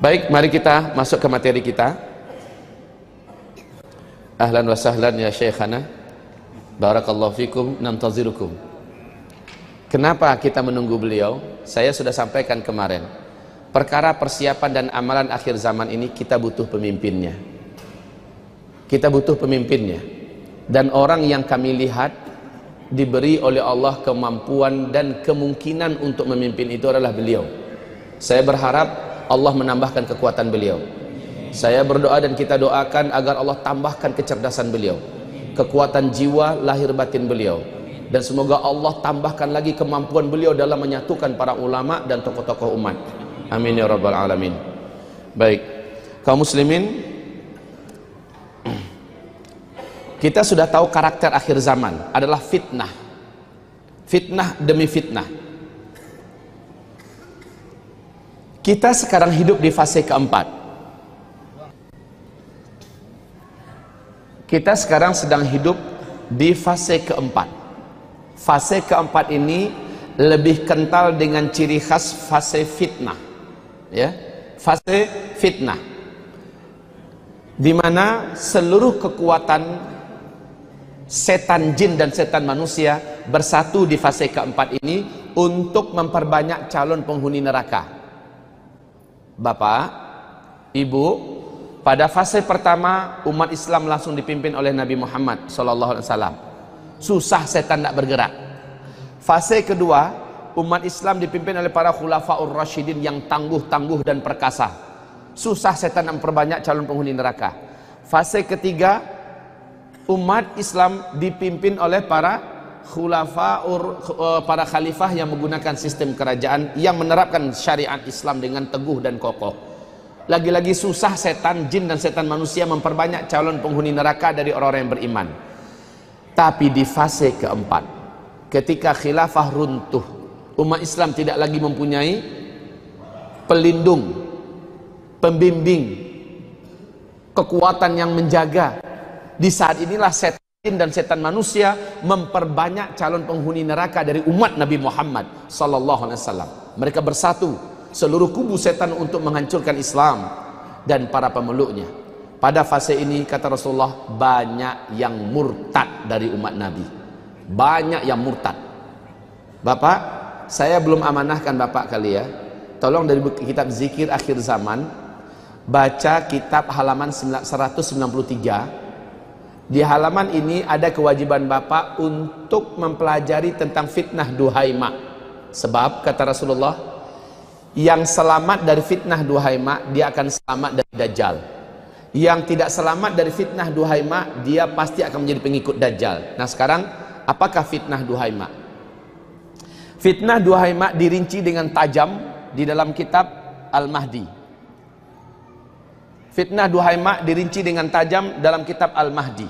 Baik, mari kita masuk ke materi kita. Ahlan wa sahlan ya Syekhana. Barakallahu fikum, nantazirukum. Kenapa kita menunggu beliau? Saya sudah sampaikan kemarin. Perkara persiapan dan amalan akhir zaman ini kita butuh pemimpinnya. Kita butuh pemimpinnya. Dan orang yang kami lihat diberi oleh Allah kemampuan dan kemungkinan untuk memimpin itu adalah beliau. Saya berharap Allah menambahkan kekuatan beliau. Saya berdoa dan kita doakan agar Allah tambahkan kecerdasan beliau, kekuatan jiwa lahir batin beliau, dan semoga Allah tambahkan lagi kemampuan beliau dalam menyatukan para ulama dan tokoh-tokoh umat. Amin ya rabbal alamin. Baik, kaum muslimin, kita sudah tahu karakter akhir zaman adalah fitnah. Fitnah demi fitnah. Kita sekarang hidup di fase keempat. Kita sekarang sedang hidup di fase keempat. Fase keempat ini lebih kental dengan ciri khas fase fitnah. Ya, fase fitnah. Di mana seluruh kekuatan setan jin dan setan manusia bersatu di fase keempat ini untuk memperbanyak calon penghuni neraka. Bapak, Ibu, pada fase pertama umat Islam langsung dipimpin oleh Nabi Muhammad SAW. Susah setan tidak bergerak. Fase kedua umat Islam dipimpin oleh para khulafaur rasyidin yang tangguh-tangguh dan perkasa. Susah setan memperbanyak calon penghuni neraka. Fase ketiga umat Islam dipimpin oleh para para khalifah yang menggunakan sistem kerajaan yang menerapkan syariat Islam dengan teguh dan kokoh. Lagi-lagi susah setan jin dan setan manusia memperbanyak calon penghuni neraka dari orang-orang yang beriman. Tapi di fase keempat, ketika khilafah runtuh, umat Islam tidak lagi mempunyai pelindung, pembimbing, kekuatan yang menjaga. Di saat inilah setan jin dan setan manusia memperbanyak calon penghuni neraka dari umat Nabi Muhammad SAW. Mereka bersatu, seluruh kubu setan untuk menghancurkan Islam dan para pemeluknya. Pada fase ini kata Rasulullah, banyak yang murtad dari umat Nabi. Banyak yang murtad. Bapak, saya belum amanahkan Bapak kali ya. Tolong dari kitab Zikir Akhir Zaman, baca kitab halaman 193. Di halaman ini ada kewajiban Bapak untuk mempelajari tentang fitnah Duhaima. Sebab kata Rasulullah, yang selamat dari fitnah Duhaima, dia akan selamat dari Dajjal. Yang tidak selamat dari fitnah Duhaima, dia pasti akan menjadi pengikut Dajjal. Nah sekarang, apakah fitnah Duhaima? Fitnah Duhaima dirinci dengan tajam di dalam kitab Al-Mahdi. Fitnah Duhaima dirinci dengan tajam dalam kitab Al-Mahdi.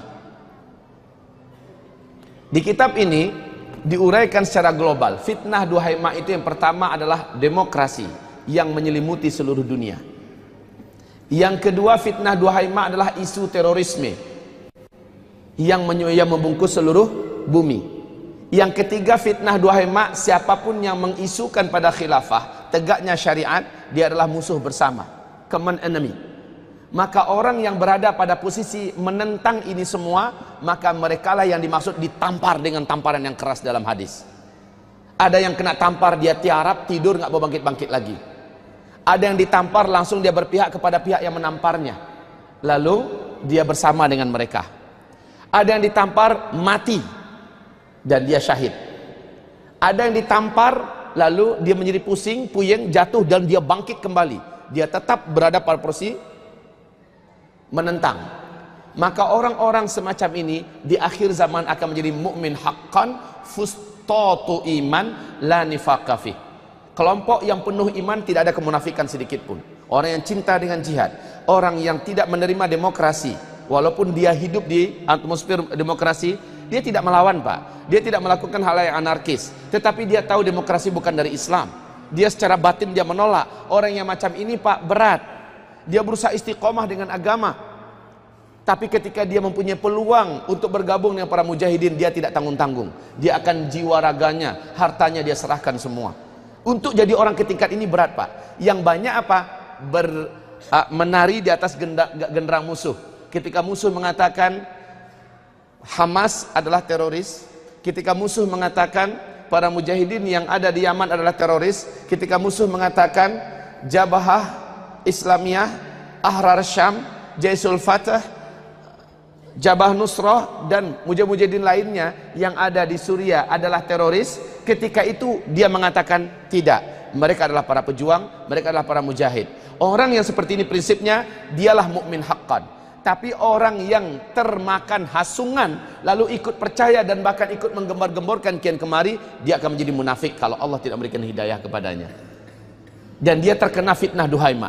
Di kitab ini diuraikan secara global. Fitnah Duhaima itu yang pertama adalah demokrasi yang menyelimuti seluruh dunia. Yang kedua, fitnah Duhaima adalah isu terorisme yang membungkus seluruh bumi. Yang ketiga, fitnah Duhaima, siapapun yang mengisukan pada khilafah, tegaknya syariat, dia adalah musuh bersama, common enemy. Maka orang yang berada pada posisi menentang ini semua, maka merekalah yang dimaksud ditampar dengan tamparan yang keras dalam hadis. Ada yang kena tampar, dia tiarap, tidur, nggak mau bangkit-bangkit lagi. Ada yang ditampar, langsung dia berpihak kepada pihak yang menamparnya, lalu dia bersama dengan mereka. Ada yang ditampar, mati, dan dia syahid. Ada yang ditampar, lalu dia menjadi pusing, puyeng, jatuh, dan dia bangkit kembali. Dia tetap berada pada posisi menentang. Maka orang-orang semacam ini di akhir zaman akan menjadi mukmin haqqan, fustatu iman la nifaqa fi. Kelompok yang penuh iman, tidak ada kemunafikan sedikit pun. Orang yang cinta dengan jihad, orang yang tidak menerima demokrasi, walaupun dia hidup di atmosfer demokrasi, dia tidak melawan, Pak. Dia tidak melakukan hal yang anarkis, tetapi dia tahu demokrasi bukan dari Islam. Dia secara batin dia menolak. Orang yang macam ini, Pak, berat. Dia berusaha istiqomah dengan agama, tapi ketika dia mempunyai peluang untuk bergabung dengan para mujahidin, dia tidak tanggung-tanggung. Dia akan jiwa raganya, hartanya dia serahkan semua. Untuk jadi orang ketingkat ini berat, Pak. Yang banyak apa? menari di atas genderang musuh. Ketika musuh mengatakan Hamas adalah teroris, ketika musuh mengatakan para mujahidin yang ada di Yaman adalah teroris, ketika musuh mengatakan Jabhah Islamiyah, Ahrar Syam, Jaisul Fatah, Jabhah Nusrah dan mujahidin lainnya yang ada di Suriah adalah teroris, ketika itu dia mengatakan tidak, mereka adalah para pejuang, mereka adalah para mujahid. Orang yang seperti ini prinsipnya dialah mukmin haqqan. Tapi orang yang termakan hasungan lalu ikut percaya dan bahkan ikut menggembar-gemborkan kian kemari, dia akan menjadi munafik kalau Allah tidak memberikan hidayah kepadanya. Dan dia terkena fitnah duhaima.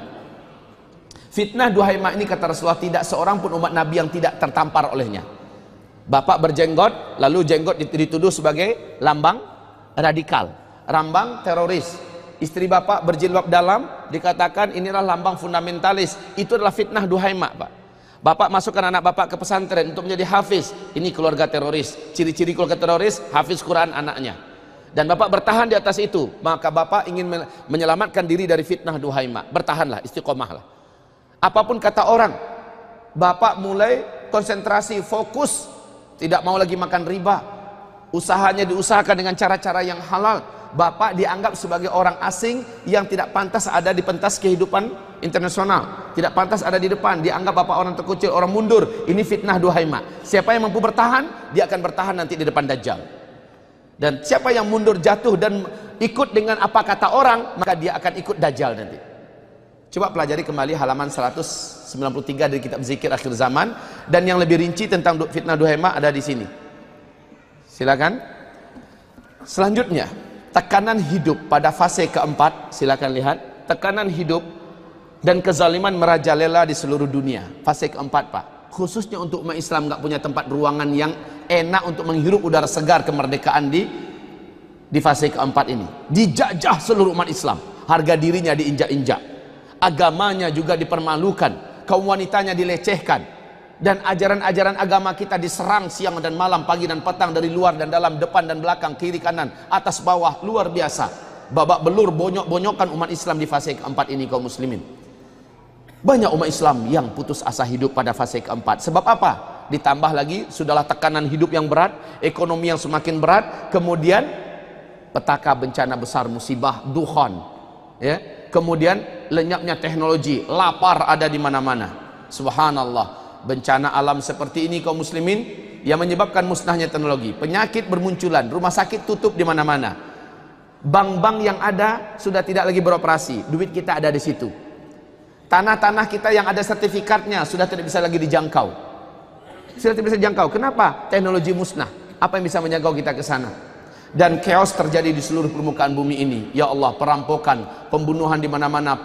Fitnah duhaima ini kata Rasulullah tidak seorang pun umat Nabi yang tidak tertampar olehnya. Bapak berjenggot, lalu jenggot dituduh sebagai lambang radikal, lambang teroris. Istri bapak berjilbab dalam dikatakan inilah lambang fundamentalis. Itu adalah fitnah duhaima, Pak. Bapak masukkan anak bapak ke pesantren untuk menjadi hafiz, ini keluarga teroris. Ciri-ciri keluarga teroris, hafiz Quran anaknya. Dan bapak bertahan di atas itu, maka bapak ingin menyelamatkan diri dari fitnah duhaima. Bertahanlah, istiqomahlah. Apapun kata orang, bapak mulai konsentrasi, fokus, tidak mau lagi makan riba. Usahanya diusahakan dengan cara-cara yang halal. Bapak dianggap sebagai orang asing yang tidak pantas ada di pentas kehidupan internasional, tidak pantas ada di depan, dianggap bapak orang terkucil, orang mundur. Ini fitnah duhaima. Siapa yang mampu bertahan, dia akan bertahan nanti di depan Dajjal. Dan siapa yang mundur, jatuh dan ikut dengan apa kata orang, maka dia akan ikut Dajjal nanti. Coba pelajari kembali halaman 193 dari kitab Zikir Akhir Zaman, dan yang lebih rinci tentang fitnah duhaima ada di sini. Silakan. Selanjutnya, tekanan hidup pada fase keempat, silakan lihat. Tekanan hidup dan kezaliman merajalela di seluruh dunia. Fase keempat, Pak. Khususnya untuk umat Islam nggak punya tempat ruangan yang enak untuk menghirup udara segar kemerdekaan di fase keempat ini. Dijajah seluruh umat Islam. Harga dirinya diinjak-injak. Agamanya juga dipermalukan. Kaum wanitanya dilecehkan. Dan ajaran-ajaran agama kita diserang siang dan malam, pagi dan petang, dari luar dan dalam, depan dan belakang, kiri kanan, atas bawah, luar biasa. Babak belur, bonyok-bonyokan umat Islam di fase keempat ini, kaum muslimin. Banyak umat Islam yang putus asa hidup pada fase keempat. Sebab apa? Ditambah lagi sudahlah tekanan hidup yang berat, ekonomi yang semakin berat, kemudian petaka bencana besar, musibah, dukhon, ya. Kemudian lenyapnya teknologi, lapar ada di mana-mana. Subhanallah. Bencana alam seperti ini, kaum muslimin, yang menyebabkan musnahnya teknologi. Penyakit bermunculan, rumah sakit tutup di mana-mana. Bank-bank yang ada sudah tidak lagi beroperasi, duit kita ada di situ. Tanah-tanah kita yang ada sertifikatnya sudah tidak bisa lagi dijangkau. Sudah tidak bisa dijangkau. Kenapa? Teknologi musnah. Apa yang bisa menjangkau kita ke sana? Dan chaos terjadi di seluruh permukaan bumi ini. Ya Allah, perampokan, pembunuhan di mana-mana,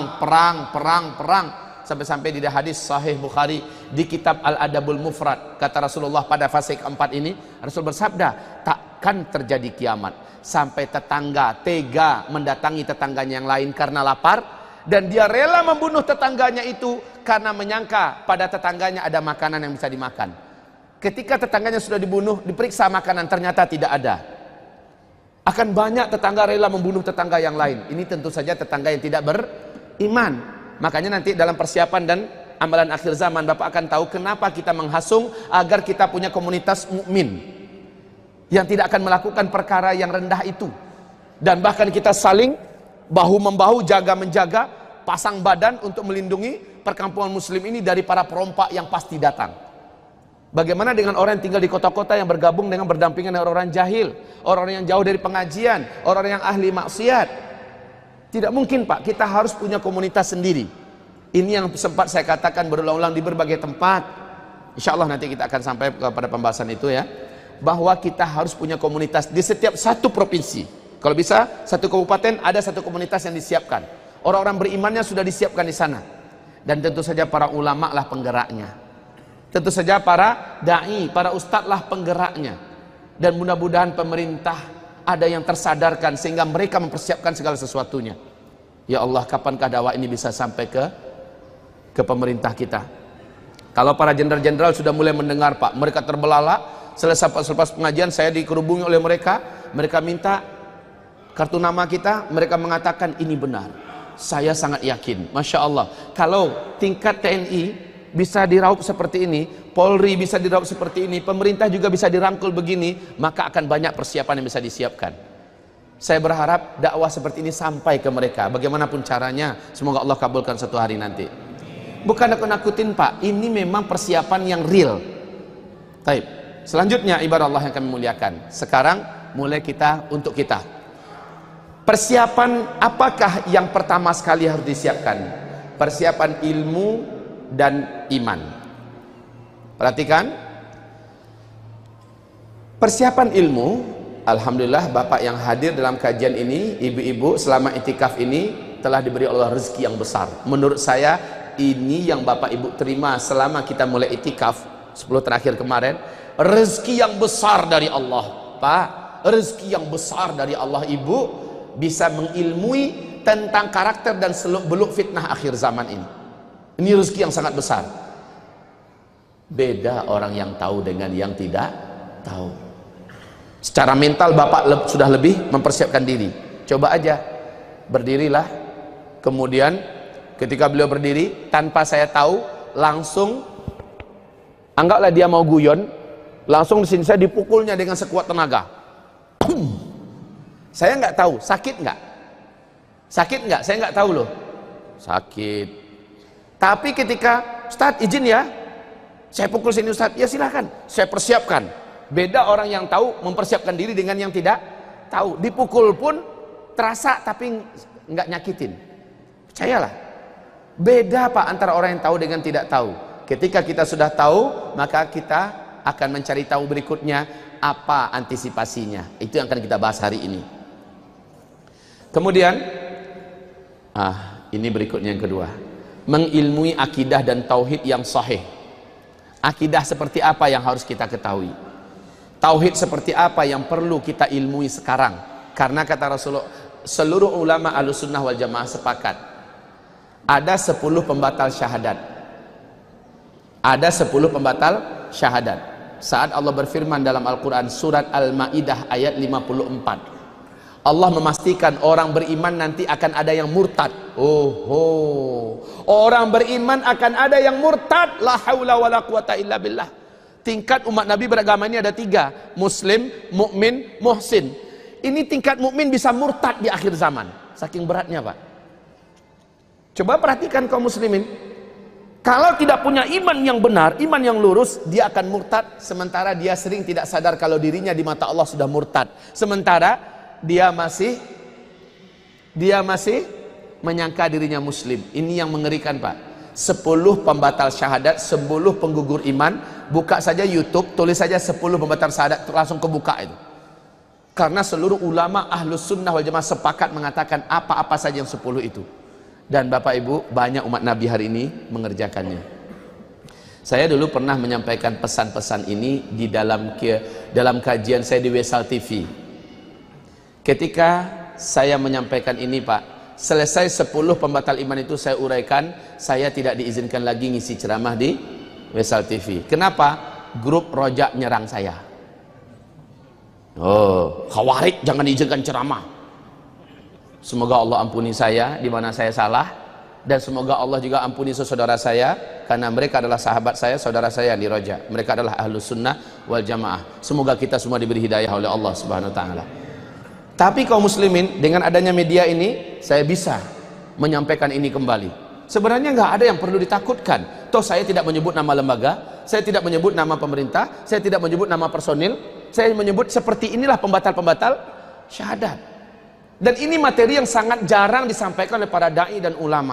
perang. Sampai-sampai di hadis Sahih Bukhari di kitab Al-Adabul Mufrad, kata Rasulullah pada fase keempat ini, Rasul bersabda, takkan terjadi kiamat sampai tetangga tega mendatangi tetangganya yang lain karena lapar, dan dia rela membunuh tetangganya itu karena menyangka pada tetangganya ada makanan yang bisa dimakan. Ketika tetangganya sudah dibunuh, diperiksa makanan, ternyata tidak ada. Akan banyak tetangga rela membunuh tetangga yang lain. Ini tentu saja tetangga yang tidak beriman. Makanya nanti dalam persiapan dan amalan akhir zaman, Bapak akan tahu kenapa kita menghasung agar kita punya komunitas mukmin yang tidak akan melakukan perkara yang rendah itu. Dan bahkan kita saling bahu-membahu, jaga-menjaga, pasang badan untuk melindungi perkampungan muslim ini dari para perompak yang pasti datang. Bagaimana dengan orang yang tinggal di kota-kota yang bergabung dengan berdampingan dengan orang jahil, orang-orang yang jauh dari pengajian, orang-orang yang ahli maksiat? Tidak mungkin, Pak, kita harus punya komunitas sendiri. Ini yang sempat saya katakan berulang-ulang di berbagai tempat. Insya Allah nanti kita akan sampai kepada pembahasan itu ya. Bahwa kita harus punya komunitas di setiap satu provinsi. Kalau bisa, satu kabupaten ada satu komunitas yang disiapkan. Orang-orang berimannya sudah disiapkan di sana. Dan tentu saja para ulama lah penggeraknya. Tentu saja para da'i, para ustadz lah penggeraknya. Dan mudah-mudahan pemerintah ada yang tersadarkan sehingga mereka mempersiapkan segala sesuatunya. Ya Allah, kapankah dakwah ini bisa sampai ke pemerintah kita? Kalau para jenderal-jenderal sudah mulai mendengar, Pak, mereka terbelalak. Selepas pengajian saya dikerubungi oleh mereka minta kartu nama kita, mereka mengatakan ini benar. Saya sangat yakin, Masya Allah, kalau tingkat TNI bisa diraup seperti ini, Polri bisa diraup seperti ini, pemerintah juga bisa dirangkul begini, maka akan banyak persiapan yang bisa disiapkan. Saya berharap dakwah seperti ini sampai ke mereka, bagaimanapun caranya. Semoga Allah kabulkan suatu hari nanti. Bukan aku nakutin Pak, ini memang persiapan yang real. Baik, selanjutnya ibadah Allah yang kami muliakan. Sekarang mulai kita untuk kita. Persiapan apakah yang pertama sekali harus disiapkan? Persiapan ilmu dan iman. Perhatikan, persiapan ilmu. Alhamdulillah Bapak yang hadir dalam kajian ini, ibu-ibu selama itikaf ini telah diberi Allah rezeki yang besar. Menurut saya ini yang Bapak Ibu terima selama kita mulai itikaf 10 terakhir kemarin, rezeki yang besar dari Allah. Pak, rezeki yang besar dari Allah. Ibu bisa mengilmui tentang karakter dan seluk-beluk fitnah akhir zaman ini. Ini rezeki yang sangat besar. Beda orang yang tahu dengan yang tidak tahu. Secara mental Bapak sudah lebih mempersiapkan diri. Coba aja, berdirilah. Kemudian ketika beliau berdiri, tanpa saya tahu, langsung, anggaplah dia mau guyon, langsung di sini saya dipukulnya dengan sekuat tenaga. Saya nggak tahu, sakit nggak? Sakit nggak? Saya nggak tahu loh. Sakit. Tapi ketika, Ustadz izin ya, saya pukul sini Ustadz, ya silahkan, saya persiapkan. Beda orang yang tahu mempersiapkan diri dengan yang tidak tahu. Dipukul pun terasa tapi nggak nyakitin. Percayalah. Beda Pak antara orang yang tahu dengan tidak tahu. Ketika kita sudah tahu, maka kita akan mencari tahu berikutnya apa antisipasinya. Itu yang akan kita bahas hari ini. Kemudian ini berikutnya yang kedua, mengilmui akidah dan tauhid yang sahih. Akidah seperti apa yang harus kita ketahui, tauhid seperti apa yang perlu kita ilmui sekarang. Karena kata Rasulullah, seluruh ulama Ahlussunnah wal Jamaah sepakat ada 10 pembatal syahadat. Ada 10 pembatal syahadat. Saat Allah berfirman dalam Al-Quran surat Al-Ma'idah ayat 54, Allah memastikan orang beriman nanti akan ada yang murtad. Orang beriman akan ada yang murtad. La haula wala quwata illa billah. Tingkat umat Nabi beragama ini ada 3, Muslim, mukmin, muhsin. Ini tingkat mukmin bisa murtad di akhir zaman. Saking beratnya Pak. Coba perhatikan kaum muslimin. Kalau tidak punya iman yang benar, iman yang lurus, dia akan murtad. Sementara dia sering tidak sadar kalau dirinya di mata Allah sudah murtad. Sementara dia masih menyangka dirinya muslim. Ini yang mengerikan Pak. 10 pembatal syahadat, 10 penggugur iman. Buka saja YouTube, tulis saja 10 pembatal syahadat, langsung kebuka itu. Karena seluruh ulama Ahlussunnah wal Jamaah sepakat mengatakan apa-apa saja yang 10 itu. Dan Bapak Ibu, banyak umat Nabi hari ini mengerjakannya. Saya dulu pernah menyampaikan pesan-pesan ini di dalam kajian saya di Wesal TV. Ketika saya menyampaikan ini Pak, selesai 10 pembatal iman itu saya uraikan, saya tidak diizinkan lagi ngisi ceramah di Wesal TV. Kenapa? Grup rojak nyerang saya. Khawarij jangan diizinkan ceramah. Semoga Allah ampuni saya di mana saya salah, dan semoga Allah juga ampuni saudara saya, karena mereka adalah sahabat saya, saudara saya yang di rojak. Mereka adalah Ahlussunnah wal Jamaah. Semoga kita semua diberi hidayah oleh Allah Subhanahu wa taala. Tapi kaum muslimin, dengan adanya media ini saya bisa menyampaikan ini kembali. Sebenarnya nggak ada yang perlu ditakutkan. Toh saya tidak menyebut nama lembaga, saya tidak menyebut nama pemerintah, saya tidak menyebut nama personil, saya menyebut seperti inilah pembatal-pembatal syahadat. Dan ini materi yang sangat jarang disampaikan oleh para dai dan ulama.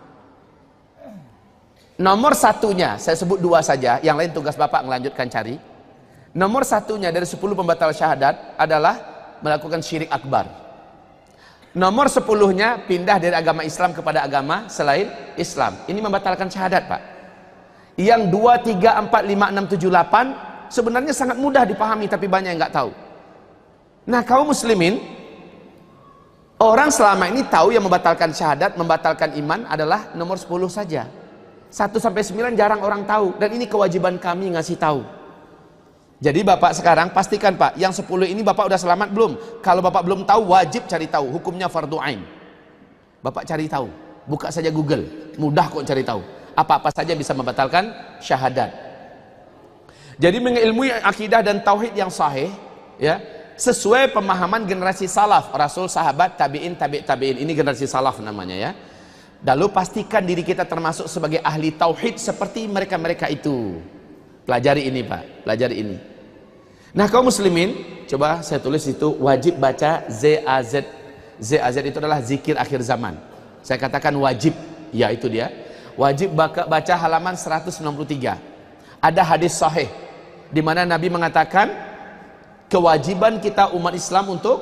Nomor satunya, saya sebut 2 saja, yang lain tugas Bapak melanjutkan cari. Nomor satunya dari 10 pembatal syahadat adalah melakukan syirik akbar. Nomor 10-nya pindah dari agama Islam kepada agama selain Islam. Ini membatalkan syahadat Pak. Yang 2, 3, 4, 5, 6, 7, 8 sebenarnya sangat mudah dipahami, tapi banyak yang nggak tahu. Nah kaum muslimin, orang selama ini tahu yang membatalkan syahadat, membatalkan iman adalah nomor 10 saja. 1 sampai 9 jarang orang tahu, dan ini kewajiban kami ngasih tahu. Jadi Bapak sekarang pastikan Pak, yang 10 ini Bapak udah selamat belum? Kalau Bapak belum tahu, wajib cari tahu, hukumnya fardu ain. Bapak cari tahu, buka saja Google, mudah kok cari tahu. Apa-apa saja bisa membatalkan syahadat. Jadi mengilmui akidah dan tauhid yang sahih, ya, sesuai pemahaman generasi salaf, Rasul, sahabat, tabi'in, tabi'in. Ini generasi salaf namanya, ya. Lalu pastikan diri kita termasuk sebagai ahli tauhid seperti mereka-mereka itu. Pelajari ini, Pak, pelajari ini. Nah, kaum muslimin, coba saya tulis itu wajib baca ZAZ. ZAZ itu adalah zikir akhir zaman. Saya katakan wajib, ya itu dia. Wajib baca halaman 163. Ada hadis sahih di mana Nabi mengatakan kewajiban kita umat Islam untuk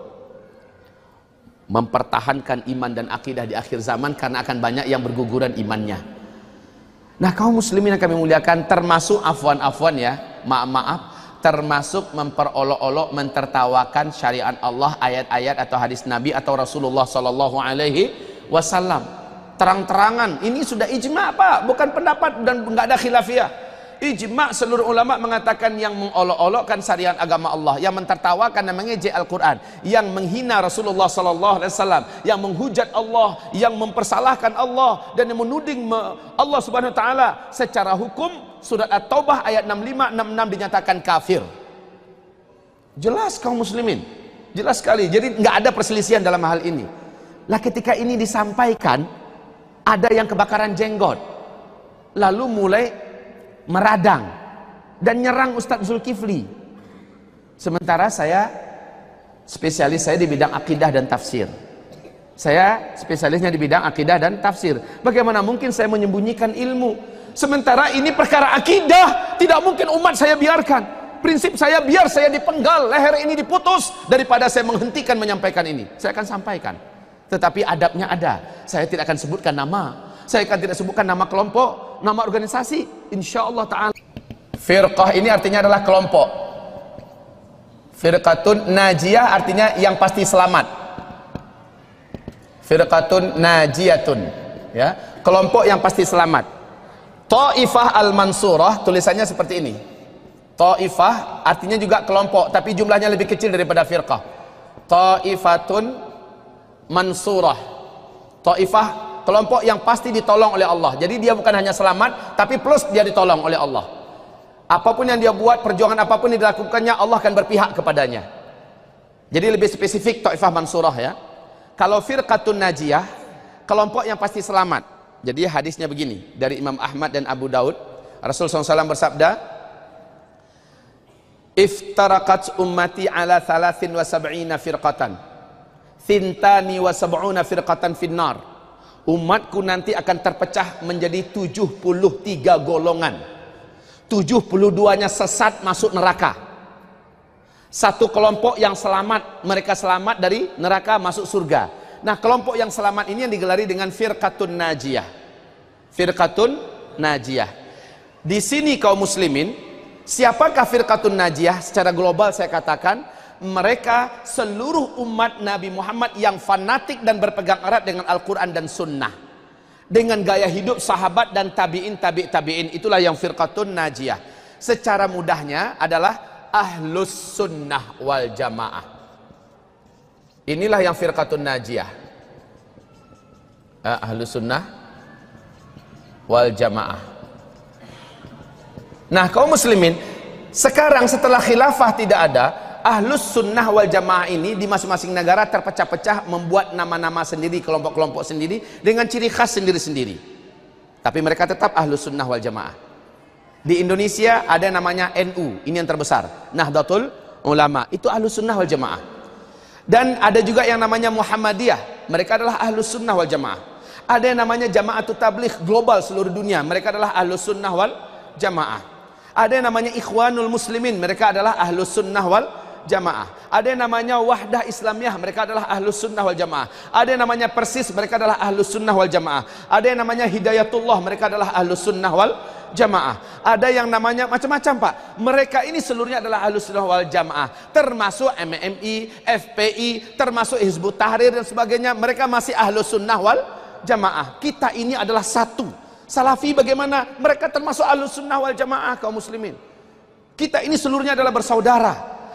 mempertahankan iman dan akidah di akhir zaman karena akan banyak yang berguguran imannya. Nah, kaum muslimin yang kami muliakan, termasuk afwan ya, maaf, termasuk memperolok-olok, mentertawakan syariat Allah, ayat-ayat atau hadis Nabi atau Rasulullah sallallahu alaihi wasallam. Terang-terangan, ini sudah ijma, Pak, bukan pendapat dan enggak ada khilafiyah. Ijma, seluruh ulama mengatakan yang mengolok-olokkan syariat agama Allah, yang mentertawakan dan mengejek Al-Quran, yang menghina Rasulullah sallallahu alaihi wasallam, yang menghujat Allah, yang mempersalahkan Allah dan yang menuding Allah Subhanahu wa taala secara hukum, surat At-Taubah ayat 65 66 dinyatakan kafir. Jelas kaum muslimin, jelas sekali. Jadi nggak ada perselisihan dalam hal ini. Lah ketika ini disampaikan, ada yang kebakaran jenggot, lalu mulai meradang dan nyerang Ustadz Zulkifli. Sementara saya spesialis saya di bidang akidah dan tafsir. Saya spesialisnya di bidang akidah dan tafsir. Bagaimana mungkin saya menyembunyikan ilmu? Sementara ini perkara akidah, tidak mungkin umat saya biarkan. Prinsip saya biar saya dipenggal, leher ini diputus daripada saya menghentikan menyampaikan ini. Saya akan sampaikan. Tetapi adabnya ada. Saya tidak akan sebutkan nama. Saya akan tidak sebutkan nama kelompok, nama organisasi, insyaallah ta'ala. Firqah ini artinya adalah kelompok. Firqatun najiyah artinya yang pasti selamat. Firqatun najiyatun, ya, kelompok yang pasti selamat. Ta'ifah al-mansurah, tulisannya seperti ini. Ta'ifah artinya juga kelompok, tapi jumlahnya lebih kecil daripada firqah. Ta'ifatun mansurah. Ta'ifah, kelompok yang pasti ditolong oleh Allah. Jadi dia bukan hanya selamat, tapi plus dia ditolong oleh Allah. Apapun yang dia buat, perjuangan apapun yang dilakukannya, Allah akan berpihak kepadanya. Jadi lebih spesifik Ta'ifah Mansurah, ya. Kalau firqatun najiyah, kelompok yang pasti selamat. Jadi hadisnya begini, dari Imam Ahmad dan Abu Daud, Rasulullah SAW bersabda, iftarakat ummati ala 73 firqatan, thintani wa sab'una firqatan finnar. Umatku nanti akan terpecah menjadi 73 golongan. 72-nya sesat masuk neraka. Satu kelompok yang selamat, mereka selamat dari neraka masuk surga. Nah, kelompok yang selamat ini yang digelari dengan firqatun najiyah. Firqatun najiyah. Di sini kaum muslimin, siapakah firqatun najiyah? Secara global saya katakan, mereka seluruh umat Nabi Muhammad yang fanatik dan berpegang erat dengan Al-Quran dan Sunnah, dengan gaya hidup sahabat dan tabi'in, tabi'in. Itulah yang firqatun najiyah. Secara mudahnya adalah ahlus sunnah wal jamaah. Inilah yang firqatun najiyah, ahlus sunnah wal jamaah. Nah, kaum muslimin, sekarang setelah khilafah tidak ada, Ahlus Sunnah wal Jamaah ini di masing-masing negara terpecah-pecah, membuat nama-nama sendiri, kelompok-kelompok sendiri dengan ciri khas sendiri-sendiri. Tapi mereka tetap Ahlus Sunnah wal Jamaah. Di Indonesia ada namanya NU, ini yang terbesar, Nahdlatul Ulama, itu Ahlus Sunnah wal Jamaah. Dan ada juga yang namanya Muhammadiyah, mereka adalah Ahlus Sunnah wal Jamaah. Ada yang namanya Jama'atut Tabligh global seluruh dunia, mereka adalah Ahlus Sunnah wal Jamaah. Ada yang namanya Ikhwanul Muslimin, mereka adalah Ahlus Sunnah wal Jamaah. Ada yang namanya Wahdah Islamiyah, mereka adalah Ahlus Sunnah wal Jamaah. Ada yang namanya Persis, mereka adalah Ahlus Sunnah wal Jamaah. Ada yang namanya Hidayatullah, mereka adalah Ahlus Sunnah wal Jamaah. Ada yang namanya macam-macam, Pak. Mereka ini seluruhnya adalah Ahlus Sunnah wal Jamaah, termasuk MMI, FPI, termasuk Hizbut Tahrir dan sebagainya. Mereka masih Ahlus Sunnah wal Jamaah. Kita ini adalah satu. Salafi bagaimana? Mereka termasuk Ahlus Sunnah wal Jamaah, kaum muslimin. Kita ini seluruhnya adalah bersaudara.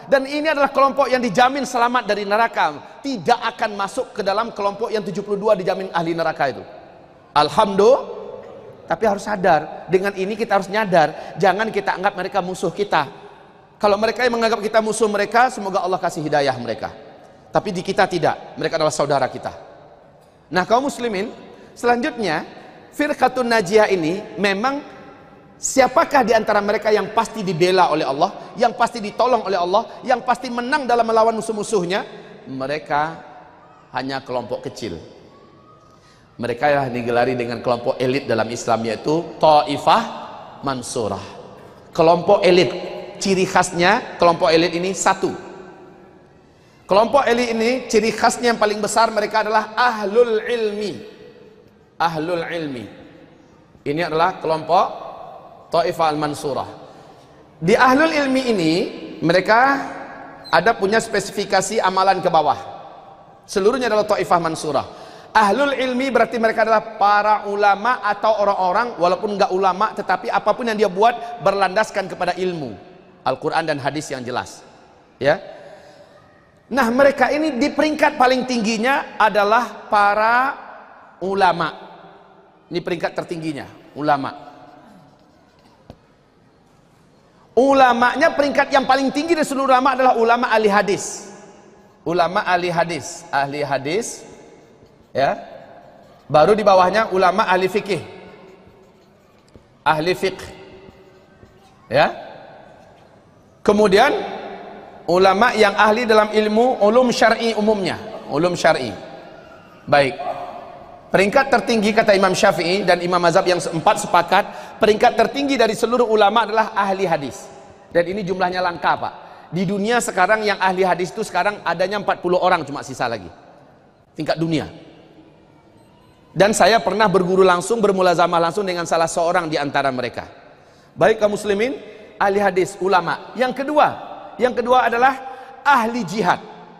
Dan ini adalah kelompok yang dijamin selamat dari neraka. Tidak akan masuk ke dalam kelompok yang 72 dijamin ahli neraka itu. Alhamdulillah. Tapi harus sadar, dengan ini kita harus nyadar, jangan kita anggap mereka musuh kita. Kalau mereka yang menganggap kita musuh mereka, semoga Allah kasih hidayah mereka. Tapi di kita tidak, mereka adalah saudara kita. Nah, kaum muslimin, selanjutnya firqatun najiyah ini memang siapakah di antara mereka yang pasti dibela oleh Allah, yang pasti ditolong oleh Allah, yang pasti menang dalam melawan musuh-musuhnya? Mereka hanya kelompok kecil. Mereka yang digelari dengan kelompok elit dalam Islam, yaitu Taifah Mansurah. Kelompok elit, ciri khasnya kelompok elit ini satu. Kelompok elit ini ciri khasnya yang paling besar, mereka adalah ahlul ilmi. Ahlul ilmi. Ini adalah kelompok Taifah Al-Mansurah. Di ahlul ilmi ini mereka ada punya spesifikasi amalan ke bawah. Seluruhnya adalah Taifah Mansurah. Ahlul ilmi berarti mereka adalah para ulama atau orang-orang walaupun enggak ulama, tetapi apapun yang dia buat berlandaskan kepada ilmu Al-Quran dan hadis yang jelas, ya. Nah, mereka ini di peringkat paling tingginya adalah para ulama. Ini peringkat tertingginya, ulama. Ulamanya peringkat yang paling tinggi dari seluruh ulama adalah ulama ahli hadis. Ulama ahli hadis, ahli hadis, ya. Baru di bawahnya ulama ahli fikih, ahli fiqh, ya. Kemudian ulama yang ahli dalam ilmu ulum syar'i umumnya, ulum syar'i. Baik. Peringkat tertinggi kata Imam Syafi'i dan Imam Mazhab yang empat sepakat, peringkat tertinggi dari seluruh ulama adalah ahli hadis. Dan ini jumlahnya langka, Pak. Di dunia sekarang yang ahli hadis itu sekarang adanya 40 orang cuma sisa lagi. Tingkat dunia. Dan saya pernah berguru langsung, bermulazamah langsung dengan salah seorang di antara mereka. Baik kaum muslimin, ahli hadis, ulama. Yang kedua adalah ahli jihad.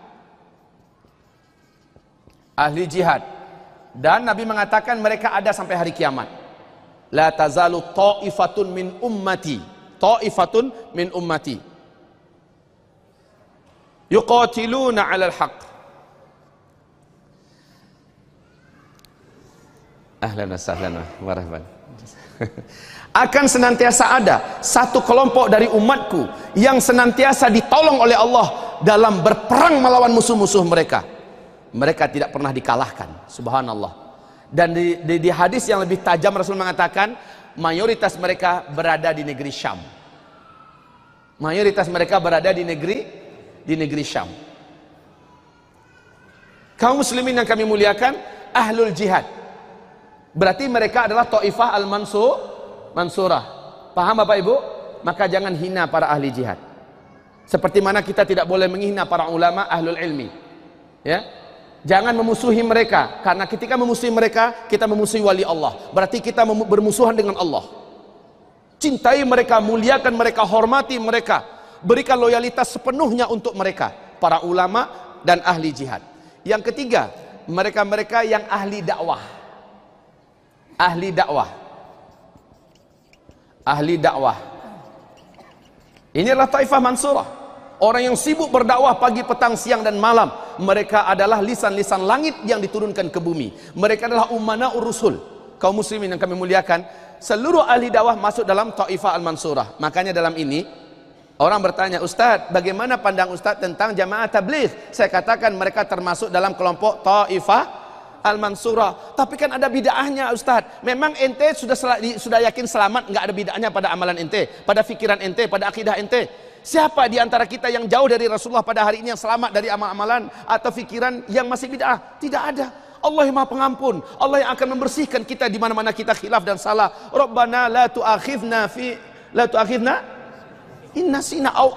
Ahli jihad. Dan Nabi mengatakan mereka ada sampai hari kiamat. La tazalu ta'ifatun min ummati. Ta'ifatun min ummati. Yuqatiluna 'alal haqq. Ahlan wa sahlan wa marhaban. Akan senantiasa ada satu kelompok dari umatku yang senantiasa ditolong oleh Allah dalam berperang melawan musuh-musuh mereka. Mereka tidak pernah dikalahkan, subhanallah. Dan di hadis yang lebih tajam Rasul mengatakan mayoritas mereka berada di negeri Syam. Mayoritas mereka berada di negeri Syam. Kaum muslimin yang kami muliakan, ahlul jihad berarti mereka adalah Taifah Al-Mansurah. Paham Bapak Ibu? Maka jangan hina para ahli jihad. Seperti mana kita tidak boleh menghina para ulama ahlul ilmi. Ya. Jangan memusuhi mereka, karena ketika memusuhi mereka, kita memusuhi wali Allah. Berarti kita bermusuhan dengan Allah. Cintai mereka, muliakan mereka, hormati mereka. Berikan loyalitas sepenuhnya untuk mereka, para ulama dan ahli jihad. Yang ketiga, mereka-mereka yang ahli dakwah. Ahli dakwah. Ahli dakwah. Ini adalah Taifah Mansurah. Orang yang sibuk berdakwah pagi, petang, siang dan malam. Mereka adalah lisan-lisan langit yang diturunkan ke bumi. Mereka adalah umana'ur rusul. Kaum muslimin yang kami muliakan, seluruh ahli dakwah masuk dalam Taifah Al-Mansurah. Makanya dalam ini orang bertanya, Ustadz, bagaimana pandang Ustadz tentang jamaah tabligh? Saya katakan mereka termasuk dalam kelompok Taifah Al-Mansurah. Tapi kan ada bid'ahnya, Ustadz. Memang ente sudah yakin selamat, nggak ada bid'ahnya pada amalan ente, pada fikiran ente, pada akidah ente. Siapa di antara kita yang jauh dari Rasulullah pada hari ini yang selamat dari amal-amalan atau fikiran yang masih bid'ah? Tidak ada. Allah yang Maha Pengampun. Allah yang akan membersihkan kita di mana-mana kita khilaf dan salah. Rabbana la tu'akhidna in nasina au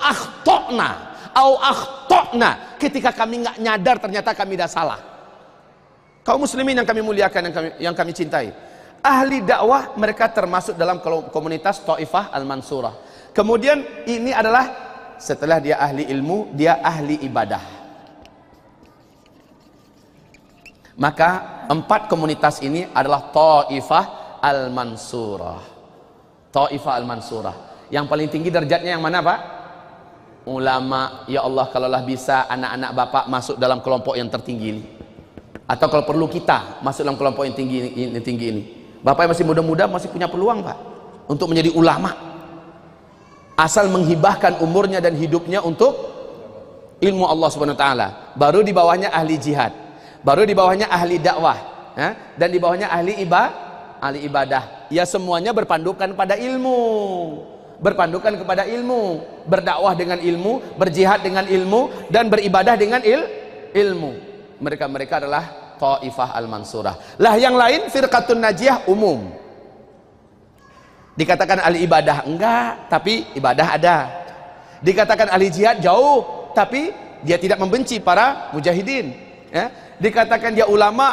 akhtana. Ketika kami nggak nyadar ternyata kami dah salah. Kaum muslimin yang kami muliakan, yang kami cintai, ahli dakwah mereka termasuk dalam komunitas Taifah Al-Mansurah. Kemudian ini adalah setelah dia ahli ilmu, dia ahli ibadah. Maka empat komunitas ini adalah Taifah Al-Mansurah. Taifah Al-Mansurah. Yang paling tinggi derajatnya yang mana, Pak? ulama, ya Allah kalaulah bisa anak-anak bapak masuk dalam kelompok yang tertinggi ini, atau kalau perlu kita masuk dalam kelompok yang tinggi ini. Bapak yang masih muda-muda masih punya peluang Pak untuk menjadi ulama, asal menghibahkan umurnya dan hidupnya untuk ilmu Allah Subhanahu wa taala. Baru di bawahnya ahli jihad, baru di bawahnya ahli dakwah, ya? Dan di bawahnya ahli ibadah. Ya semuanya berpandukan pada ilmu, berpandukan kepada ilmu, berdakwah dengan ilmu, berjihad dengan ilmu, dan beribadah dengan ilmu. Mereka adalah Taifah Al-Mansurah. Lah yang lain firqatun najiyah umum. Dikatakan ahli ibadah enggak, tapi ibadah ada. Dikatakan ahli jihad jauh, tapi dia tidak membenci para mujahidin, ya. Dikatakan dia ulama,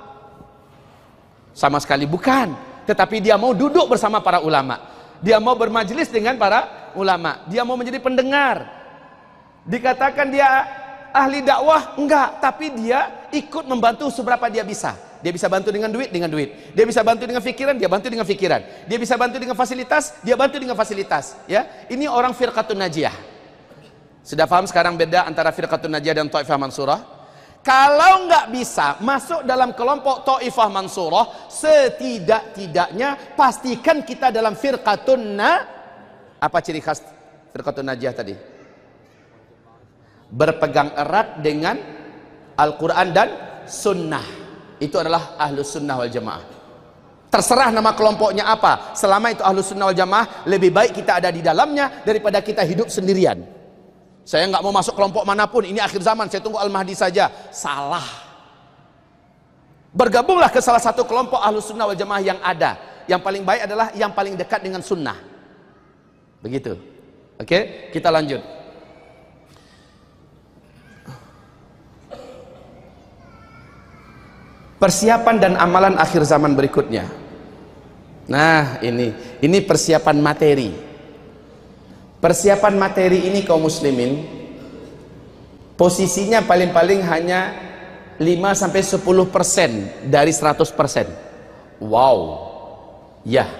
sama sekali bukan, tetapi dia mau duduk bersama para ulama, dia mau bermajelis dengan para ulama, dia mau menjadi pendengar. Dikatakan dia ahli dakwah, enggak, tapi dia ikut membantu seberapa dia bisa. Dia bisa bantu dengan duit, dia bisa bantu dengan pikiran, dia bantu dengan pikiran, dia bisa bantu dengan fasilitas, dia bantu dengan fasilitas, ya. Ini orang firqatun najiyah. Sudah paham sekarang beda antara firqatun najiyah dan Taifah Mansurah? Kalau nggak bisa masuk dalam kelompok Taifah Mansurah, setidak-tidaknya pastikan kita dalam firqatun apa ciri khas firqatun najiyah tadi? Berpegang erat dengan Al-Quran dan Sunnah. Itu adalah Ahlus Sunnah wal Jamaah. Terserah nama kelompoknya apa, selama itu Ahlus Sunnah wal Jamaah, lebih baik kita ada di dalamnya daripada kita hidup sendirian. Saya nggak mau masuk kelompok manapun, ini akhir zaman, saya tunggu Al-Mahdi saja. Salah. Bergabunglah ke salah satu kelompok Ahlus Sunnah wal Jamaah yang ada. Yang paling baik adalah yang paling dekat dengan Sunnah. Begitu. Oke, kita lanjut. Persiapan dan amalan akhir zaman berikutnya. Nah, ini persiapan materi. Persiapan materi ini kaum muslimin posisinya paling-paling hanya 5-10% dari 100%. Wow. Ya.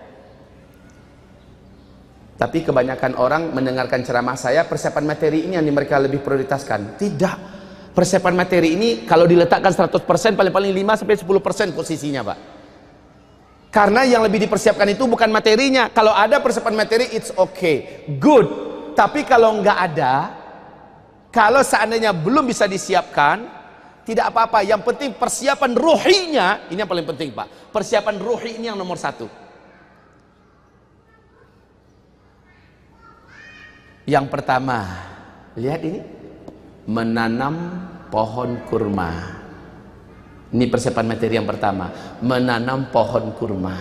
Tapi kebanyakan orang mendengarkan ceramah saya, persiapan materi ini yang mereka lebih prioritaskan. Tidak. Persiapan materi ini kalau diletakkan 100% paling-paling 5-10% posisinya Pak. Karena yang lebih dipersiapkan itu bukan materinya. Kalau ada persiapan materi it's okay, good. Tapi kalau nggak ada, kalau seandainya belum bisa disiapkan, tidak apa-apa. Yang penting persiapan ruhinya, ini yang paling penting Pak. Persiapan ruhi ini yang nomor 1. Yang pertama, lihat ini, menanam pohon kurma. Ini persiapan materi yang pertama, menanam pohon kurma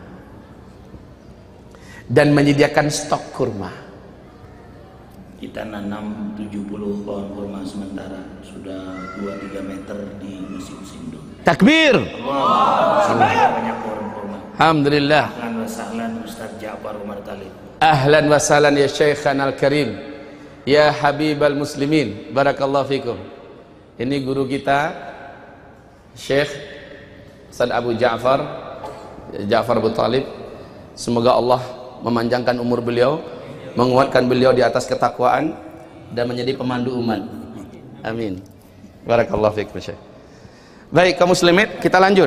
dan menyediakan stok kurma. Kita nanam 70 pohon kurma sementara, sudah 2-3 meter di musim-musim dulu. Takbir. Allah. Banyak pohon kurma. Alhamdulillah. Ahlan wa sahlan Ustaz Ja'far Umar Talib. Ahlan wa sahlan ya Syekhana al-Karim, ya Habibal Muslimin, barakallahu fikum. Ini guru kita Syekh Ustaz Abu Ja'far Abu Talib. Semoga Allah memanjangkan umur beliau, menguatkan beliau di atas ketakwaan dan menjadi pemandu umat. Amin. Barakallahu fikum Syekh. Baik kaum muslimin, kita lanjut.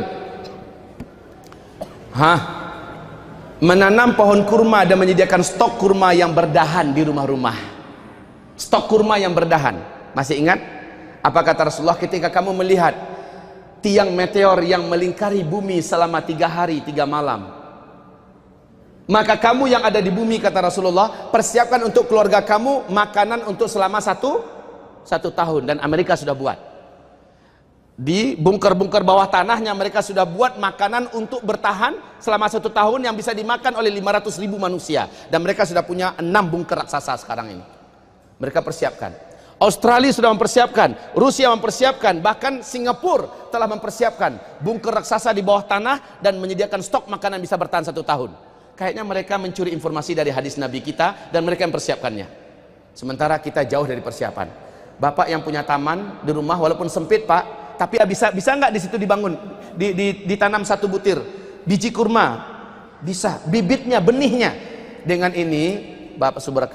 Menanam pohon kurma dan menyediakan stok kurma yang berdahan di rumah-rumah. Stok kurma yang berdahan. Masih ingat apa kata Rasulullah ketika kamu melihat tiang meteor yang melingkari bumi selama 3 hari 3 malam? Maka kamu yang ada di bumi, kata Rasulullah, persiapkan untuk keluarga kamu makanan untuk selama satu tahun. Dan Amerika sudah buat. Di bunker-bunker bawah tanahnya mereka sudah buat makanan untuk bertahan selama 1 tahun yang bisa dimakan oleh 500.000 manusia. Dan mereka sudah punya 6 bunker raksasa sekarang ini. Mereka persiapkan. Australia sudah mempersiapkan, Rusia mempersiapkan, bahkan Singapura telah mempersiapkan bunker raksasa di bawah tanah dan menyediakan stok makanan bisa bertahan 1 tahun. Kayaknya mereka mencuri informasi dari hadis Nabi kita dan mereka mempersiapkannya. Sementara kita jauh dari persiapan. Bapak yang punya taman di rumah walaupun sempit Pak, tapi bisa nggak di situ dibangun, ditanam 1 butir biji kurma? Bisa, bibitnya, benihnya. Dengan ini Bapak Subrakah,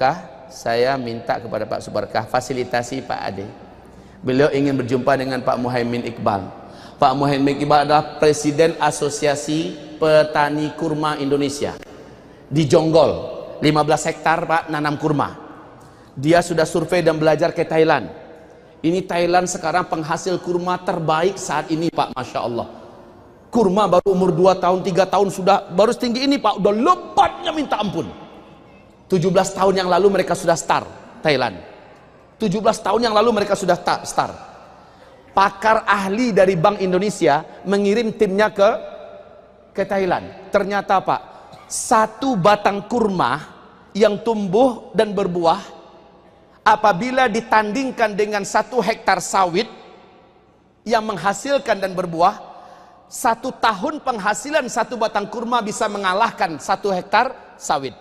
saya minta kepada Pak Subarkah fasilitasi Pak Ade. Beliau ingin berjumpa dengan Pak Muhaimin Iqbal. Pak Muhaimin Iqbal adalah Presiden Asosiasi Petani Kurma Indonesia. Di Jonggol, 15 hektar Pak nanam kurma. Dia sudah survei dan belajar ke Thailand. Ini Thailand sekarang penghasil kurma terbaik saat ini Pak, Masya Allah. Kurma baru umur 2 tahun, 3 tahun sudah baru setinggi ini Pak, udah lebatnya minta ampun. 17 tahun yang lalu mereka sudah start Thailand. 17 tahun yang lalu mereka sudah start. Pakar ahli dari Bank Indonesia mengirim timnya ke Thailand. Ternyata Pak, satu batang kurma yang tumbuh dan berbuah apabila ditandingkan dengan 1 hektar sawit yang menghasilkan dan berbuah, 1 tahun penghasilan 1 batang kurma bisa mengalahkan 1 hektar sawit.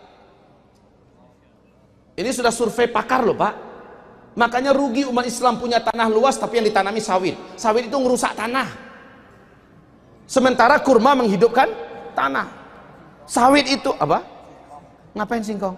Ini sudah survei pakar loh Pak. Makanya rugi umat Islam punya tanah luas tapi yang ditanami sawit. Sawit itu ngerusak tanah. Sementara kurma menghidupkan tanah. Sawit itu apa? Ngapain singkong?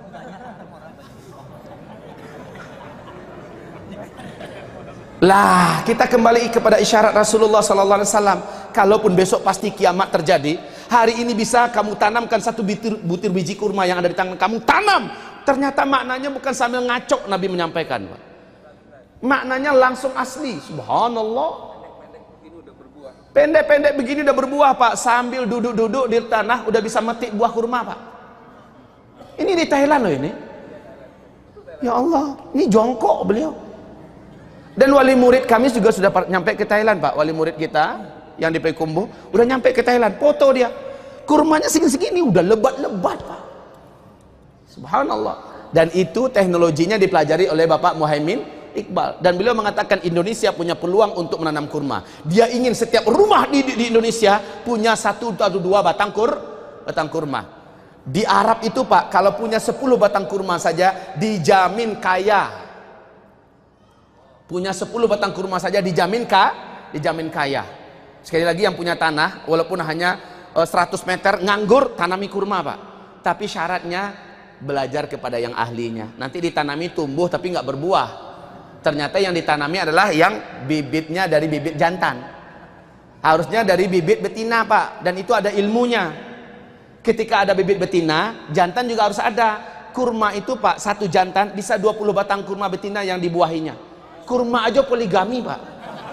Lah, kita kembali kepada isyarat Rasulullah sallallahu alaihi wasallam. Kalaupun besok pasti kiamat terjadi, hari ini bisa kamu tanamkan 1 butir biji kurma yang ada di tangan kamu, tanam. Ternyata maknanya bukan sambil ngacok Nabi menyampaikan, Pak. Maknanya langsung asli. Subhanallah. Pendek-pendek begini udah berbuah, Pak. Sambil duduk-duduk di tanah udah bisa metik buah kurma, Pak. Ini di Thailand loh ini. Ya Allah, ini jongkok beliau. Dan wali murid kami juga sudah nyampe ke Thailand Pak. Wali murid kita yang di Payakumbuh udah nyampe ke Thailand. Foto dia, kurmanya segini-segini udah lebat-lebat Pak. Subhanallah. Dan itu teknologinya dipelajari oleh Bapak Muhaimin Iqbal. Dan beliau mengatakan Indonesia punya peluang untuk menanam kurma. Dia ingin setiap rumah di Indonesia punya 1 atau 2 batang kurma. Di Arab itu Pak, kalau punya 10 batang kurma saja dijamin kaya. Punya 10 batang kurma saja dijamin kaya. Sekali lagi yang punya tanah walaupun hanya 100 meter nganggur, tanami kurma Pak. Tapi syaratnya belajar kepada yang ahlinya. Nanti ditanami tumbuh tapi nggak berbuah. Ternyata yang ditanami adalah yang bibitnya dari bibit jantan. Harusnya dari bibit betina Pak. Dan itu ada ilmunya. Ketika ada bibit betina, jantan juga harus ada. Kurma itu Pak, 1 jantan bisa 20 batang kurma betina yang dibuahinya. Kurma aja poligami Pak.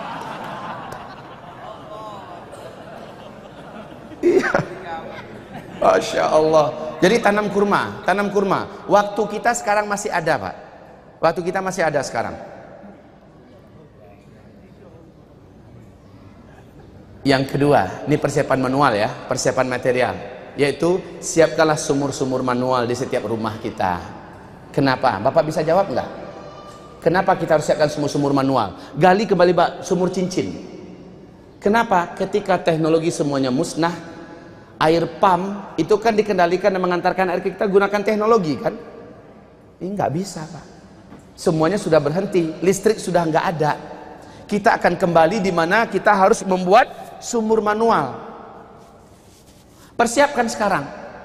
Iya. Masya Allah. Jadi tanam kurma. Waktu kita sekarang masih ada Pak. Waktu kita masih ada sekarang. Yang kedua, ini persiapan manual ya, persiapan material. Yaitu siapkanlah sumur-sumur manual di setiap rumah kita. Kenapa? Bapak bisa jawab nggak? Kenapa kita harus siapkan sumur-sumur manual? Gali kembali Pak, sumur cincin. Kenapa? Ketika teknologi semuanya musnah, air pump itu kan dikendalikan dan mengantarkan air kita gunakan teknologi kan? Ini nggak bisa Pak. Semuanya sudah berhenti, listrik sudah nggak ada. Kita akan kembali di mana kita harus membuat sumur manual. Persiapkan sekarang.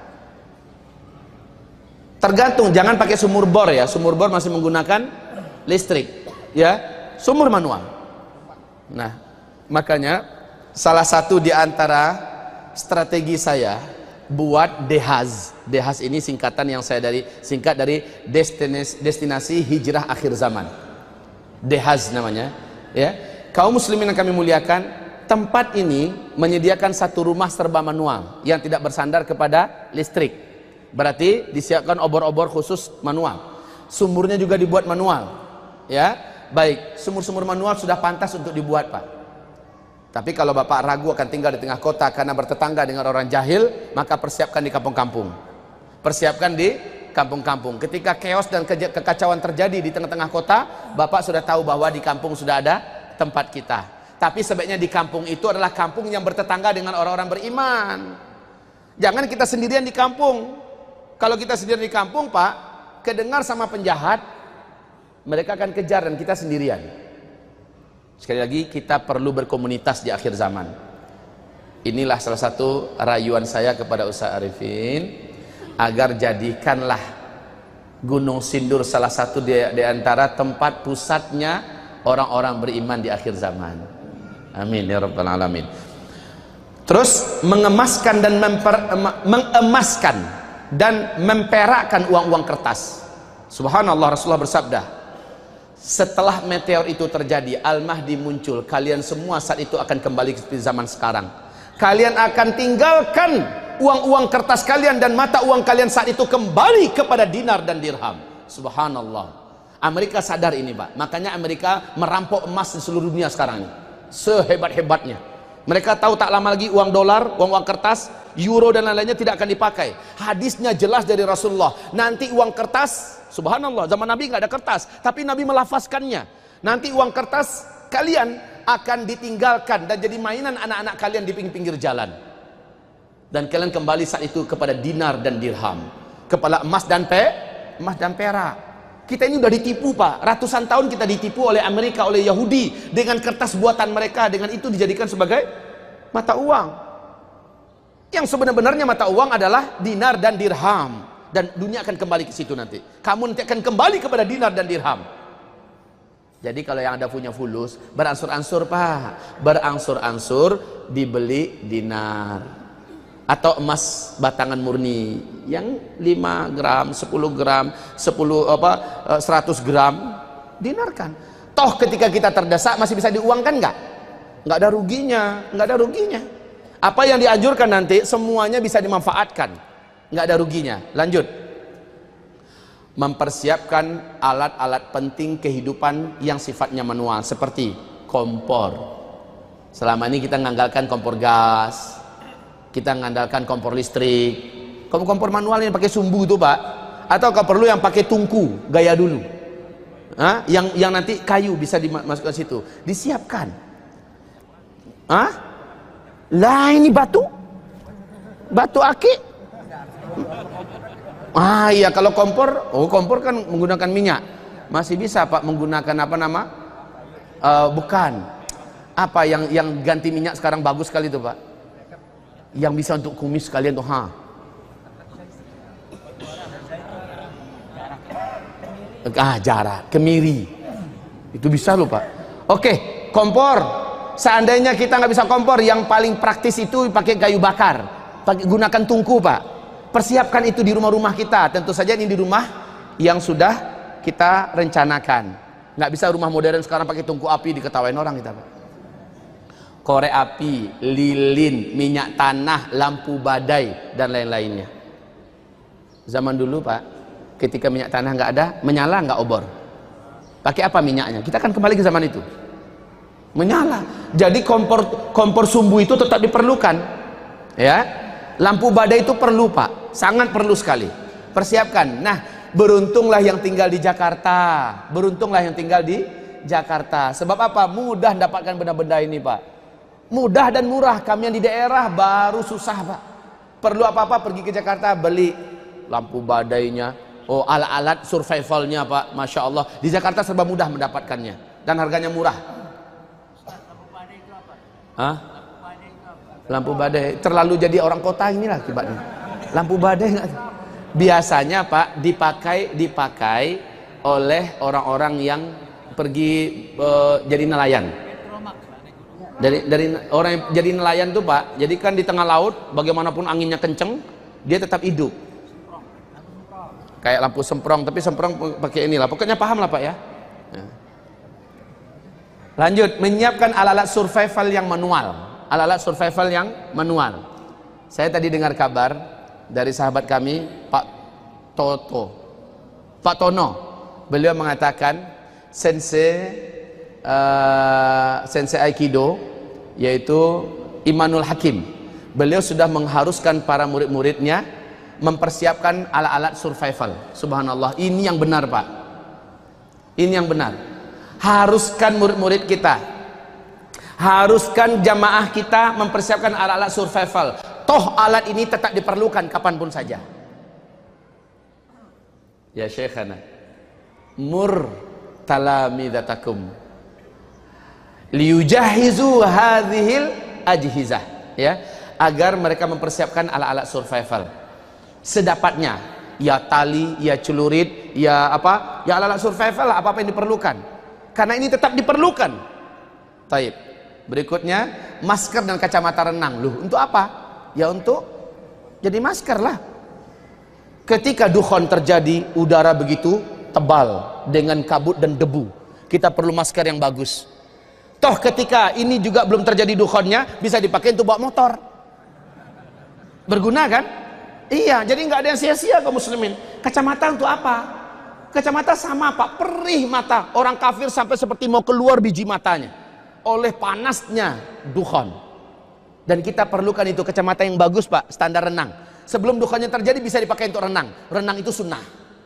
Tergantung, jangan pakai sumur bor ya. Sumur bor masih menggunakan listrik ya, sumur manual. Nah, makanya salah satu di antara strategi saya buat DEHAZ. DEHAZ ini singkatan yang saya singkat dari destinasi hijrah akhir zaman. DEHAZ namanya ya. Kaum muslimin yang kami muliakan, tempat ini menyediakan 1 rumah serba manual yang tidak bersandar kepada listrik. Berarti disiapkan obor-obor khusus manual. Sumurnya juga dibuat manual. Ya, baik, sumur-sumur manual sudah pantas untuk dibuat Pak. Tapi kalau Bapak ragu akan tinggal di tengah kota karena bertetangga dengan orang jahil, maka persiapkan di kampung-kampung. Persiapkan di kampung-kampung. Ketika chaos dan kekacauan terjadi di tengah-tengah kota, Bapak sudah tahu bahwa di kampung sudah ada tempat kita. Tapi sebaiknya di kampung itu adalah kampung yang bertetangga dengan orang-orang beriman. Jangan kita sendirian di kampung. Kalau kita sendirian di kampung Pak, kedengar sama penjahat, mereka akan kejar dan kita sendirian. Sekali lagi, kita perlu berkomunitas di akhir zaman. Inilah salah satu rayuan saya kepada Ustaz Arifin, agar jadikanlah Gunung Sindur salah satu di antara tempat pusatnya orang-orang beriman di akhir zaman. Amin ya rabbal alamin. Terus mengemaskan dan mengemaskan dan memperakkan uang-uang kertas. Subhanallah, Rasulullah bersabda, setelah meteor itu terjadi, Al-Mahdi muncul, kalian semua saat itu akan kembali seperti zaman sekarang. Kalian akan tinggalkan uang-uang kertas kalian dan mata uang kalian saat itu kembali kepada dinar dan dirham. Subhanallah. Amerika sadar ini, Pak. Makanya Amerika merampok emas di seluruh dunia sekarang ini. Sehebat-hebatnya. Mereka tahu tak lama lagi uang dolar, uang kertas, euro dan lain-lainnya tidak akan dipakai. Hadisnya jelas dari Rasulullah. Nanti uang kertas, subhanallah, zaman Nabi nggak ada kertas, tapi Nabi melafazkannya. Nanti uang kertas kalian akan ditinggalkan dan jadi mainan anak-anak kalian di pinggir-pinggir jalan. Dan kalian kembali saat itu kepada dinar dan dirham, kepada emas dan perak. Kita ini udah ditipu, Pak. Ratusan tahun kita ditipu oleh Amerika, oleh Yahudi dengan kertas buatan mereka, dengan itu dijadikan sebagai mata uang. Yang sebenarnya mata uang adalah dinar dan dirham, dan dunia akan kembali ke situ nanti. Kamu nanti akan kembali kepada dinar dan dirham. Jadi kalau yang ada punya fulus, berangsur-angsur, Pak. Berangsur-angsur dibeli dinar atau emas batangan murni yang 5 gram, 10 gram, 100 gram dinarkan. Toh ketika kita terdesak masih bisa diuangkan nggak? Nggak ada ruginya, nggak ada ruginya. Apa yang dianjurkan nanti semuanya bisa dimanfaatkan, nggak ada ruginya. Lanjut. Mempersiapkan alat-alat penting kehidupan yang sifatnya manual seperti kompor. Selama ini kita mengandalkan kompor gas, kita mengandalkan kompor listrik. Kompor manual yang pakai sumbu itu, Pak, atau kalau perlu yang pakai tungku gaya dulu, yang nanti kayu bisa dimasukkan situ, disiapkan. Lah ini batu akik. Iya, kalau kompor kan menggunakan minyak. Masih bisa, Pak, menggunakan bukan. Apa yang ganti minyak sekarang bagus sekali itu, Pak. Yang bisa untuk kumis kalian tuh, jarak, kemiri. Itu bisa loh, Pak. Oke, kompor. Seandainya kita nggak bisa kompor, yang paling praktis itu pakai kayu bakar. Gunakan tungku, Pak. Persiapkan itu di rumah-rumah kita. Tentu saja ini di rumah yang sudah kita rencanakan. Nggak bisa rumah modern sekarang pakai tungku api, diketawain orang kita, Pak. Korek api, lilin, minyak tanah, lampu badai, dan lain-lainnya. Zaman dulu, Pak, ketika minyak tanah nggak ada, menyala nggak obor? Pakai apa minyaknya? Kita akan kembali ke zaman itu. Menyala. Jadi kompor sumbu itu tetap diperlukan. Ya. Lampu badai itu perlu, Pak. Sangat perlu sekali. Persiapkan. Nah, beruntunglah yang tinggal di Jakarta. Beruntunglah yang tinggal di Jakarta. Sebab apa? Mudah mendapatkan benda-benda ini, Pak. Mudah dan murah. Kami yang di daerah baru susah, Pak. Perlu apa-apa pergi ke Jakarta, beli lampu badainya, alat-alat survivalnya, Pak. Masya Allah, di Jakarta serba mudah mendapatkannya dan harganya murah. Lampu badai terlalu jadi orang kota inilah akibatnya. Lampu badai biasanya, Pak, dipakai oleh orang-orang yang pergi jadi nelayan. Dari orang yang jadi nelayan tuh, Pak, jadi kan di tengah laut bagaimanapun anginnya kenceng, dia tetap hidup. Kayak lampu semprong, tapi semprong pakai inilah. Pokoknya paham lah, Pak, ya. Lanjut, menyiapkan alat-alat survival yang manual. Alat-alat survival yang manual. Saya tadi dengar kabar dari sahabat kami, Pak Tono. Beliau mengatakan sensei Aikido, yaitu Imanul Hakim. Beliau sudah mengharuskan para murid-muridnya mempersiapkan alat-alat survival. Subhanallah, ini yang benar, Pak. Ini yang benar. Haruskan murid-murid kita, haruskan jamaah kita mempersiapkan alat-alat survival. Toh alat ini tetap diperlukan kapanpun saja. Ya Syekhana, mur talamidatakum liyujahizu hadhil ajhizah, ya, agar mereka mempersiapkan alat-alat survival sedapatnya, ya tali, ya celurit, ya apa? Ya alat survival lah, apa-apa yang diperlukan. Karena ini tetap diperlukan. Taib. Berikutnya, masker dan kacamata renang. Loh, untuk apa? Ya untuk jadi masker lah. Ketika dukhon terjadi, udara begitu tebal dengan kabut dan debu, kita perlu masker yang bagus. Toh ketika ini juga belum terjadi dukhonnya, bisa dipakai untuk bawa motor. Berguna kan? Iya, jadi nggak ada yang sia-sia kaum muslimin. Kacamata untuk apa? Kacamata sama Pak, perih mata. Orang kafir sampai seperti mau keluar biji matanya oleh panasnya dukhon. Dan kita perlukan itu kacamata yang bagus Pak, standar renang. Sebelum dukhonnya terjadi bisa dipakai untuk renang. Renang itu sunnah.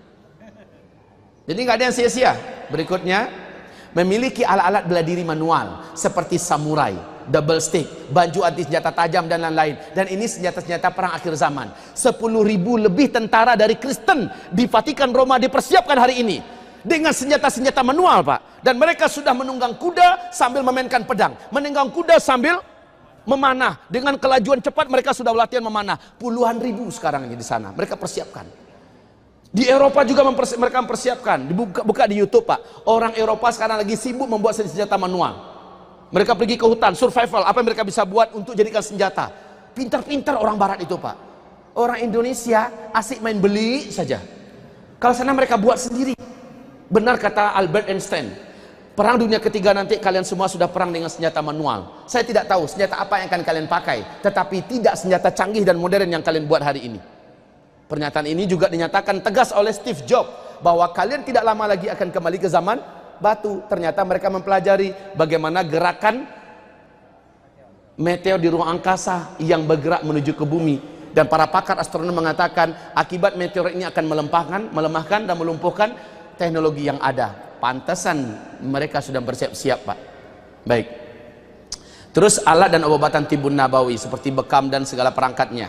Jadi nggak ada yang sia-sia. Berikutnya, memiliki alat-alat bela diri manual seperti samurai, double stick, baju anti senjata tajam dan lain-lain. Dan ini senjata-senjata perang akhir zaman. 10.000 lebih tentara dari Kristen di Vatikan Roma dipersiapkan hari ini dengan senjata-senjata manual Pak. Dan mereka sudah menunggang kuda sambil memainkan pedang, menunggang kuda sambil memanah. Dengan kelajuan cepat mereka sudah latihan memanah. Puluhan ribu sekarang ini di sana. Mereka persiapkan. Di Eropa juga mereka mempersiapkan. Buka di YouTube Pak. Orang Eropa sekarang lagi sibuk membuat senjata manual. Mereka pergi ke hutan, survival. Apa yang mereka bisa buat untuk jadikan senjata. Pintar-pintar orang Barat itu Pak. Orang Indonesia asik main beli saja. Kalau sana mereka buat sendiri. Benar kata Albert Einstein, Perang Dunia Ketiga nanti kalian semua sudah perang dengan senjata manual. Saya tidak tahu senjata apa yang akan kalian pakai, tetapi tidak senjata canggih dan modern yang kalian buat hari ini. Pernyataan ini juga dinyatakan tegas oleh Steve Jobs bahwa kalian tidak lama lagi akan kembali ke zaman batu. Ternyata mereka mempelajari bagaimana gerakan meteor di ruang angkasa yang bergerak menuju ke bumi. Dan para pakar astronom mengatakan akibat meteor ini akan melemahkan dan melumpuhkan teknologi yang ada. Pantesan mereka sudah bersiap-siap Pak. Baik. Terus alat dan obatan tibun nabawi seperti bekam dan segala perangkatnya.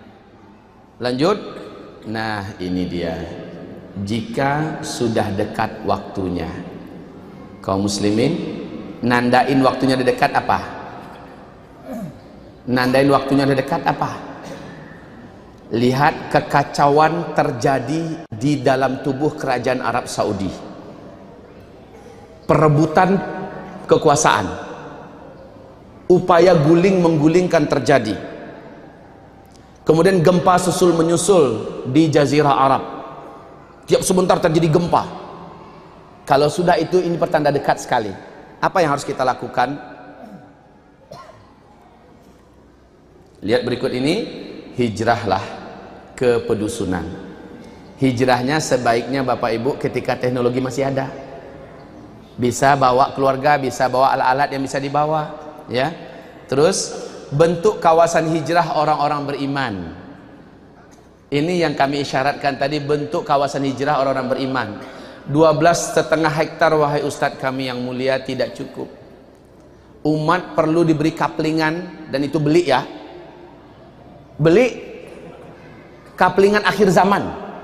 Lanjut. Nah ini dia. Jika sudah dekat waktunya, kaum muslimin, nandain waktunya udah dekat apa? Nandain waktunya udah dekat apa? Lihat kekacauan terjadi di dalam tubuh kerajaan Arab Saudi. Perebutan kekuasaan, upaya guling menggulingkan terjadi. Kemudian gempa susul menyusul di Jazirah Arab. Tiap sebentar terjadi gempa. Kalau sudah itu, ini pertanda dekat sekali. Apa yang harus kita lakukan? Lihat berikut ini. Hijrahlah ke pedusunan. Hijrahnya sebaiknya Bapak Ibu ketika teknologi masih ada. Bisa bawa keluarga, bisa bawa alat-alat yang bisa dibawa, ya. Terus bentuk kawasan hijrah orang-orang beriman. Ini yang kami isyaratkan tadi, bentuk kawasan hijrah orang-orang beriman. 12,5 hektar wahai Ustadz kami yang mulia tidak cukup. Umat perlu diberi kaplingan, dan itu beli ya. Beli kaplingan akhir zaman.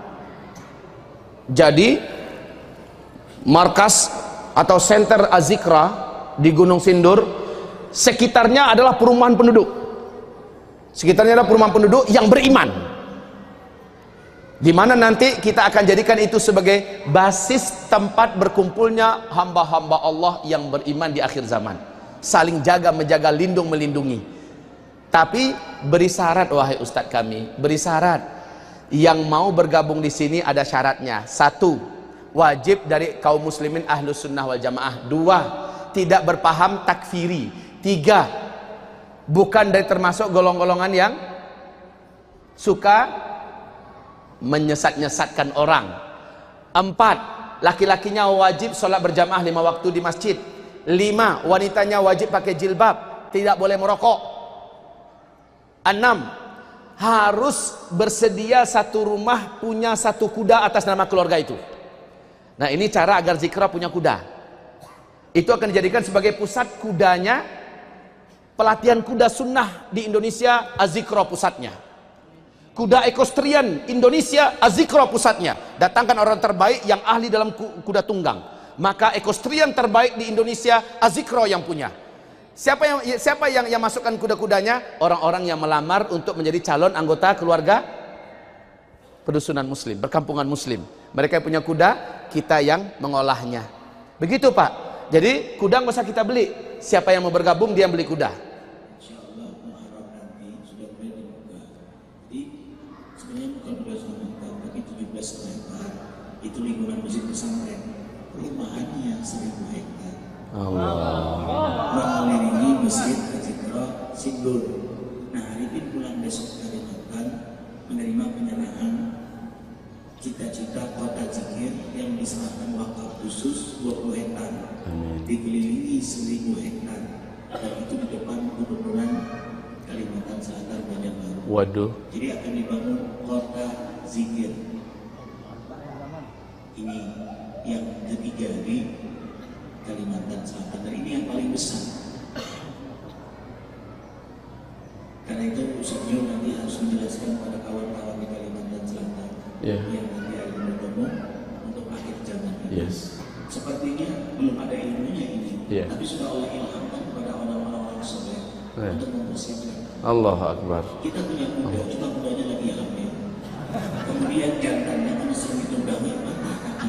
Jadi markas atau center Azikra di Gunung Sindur sekitarnya adalah perumahan penduduk. Sekitarnya adalah perumahan penduduk yang beriman, di mana nanti kita akan jadikan itu sebagai basis tempat berkumpulnya hamba-hamba Allah yang beriman di akhir zaman. Saling jaga, menjaga, lindung, melindungi. Tapi beri syarat wahai Ustadz kami, beri syarat. Yang mau bergabung di sini ada syaratnya. 1, wajib dari kaum muslimin ahlus sunnah wal jamaah. 2, tidak berpaham takfiri. 3, bukan dari termasuk golong-golongan yang suka menyesat-nyesatkan orang. 4, laki-lakinya wajib sholat berjamaah 5 waktu di masjid. 5, wanitanya wajib pakai jilbab, tidak boleh merokok. 6, harus bersedia satu rumah punya satu kuda atas nama keluarga itu. Nah ini cara agar Zikra punya kuda. Itu akan dijadikan sebagai pusat kudanya. Pelatihan kuda sunnah di Indonesia, Azikra pusatnya. Kuda equestrian Indonesia, Azikra pusatnya. Datangkan orang terbaik yang ahli dalam kuda tunggang. Maka equestrian terbaik di Indonesia, Azikra yang punya. Siapa yang masukkan kuda-kudanya? Orang-orang yang melamar untuk menjadi calon anggota keluarga pedusunan muslim, perkampungan muslim. Mereka yang punya kuda, kita yang mengolahnya. Begitu Pak. Jadi kuda nggak usah kita beli. Siapa yang mau bergabung dia beli kuda. Insya Allah Muharram nanti sudah mulai dibuka. Jadi sebenarnya bukan 12 hektar, tapi 17 hektar. Itu lingkungan masjid pesantren. Perumahannya 1000 hektar. Mengelilingi masjid Al-Jitra Sindur. Nah, Arifin pulang besok ke Kalimantan menerima penyerahan cita-cita kota zikir yang diserahkan wakaf khusus 20 hektar. Dikelilingi 1000 hektar. Dan itu di depan Gubernur Kalimantan Selatan Banjarbaru. Waduh. Jadi akan dibangun kota zikir. Ini yang ketiga di Kalimantan Selatan, dan ini yang paling besar. Karena itu Ustaz Jo nanti harus menjelaskan pada kawan-kawan di Kalimantan Selatan yang nanti akan bertemu untuk akhir zaman ini. Sepertinya belum ada ilmunya ini, tapi sudah Allah ilhamkan kepada orang-orang soleh untuk mempersiapkan. Allahu Akbar. Kita punya kuda, cuma kudanya lagi hamil. Kemudian jantannya kan sering ditunggangi patah kaki.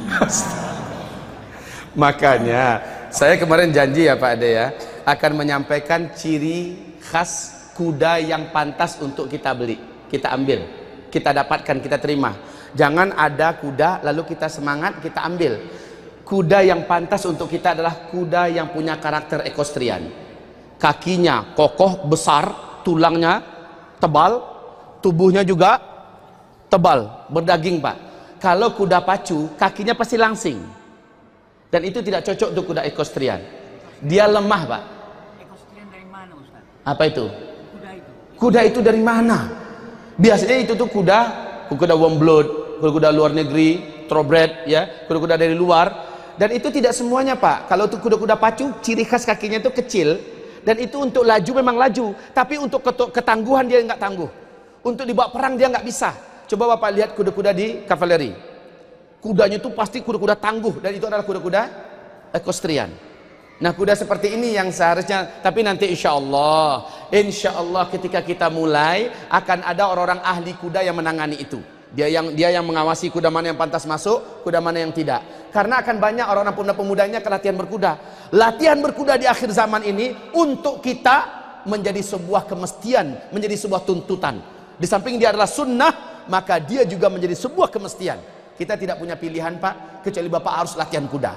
Makanya saya kemarin janji ya Pak Ade ya, akan menyampaikan ciri khas kuda yang pantas untuk kita beli, kita ambil, kita dapatkan, kita terima. Jangan ada kuda lalu kita semangat kita ambil. Kuda yang pantas untuk kita adalah kuda yang punya karakter equestrian. Kakinya kokoh, besar, tulangnya tebal, tubuhnya juga tebal, berdaging Pak. Kalau kuda pacu, kakinya pasti langsing. Dan itu tidak cocok untuk kuda equestrian. Dia lemah Pak. Equestrian dari mana Ustaz? Apa itu? Kuda itu. Kuda itu dari mana? Biasanya itu tuh kuda warm blood, kuda luar negeri, thoroughbred ya, kuda-kuda dari luar. Dan itu tidak semuanya Pak. Kalau untuk kuda-kuda pacu, ciri khas kakinya itu kecil. Dan itu untuk laju memang laju, tapi untuk ketangguhan dia nggak tangguh. Untuk dibawa perang dia nggak bisa. Coba Bapak lihat kuda-kuda di kavaleri. Kudanya itu pasti kuda-kuda tangguh, dan itu adalah kuda-kuda equestrian. Nah, kuda seperti ini yang seharusnya, tapi nanti insya Allah ketika kita mulai akan ada orang-orang ahli kuda yang menangani itu. Dia yang mengawasi kuda mana yang pantas masuk, kuda mana yang tidak. Karena akan banyak orang-orang pemuda-pemudanya ke latihan berkuda. Latihan berkuda di akhir zaman ini untuk kita menjadi sebuah kemestian, menjadi sebuah tuntutan. Di samping dia adalah sunnah, maka dia juga menjadi sebuah kemestian. Kita tidak punya pilihan Pak, kecuali Bapak harus latihan kuda.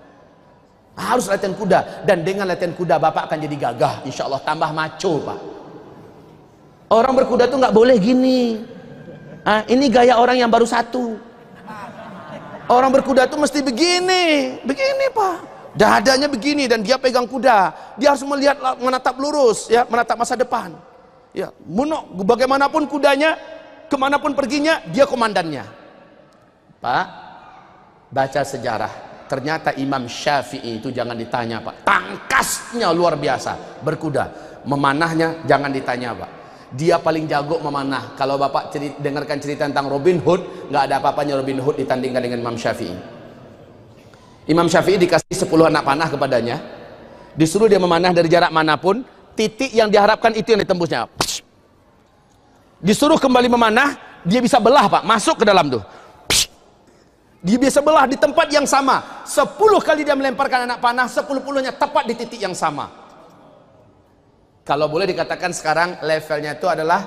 Harus latihan kuda, dan dengan latihan kuda Bapak akan jadi gagah, insya Allah tambah maco Pak. Orang berkuda tuh nggak boleh gini. Ini gaya orang yang baru satu. Orang berkuda tuh mesti begini Pak. Dadanya begini dan dia pegang kuda. Dia harus melihat, menatap lurus, ya, menatap masa depan. Ya, bagaimanapun kudanya, kemanapun perginya, dia komandannya. Pak, baca sejarah. Ternyata Imam Syafi'i itu jangan ditanya Pak. Tangkasnya luar biasa berkuda. Memanahnya jangan ditanya Pak. Dia paling jago memanah. Kalau Bapak dengarkan cerita tentang Robin Hood, nggak ada apa-apanya Robin Hood ditandingkan dengan Imam Syafi'i. Imam Syafi'i dikasih 10 anak panah kepadanya. Disuruh dia memanah dari jarak manapun. Titik yang diharapkan itu yang ditembusnya. Disuruh kembali memanah, dia bisa belah Pak. Masuk ke dalam tuh. Dia bisa belah di tempat yang sama. 10 kali dia melemparkan anak panah, 10-10-nya tepat di titik yang sama. Kalau boleh dikatakan sekarang levelnya itu adalah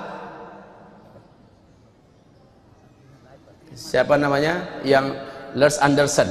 siapa namanya? Yang Lars Anderson.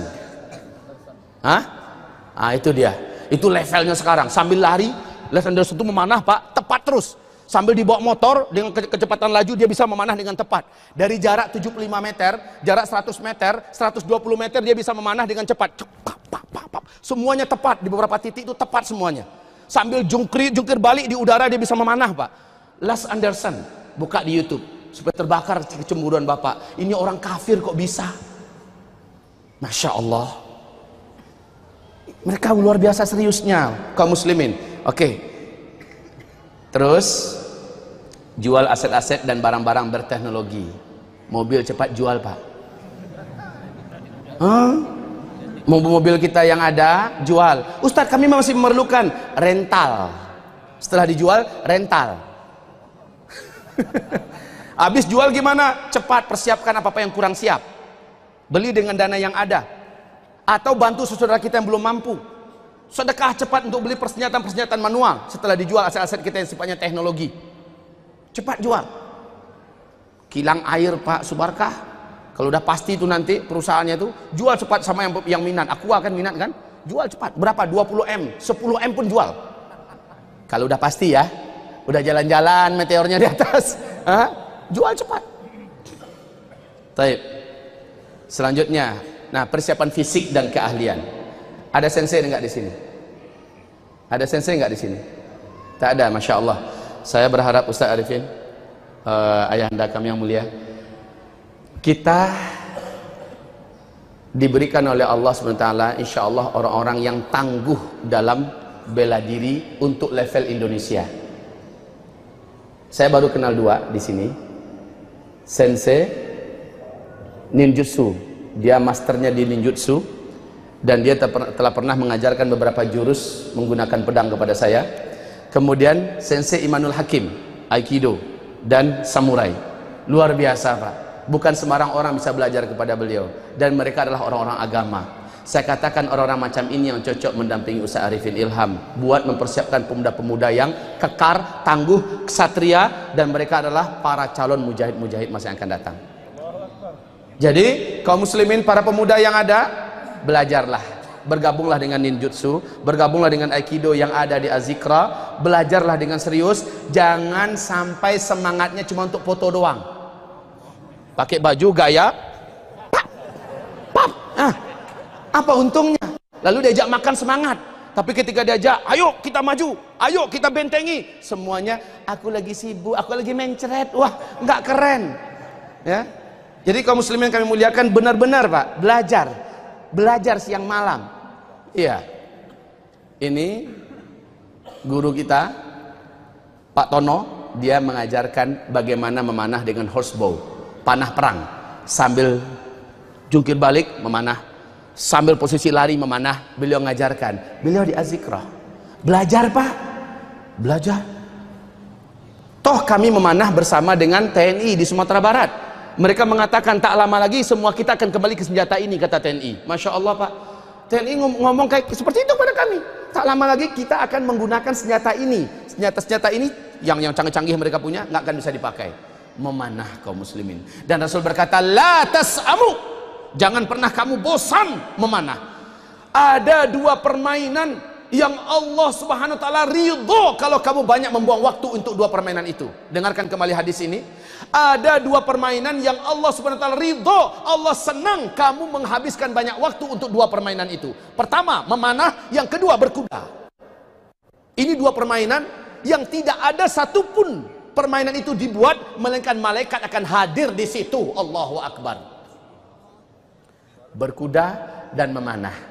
Itu dia. Itu levelnya sekarang. Sambil lari, Lars Anderson itu memanah Pak, tepat terus. Sambil dibawa motor dengan kecepatan laju, dia bisa memanah dengan tepat. Dari jarak 75 meter, jarak 100 meter, 120 meter dia bisa memanah dengan cepat. Semuanya tepat, di beberapa titik itu tepat semuanya. Sambil jungkir balik di udara dia bisa memanah Pak. Lars Anderson, buka di YouTube supaya terbakar kecemburuan Bapak. Ini orang kafir kok bisa. Masya Allah. Mereka luar biasa seriusnya kaum muslimin. Oke. Terus jual aset-aset dan barang-barang berteknologi. Mobil cepat jual Pak. Mobil kita yang ada jual. Ustadz, kami masih memerlukan rental. Setelah dijual rental. Habis jual gimana? Cepat persiapkan apa-apa yang kurang siap. Beli dengan dana yang ada. Atau bantu saudara kita yang belum mampu. Sedekah cepat untuk beli persenjataan manual setelah dijual aset-aset kita yang sifatnya teknologi. Cepat jual. Kilang air Pak Subarkah, kalau udah pasti itu nanti perusahaannya itu, jual cepat sama yang minat. Aku akan minat kan? Jual cepat. Berapa? 20M, 10M pun jual. Kalau udah pasti ya, udah jalan-jalan meteornya di atas, jual cepat. Baik. Selanjutnya, nah persiapan fisik dan keahlian. Ada sensei enggak di sini? Ada sensei enggak di sini? Tak ada, masya Allah. Saya berharap Ustaz Arifin, ayahanda kami yang mulia, kita diberikan oleh Allah SWT insya Allah orang-orang yang tangguh dalam bela diri untuk level Indonesia. Saya baru kenal dua di sini. Sensei ninjutsu, dia masternya di ninjutsu, dan dia telah pernah mengajarkan beberapa jurus menggunakan pedang kepada saya. Kemudian Sensei Imanul Hakim, Aikido dan Samurai. Luar biasa Pak, bukan sembarang orang bisa belajar kepada beliau, dan mereka adalah orang-orang agama. Saya katakan orang-orang macam ini yang cocok mendampingi Ustaz Arifin Ilham buat mempersiapkan pemuda-pemuda yang kekar, tangguh, ksatria, dan mereka adalah para calon mujahid-mujahid masa yang akan datang. Jadi kaum muslimin, para pemuda yang ada, belajarlah, bergabunglah dengan ninjutsu, bergabunglah dengan aikido yang ada di Azikra, belajarlah dengan serius. Jangan sampai semangatnya cuma untuk foto doang, pakai baju gaya pap, pap, apa untungnya? Lalu diajak makan semangat, tapi ketika diajak ayo kita maju, ayo kita bentengi, semuanya aku lagi sibuk, aku lagi mencret, wah nggak keren ya. Jadi kaum muslimin kami muliakan, benar-benar Pak, belajar siang malam. Iya, ini guru kita Pak Tono, dia mengajarkan bagaimana memanah dengan horsebow, panah perang, sambil jungkir balik memanah, sambil posisi lari memanah. Beliau mengajarkan, beliau di Azikra. Belajar Pak, belajar. Toh kami memanah bersama dengan TNI di Sumatera Barat. Mereka mengatakan tak lama lagi semua kita akan kembali ke senjata ini, kata TNI. Masya Allah Pak, TNI ngomong kayak seperti itu pada kami. Tak lama lagi kita akan menggunakan senjata ini. Senjata ini yang canggih-canggih mereka punya nggak akan bisa dipakai. Memanah kaum muslimin. Dan Rasul berkata, la tas'amu, jangan pernah kamu bosan memanah. Ada dua permainan yang Allah Subhanahu wa taala ridho kalau kamu banyak membuang waktu untuk dua permainan itu. Dengarkan kembali hadis ini. Ada dua permainan yang Allah Subhanahu wa taala ridho, Allah senang kamu menghabiskan banyak waktu untuk dua permainan itu. Pertama, memanah, yang kedua berkuda. Ini dua permainan yang tidak ada satupun permainan itu dibuat melainkan malaikat akan hadir di situ. Allahu Akbar. Berkuda dan memanah.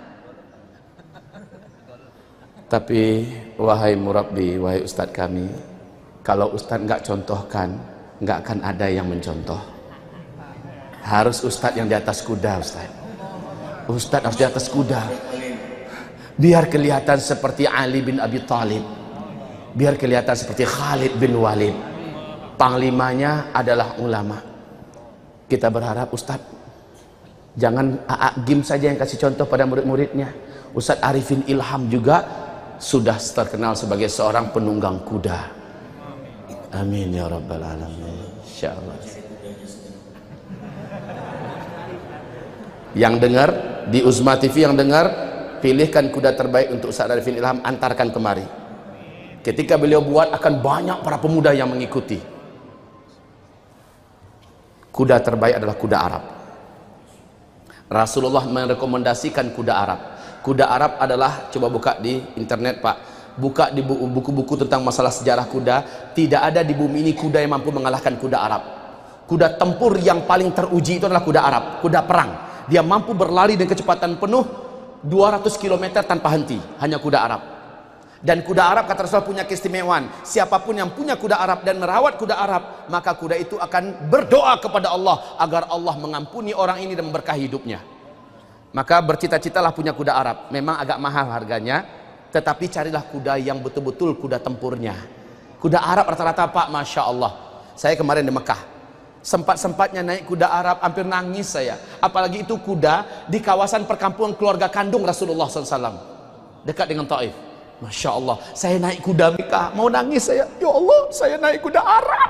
Tapi wahai murabbi, wahai ustadz kami, kalau ustadz nggak contohkan, nggak akan ada yang mencontoh. Harus ustadz yang di atas kuda. Ustadz harus di atas kuda, biar kelihatan seperti Ali bin Abi Thalib, biar kelihatan seperti Khalid bin Walid. Panglimanya adalah ulama. Kita berharap ustadz jangan Gim saja yang kasih contoh pada murid-muridnya. Ustadz Arifin Ilham juga sudah terkenal sebagai seorang penunggang kuda. Amin ya rabbal alamin. Insyaallah. Yang dengar di Uzma TV, yang dengar, pilihkan kuda terbaik untuk Ustaz Arifin Ilham, antarkan kemari. Ketika beliau buat, akan banyak para pemuda yang mengikuti. Kuda terbaik adalah kuda Arab. Rasulullah merekomendasikan kuda Arab. Kuda Arab adalah, coba buka di internet Pak, buka di buku-buku tentang masalah sejarah kuda. Tidak ada di bumi ini kuda yang mampu mengalahkan kuda Arab. Kuda tempur yang paling teruji itu adalah kuda Arab, kuda perang. Dia mampu berlari dengan kecepatan penuh 200 km tanpa henti, hanya kuda Arab. Dan kuda Arab, kata Rasul, punya keistimewaan. Siapapun yang punya kuda Arab dan merawat kuda Arab, maka kuda itu akan berdoa kepada Allah agar Allah mengampuni orang ini dan memberkahi hidupnya. Maka bercita-citalah punya kuda Arab. Memang agak mahal harganya, tetapi carilah kuda yang betul-betul kuda tempurnya. Kuda Arab rata-rata Pak, Masya Allah. Saya kemarin di Mekah, Sempat-sempatnya naik kuda Arab, hampir nangis saya. Apalagi itu kuda di kawasan perkampungan keluarga kandung Rasulullah SAW, dekat dengan Taif. Masya Allah, saya naik kuda Mekah, mau nangis saya. Ya Allah, saya naik kuda Arab.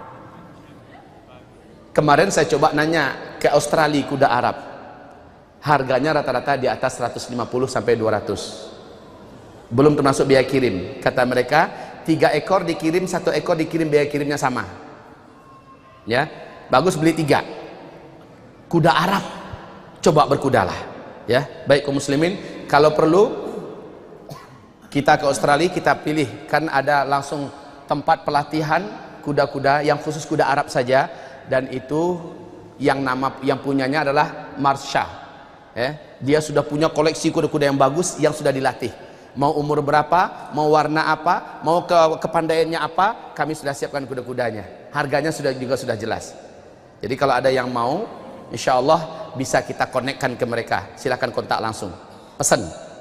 Kemarin saya coba nanya ke Australia kuda Arab. Harganya rata-rata di atas 150 sampai 200. Belum termasuk biaya kirim. Kata mereka, 3 ekor dikirim, 1 ekor dikirim, biaya kirimnya sama. Ya, bagus beli 3 kuda Arab. Coba berkudalah. Ya, baik kaum muslimin, kalau perlu kita ke Australia, kita pilih, kan ada langsung tempat pelatihan kuda-kuda yang khusus kuda Arab saja, dan itu yang punyanya adalah Marsha. Dia sudah punya koleksi kuda-kuda yang bagus yang sudah dilatih. Mau umur berapa, mau warna apa, mau kepandaiannya apa, kami sudah siapkan kuda-kudanya. Harganya juga sudah jelas. Jadi kalau ada yang mau, insya Allah bisa kita konekkan ke mereka. Silakan kontak langsung, pesan.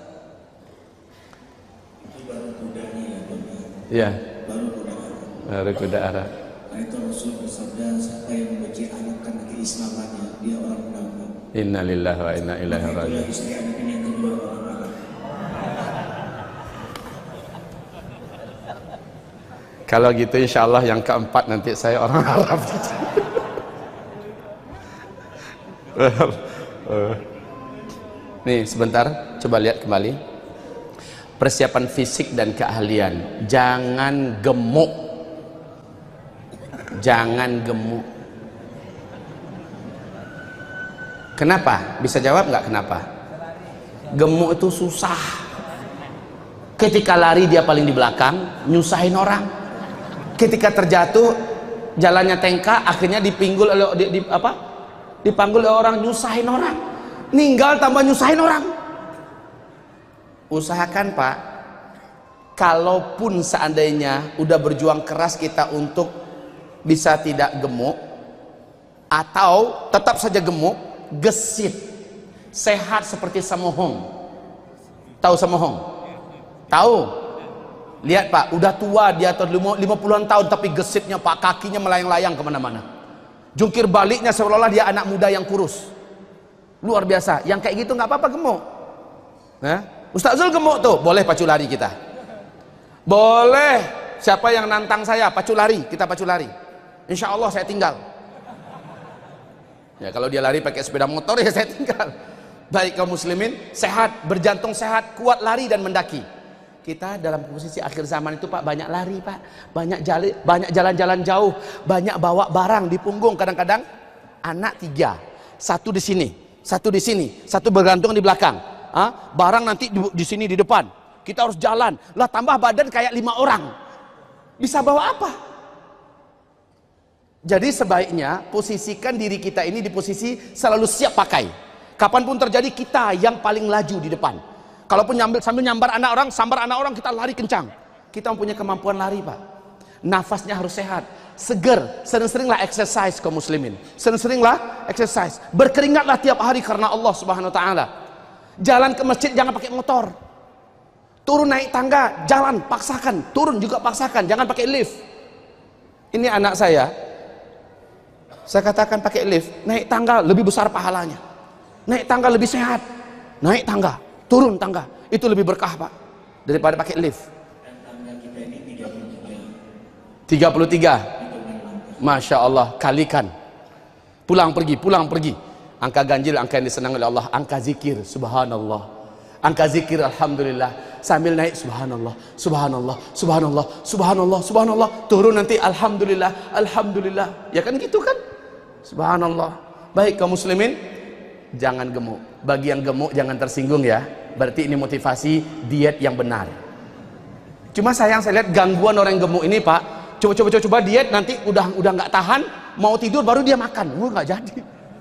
Itu baru kudanya ya, Bang. Iya. Baru kuda Arab. Baru kuda Arab. Karena itu Rasul bersabda, siapa yang membenci anak karena keislamannya, dia orang munafik. Innalillahi wa inna ilaihi raji'un. Itulah istri anak ini yang kedua orang Arab. Kalau gitu insya Allah yang keempat nanti saya orang Arab. Nih sebentar, coba lihat kembali. Persiapan fisik dan keahlian. Jangan gemuk. Jangan gemuk. Kenapa? Bisa jawab nggak kenapa? Gemuk itu susah. Ketika lari dia paling di belakang, nyusahin orang. Ketika terjatuh, jalannya tengkak, akhirnya dipinggul oleh dipanggul oleh orang, nyusahin orang. Ninggal tambah nyusahin orang. Usahakan Pak, kalaupun seandainya udah berjuang keras kita untuk bisa tidak gemuk, atau tetap saja gemuk, gesit, sehat seperti samohong. Tahu samohong? Tahu? Lihat Pak, udah tua dia atau 50-an tahun tapi gesitnya Pak, kakinya melayang-layang kemana-mana. Jungkir baliknya seolah-olah dia anak muda yang kurus. Luar biasa. Yang kayak gitu nggak apa-apa gemuk. Ustaz Zul gemuk tuh, boleh pacu lari kita. Boleh. Siapa yang nantang saya pacu lari, kita pacu lari. Insya Allah saya tinggal. Ya kalau dia lari pakai sepeda motor ya saya tinggal. Baik kaum muslimin, sehat, berjantung sehat, kuat lari dan mendaki. Kita dalam posisi akhir zaman itu Pak, banyak lari Pak, banyak jalan-jalan jauh, banyak bawa barang di punggung. Kadang-kadang anak 3, 1 di sini, 1 di sini, 1 bergantung di belakang. Barang nanti di sini di depan. Kita harus jalan. Lah tambah badan kayak 5 orang. Bisa bawa apa? Jadi sebaiknya posisikan diri kita ini di posisi selalu siap pakai. Kapanpun terjadi kita yang paling laju di depan. Kalaupun sambil sambar anak orang kita lari kencang. Kita mempunyai kemampuan lari Pak. Nafasnya harus sehat, seger. Sering-seringlah exercise kaum muslimin. Sering-seringlah exercise. Berkeringatlah tiap hari karena Allah Subhanahu wa taala. Jalan ke masjid jangan pakai motor. Turun naik tangga, jalan paksakan. Turun juga paksakan, jangan pakai lift. Ini anak saya katakan pakai lift, naik tangga lebih besar pahalanya. Naik tangga lebih sehat. Naik tangga, turun tangga, itu lebih berkah Pak daripada pakai lift. Dan tangga kita ini 33. 33. Masya Allah, kalikan. Pulang pergi. Angka ganjil, angka yang disenangi oleh Allah. Angka zikir, subhanallah. Angka zikir, alhamdulillah. Sambil naik, subhanallah, subhanallah, subhanallah, subhanallah, subhanallah. Turun nanti, alhamdulillah, alhamdulillah. Ya kan gitu kan? Subhanallah. Baik kaum muslimin, jangan gemuk. Bagi yang gemuk jangan tersinggung ya. Berarti ini motivasi diet yang benar. Cuma sayang saya lihat gangguan orang yang gemuk ini Pak. Coba diet nanti udah nggak tahan, mau tidur baru dia makan. Nggak jadi.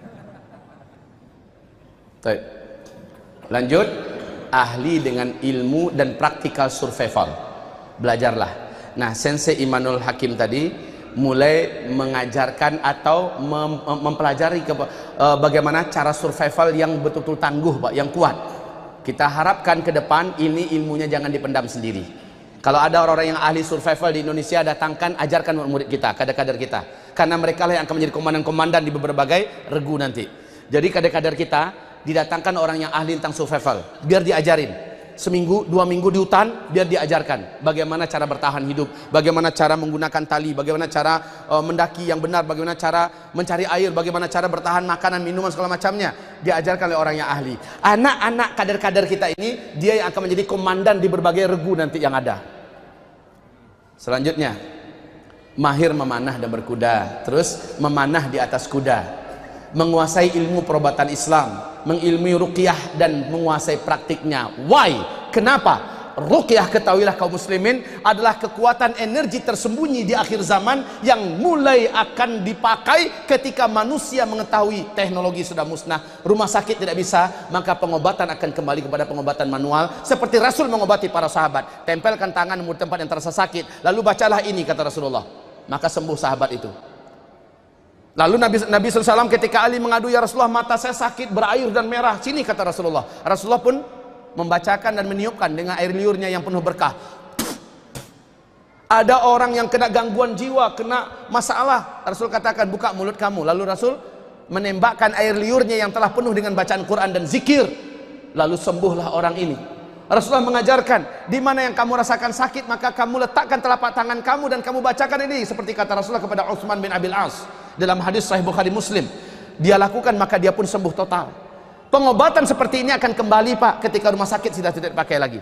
Baik. Lanjut, ahli dengan ilmu dan praktikal survival. Belajarlah. Nah, Sensei Immanuel Hakim tadi mulai mengajarkan atau mempelajari bagaimana cara survival yang betul-betul tangguh Pak, yang kuat. Kita harapkan ke depan ini ilmunya jangan dipendam sendiri. Kalau ada orang-orang yang ahli survival di Indonesia, datangkan, ajarkan murid kita, kader-kader kita. karena mereka lah yang akan menjadi komandan-komandan di berbagai regu nanti. Jadi kader-kader kita didatangkan orang yang ahli tentang survival, biar diajarin. Seminggu, 2 minggu di hutan, biar diajarkan bagaimana cara bertahan hidup, bagaimana cara menggunakan tali, bagaimana cara mendaki yang benar, bagaimana cara mencari air, bagaimana cara bertahan makanan, minuman, segala macamnya. Diajarkan oleh orang yang ahli. Anak-anak kader-kader kita ini, dia yang akan menjadi komandan di berbagai regu nanti yang ada. Selanjutnya, mahir memanah dan berkuda, terus memanah di atas kuda, menguasai ilmu perobatan Islam, mengilmi ruqyah dan menguasai praktiknya. Why? Kenapa? Ruqyah, ketahuilah kaum muslimin, adalah kekuatan energi tersembunyi di akhir zaman yang mulai akan dipakai ketika manusia mengetahui teknologi sudah musnah, rumah sakit tidak bisa, maka pengobatan akan kembali kepada pengobatan manual seperti Rasul mengobati para sahabat. Tempelkan tangan di tempat yang terasa sakit, lalu bacalah ini, kata Rasulullah, maka sembuh sahabat itu. Lalu Nabi SAW ketika Ali mengadu, ya Rasulullah, mata saya sakit, berair dan merah. Sini, kata Rasulullah. Rasulullah pun membacakan dan meniupkan dengan air liurnya yang penuh berkah. Ada orang yang kena gangguan jiwa, kena masalah, Rasul katakan, buka mulut kamu. Lalu Rasul menembakkan air liurnya yang telah penuh dengan bacaan Quran dan zikir. Lalu sembuhlah orang ini. Rasulullah mengajarkan, di mana yang kamu rasakan sakit, maka kamu letakkan telapak tangan kamu dan kamu bacakan ini, seperti kata Rasulullah kepada Utsman bin Abil As dalam hadis Sahih Bukhari Muslim. Dia lakukan, maka dia pun sembuh total. Pengobatan seperti ini akan kembali, Pak, ketika rumah sakit sudah tidak dipakai lagi.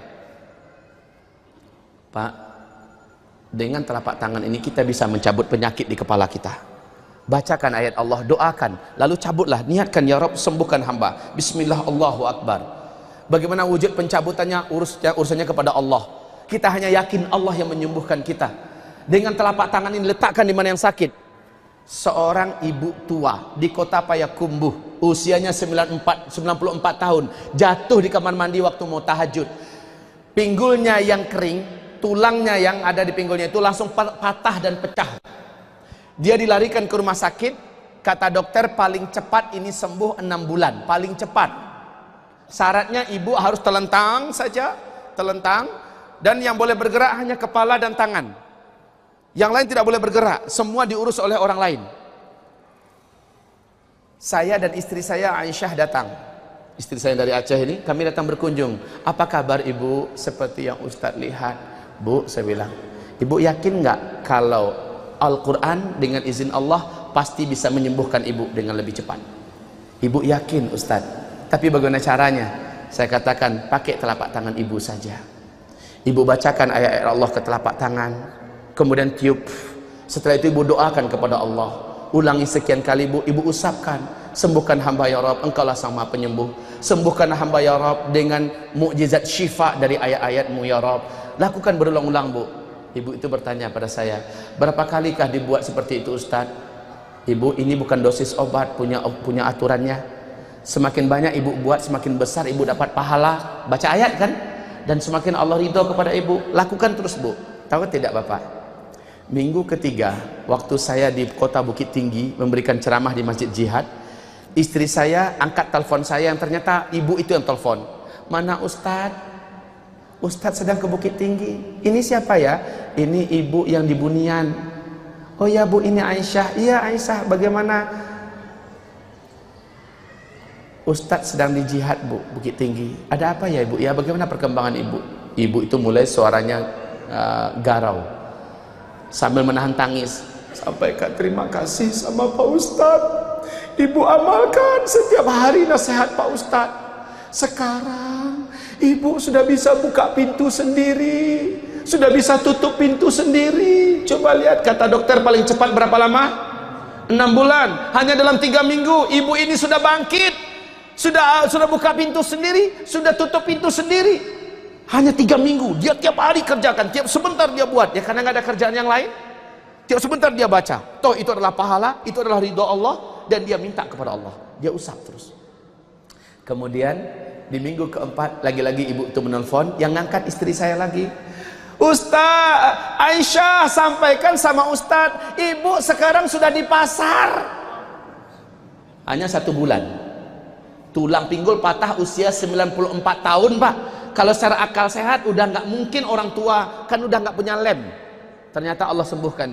Pak, dengan telapak tangan ini kita bisa mencabut penyakit di kepala kita. Bacakan ayat Allah, doakan, lalu cabutlah, niatkan, ya Rabb, sembuhkan hamba. Bismillah, Allahu Akbar. Bagaimana wujud pencabutannya? Urusannya kepada Allah. Kita hanya yakin Allah yang menyembuhkan kita. Dengan telapak tangan ini letakkan di mana yang sakit. Seorang ibu tua di kota Payakumbuh, usianya 94 tahun, jatuh di kamar mandi waktu mau tahajud. Pinggulnya yang kering, tulangnya yang ada di pinggulnya itu langsung patah dan pecah. Dia dilarikan ke rumah sakit. Kata dokter, paling cepat ini sembuh 6 bulan, paling cepat. Syaratnya ibu harus telentang saja, telentang, dan yang boleh bergerak hanya kepala dan tangan. Yang lain tidak boleh bergerak, semua diurus oleh orang lain. Saya dan istri saya Aisyah datang. Istri saya dari Aceh ini, kami datang berkunjung. Apa kabar ibu? Seperti yang Ustadz lihat. Bu, saya bilang, ibu yakin nggak kalau Al-Quran dengan izin Allah pasti bisa menyembuhkan ibu dengan lebih cepat? Ibu yakin, Ustadz. Tapi bagaimana caranya? Saya katakan, pakai telapak tangan ibu saja. Ibu bacakan ayat-ayat Allah ke telapak tangan, kemudian tiup. Setelah itu ibu doakan kepada Allah. Ulangi sekian kali, ibu usapkan. Sembuhkan hamba ya Rabb, engkaulah sang maha penyembuh. Sembuhkan hamba ya Rabb dengan mukjizat syifa dari ayat-ayatmu ya Rabb. Lakukan berulang-ulang, Bu. Ibu itu bertanya pada saya, berapa kalikah dibuat seperti itu, Ustaz? Ibu, ini bukan dosis obat, punya aturannya. Semakin banyak ibu buat, semakin besar ibu dapat pahala. Baca ayat kan? Dan semakin Allah ridho kepada ibu. Lakukan terus, Bu. Tahu tidak Bapak? Minggu ketiga, waktu saya di kota Bukit Tinggi memberikan ceramah di Masjid Jihad, istri saya angkat telepon saya, yang ternyata ibu itu yang telepon. Mana Ustadz? Ustadz sedang ke Bukit Tinggi. Ini siapa ya? Ini ibu yang di Bunian. Oh ya Bu, ini Aisyah. Iya Aisyah, bagaimana? Ustadz sedang di jihad, Bu, Bukit Tinggi. Ada apa ya Ibu? Ya, bagaimana perkembangan Ibu? Ibu itu mulai suaranya garau sambil menahan tangis. Sampaikan terima kasih sama Pak Ustadz. Ibu amalkan setiap hari nasihat Pak Ustadz. Sekarang Ibu sudah bisa buka pintu sendiri, sudah bisa tutup pintu sendiri. Coba lihat, kata dokter paling cepat berapa lama? 6 bulan. Hanya dalam 3 minggu Ibu ini sudah bangkit. Sudah buka pintu sendiri, sudah tutup pintu sendiri. Hanya 3 minggu. Dia tiap hari kerjakan, tiap sebentar dia buat. Ya karena nggak ada kerjaan yang lain. Tiap sebentar dia baca. Toh itu adalah pahala, itu adalah ridho Allah, dan dia minta kepada Allah. Dia usap terus. Kemudian di minggu keempat lagi-lagi ibu itu menelpon, yang ngangkat istri saya lagi. Ustaz, Aisyah sampaikan sama Ustaz, ibu sekarang sudah di pasar. Hanya 1 bulan. Tulang pinggul patah usia 94 tahun, Pak. Kalau secara akal sehat udah nggak mungkin, orang tua kan udah nggak punya lem. Ternyata Allah sembuhkan dia.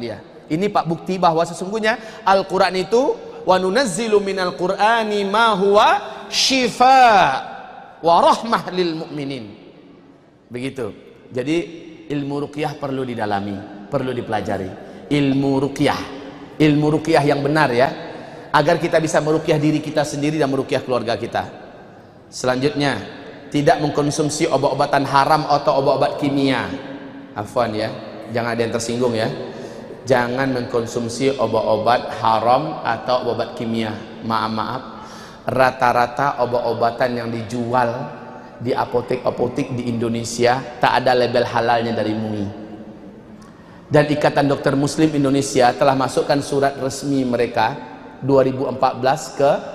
Ini Pak bukti bahwa sesungguhnya Al-Quran itu wa nunazzilu minal Qur'ani ma huwa syifa wa rahmah lil mu'minin. Begitu. Jadi ilmu ruqyah perlu didalami, perlu dipelajari. Ilmu ruqyah yang benar ya, agar kita bisa meruqyah diri kita sendiri dan meruqyah keluarga kita. Selanjutnya, tidak mengkonsumsi obat-obatan haram atau obat-obat kimia. Afwan ya, jangan ada yang tersinggung ya. Jangan mengkonsumsi obat-obat haram atau obat kimia. Maaf, rata-rata obat-obatan yang dijual di apotek-apotek di Indonesia tak ada label halalnya dari MUI. Dan Ikatan Dokter Muslim Indonesia telah masukkan surat resmi mereka 2014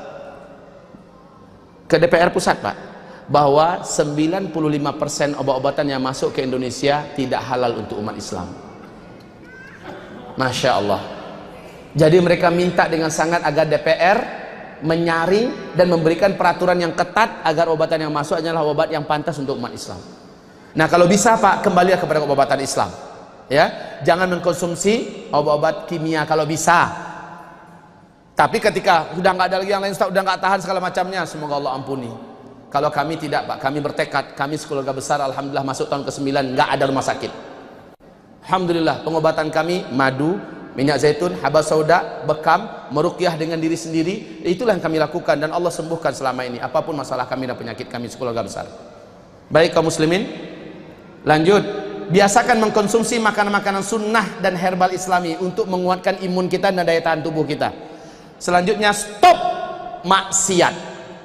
ke DPR pusat Pak, bahwa 95% obat-obatan yang masuk ke Indonesia tidak halal untuk umat Islam. Masya Allah. Jadi mereka minta dengan sangat agar DPR menyaring dan memberikan peraturan yang ketat agar obatan yang masuk adalah obat yang pantas untuk umat Islam. Nah kalau bisa Pak, kembali kepada obatan Islam ya, jangan mengkonsumsi obat-obat kimia kalau bisa. Tapi ketika sudah nggak ada lagi yang lain, sudah nggak tahan segala macamnya, semoga Allah ampuni. Kalau kami tidak Pak, kami bertekad, kami sekeluarga besar alhamdulillah masuk tahun ke-9 nggak ada rumah sakit. Alhamdulillah, pengobatan kami madu, minyak zaitun, habas sauda, bekam, meruqyah dengan diri sendiri, itulah yang kami lakukan dan Allah sembuhkan selama ini apapun masalah kami dan penyakit kami sekeluarga besar. Baik kaum muslimin, lanjut, biasakan mengkonsumsi makanan-makanan sunnah dan herbal islami untuk menguatkan imun kita dan daya tahan tubuh kita. Selanjutnya, stop maksiat.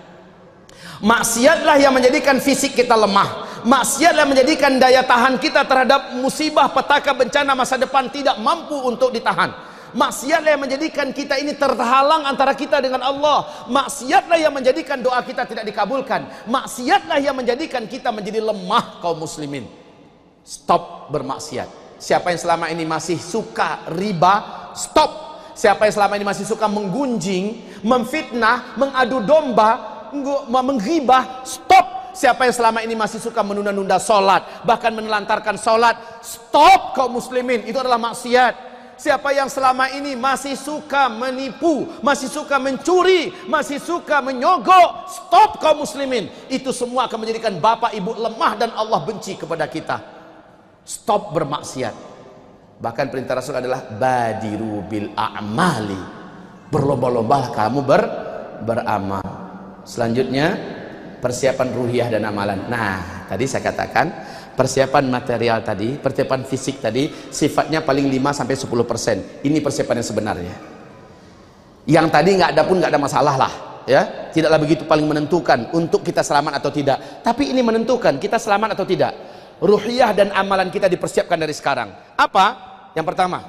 Maksiatlah yang menjadikan fisik kita lemah. Maksiatlah menjadikan daya tahan kita terhadap musibah, petaka, bencana masa depan tidak mampu untuk ditahan. Maksiatlah yang menjadikan kita ini terhalang antara kita dengan Allah. Maksiatlah yang menjadikan doa kita tidak dikabulkan. Maksiatlah yang menjadikan kita menjadi lemah kaum muslimin. Stop bermaksiat. Siapa yang selama ini masih suka riba, stop. Siapa yang selama ini masih suka menggunjing, memfitnah, mengadu domba, menghibah, stop. Siapa yang selama ini masih suka menunda-nunda sholat, bahkan menelantarkan sholat, stop kaum muslimin, itu adalah maksiat. Siapa yang selama ini masih suka menipu, masih suka mencuri, masih suka menyogok, stop kaum muslimin. Itu semua akan menjadikan bapak ibu lemah dan Allah benci kepada kita. Stop bermaksiat. Bahkan perintah Rasul adalah badiru bil a'mali, berlomba-lomba kamu beramal. Selanjutnya, persiapan ruhiyah dan amalan. Nah, tadi saya katakan persiapan material tadi, persiapan fisik tadi sifatnya paling 5-10%. Ini persiapan yang sebenarnya. Yang tadi nggak ada pun nggak ada masalah lah, ya. Tidaklah begitu paling menentukan untuk kita selamat atau tidak. Tapi ini menentukan kita selamat atau tidak. Ruhiyah dan amalan kita dipersiapkan dari sekarang. Apa? Yang pertama,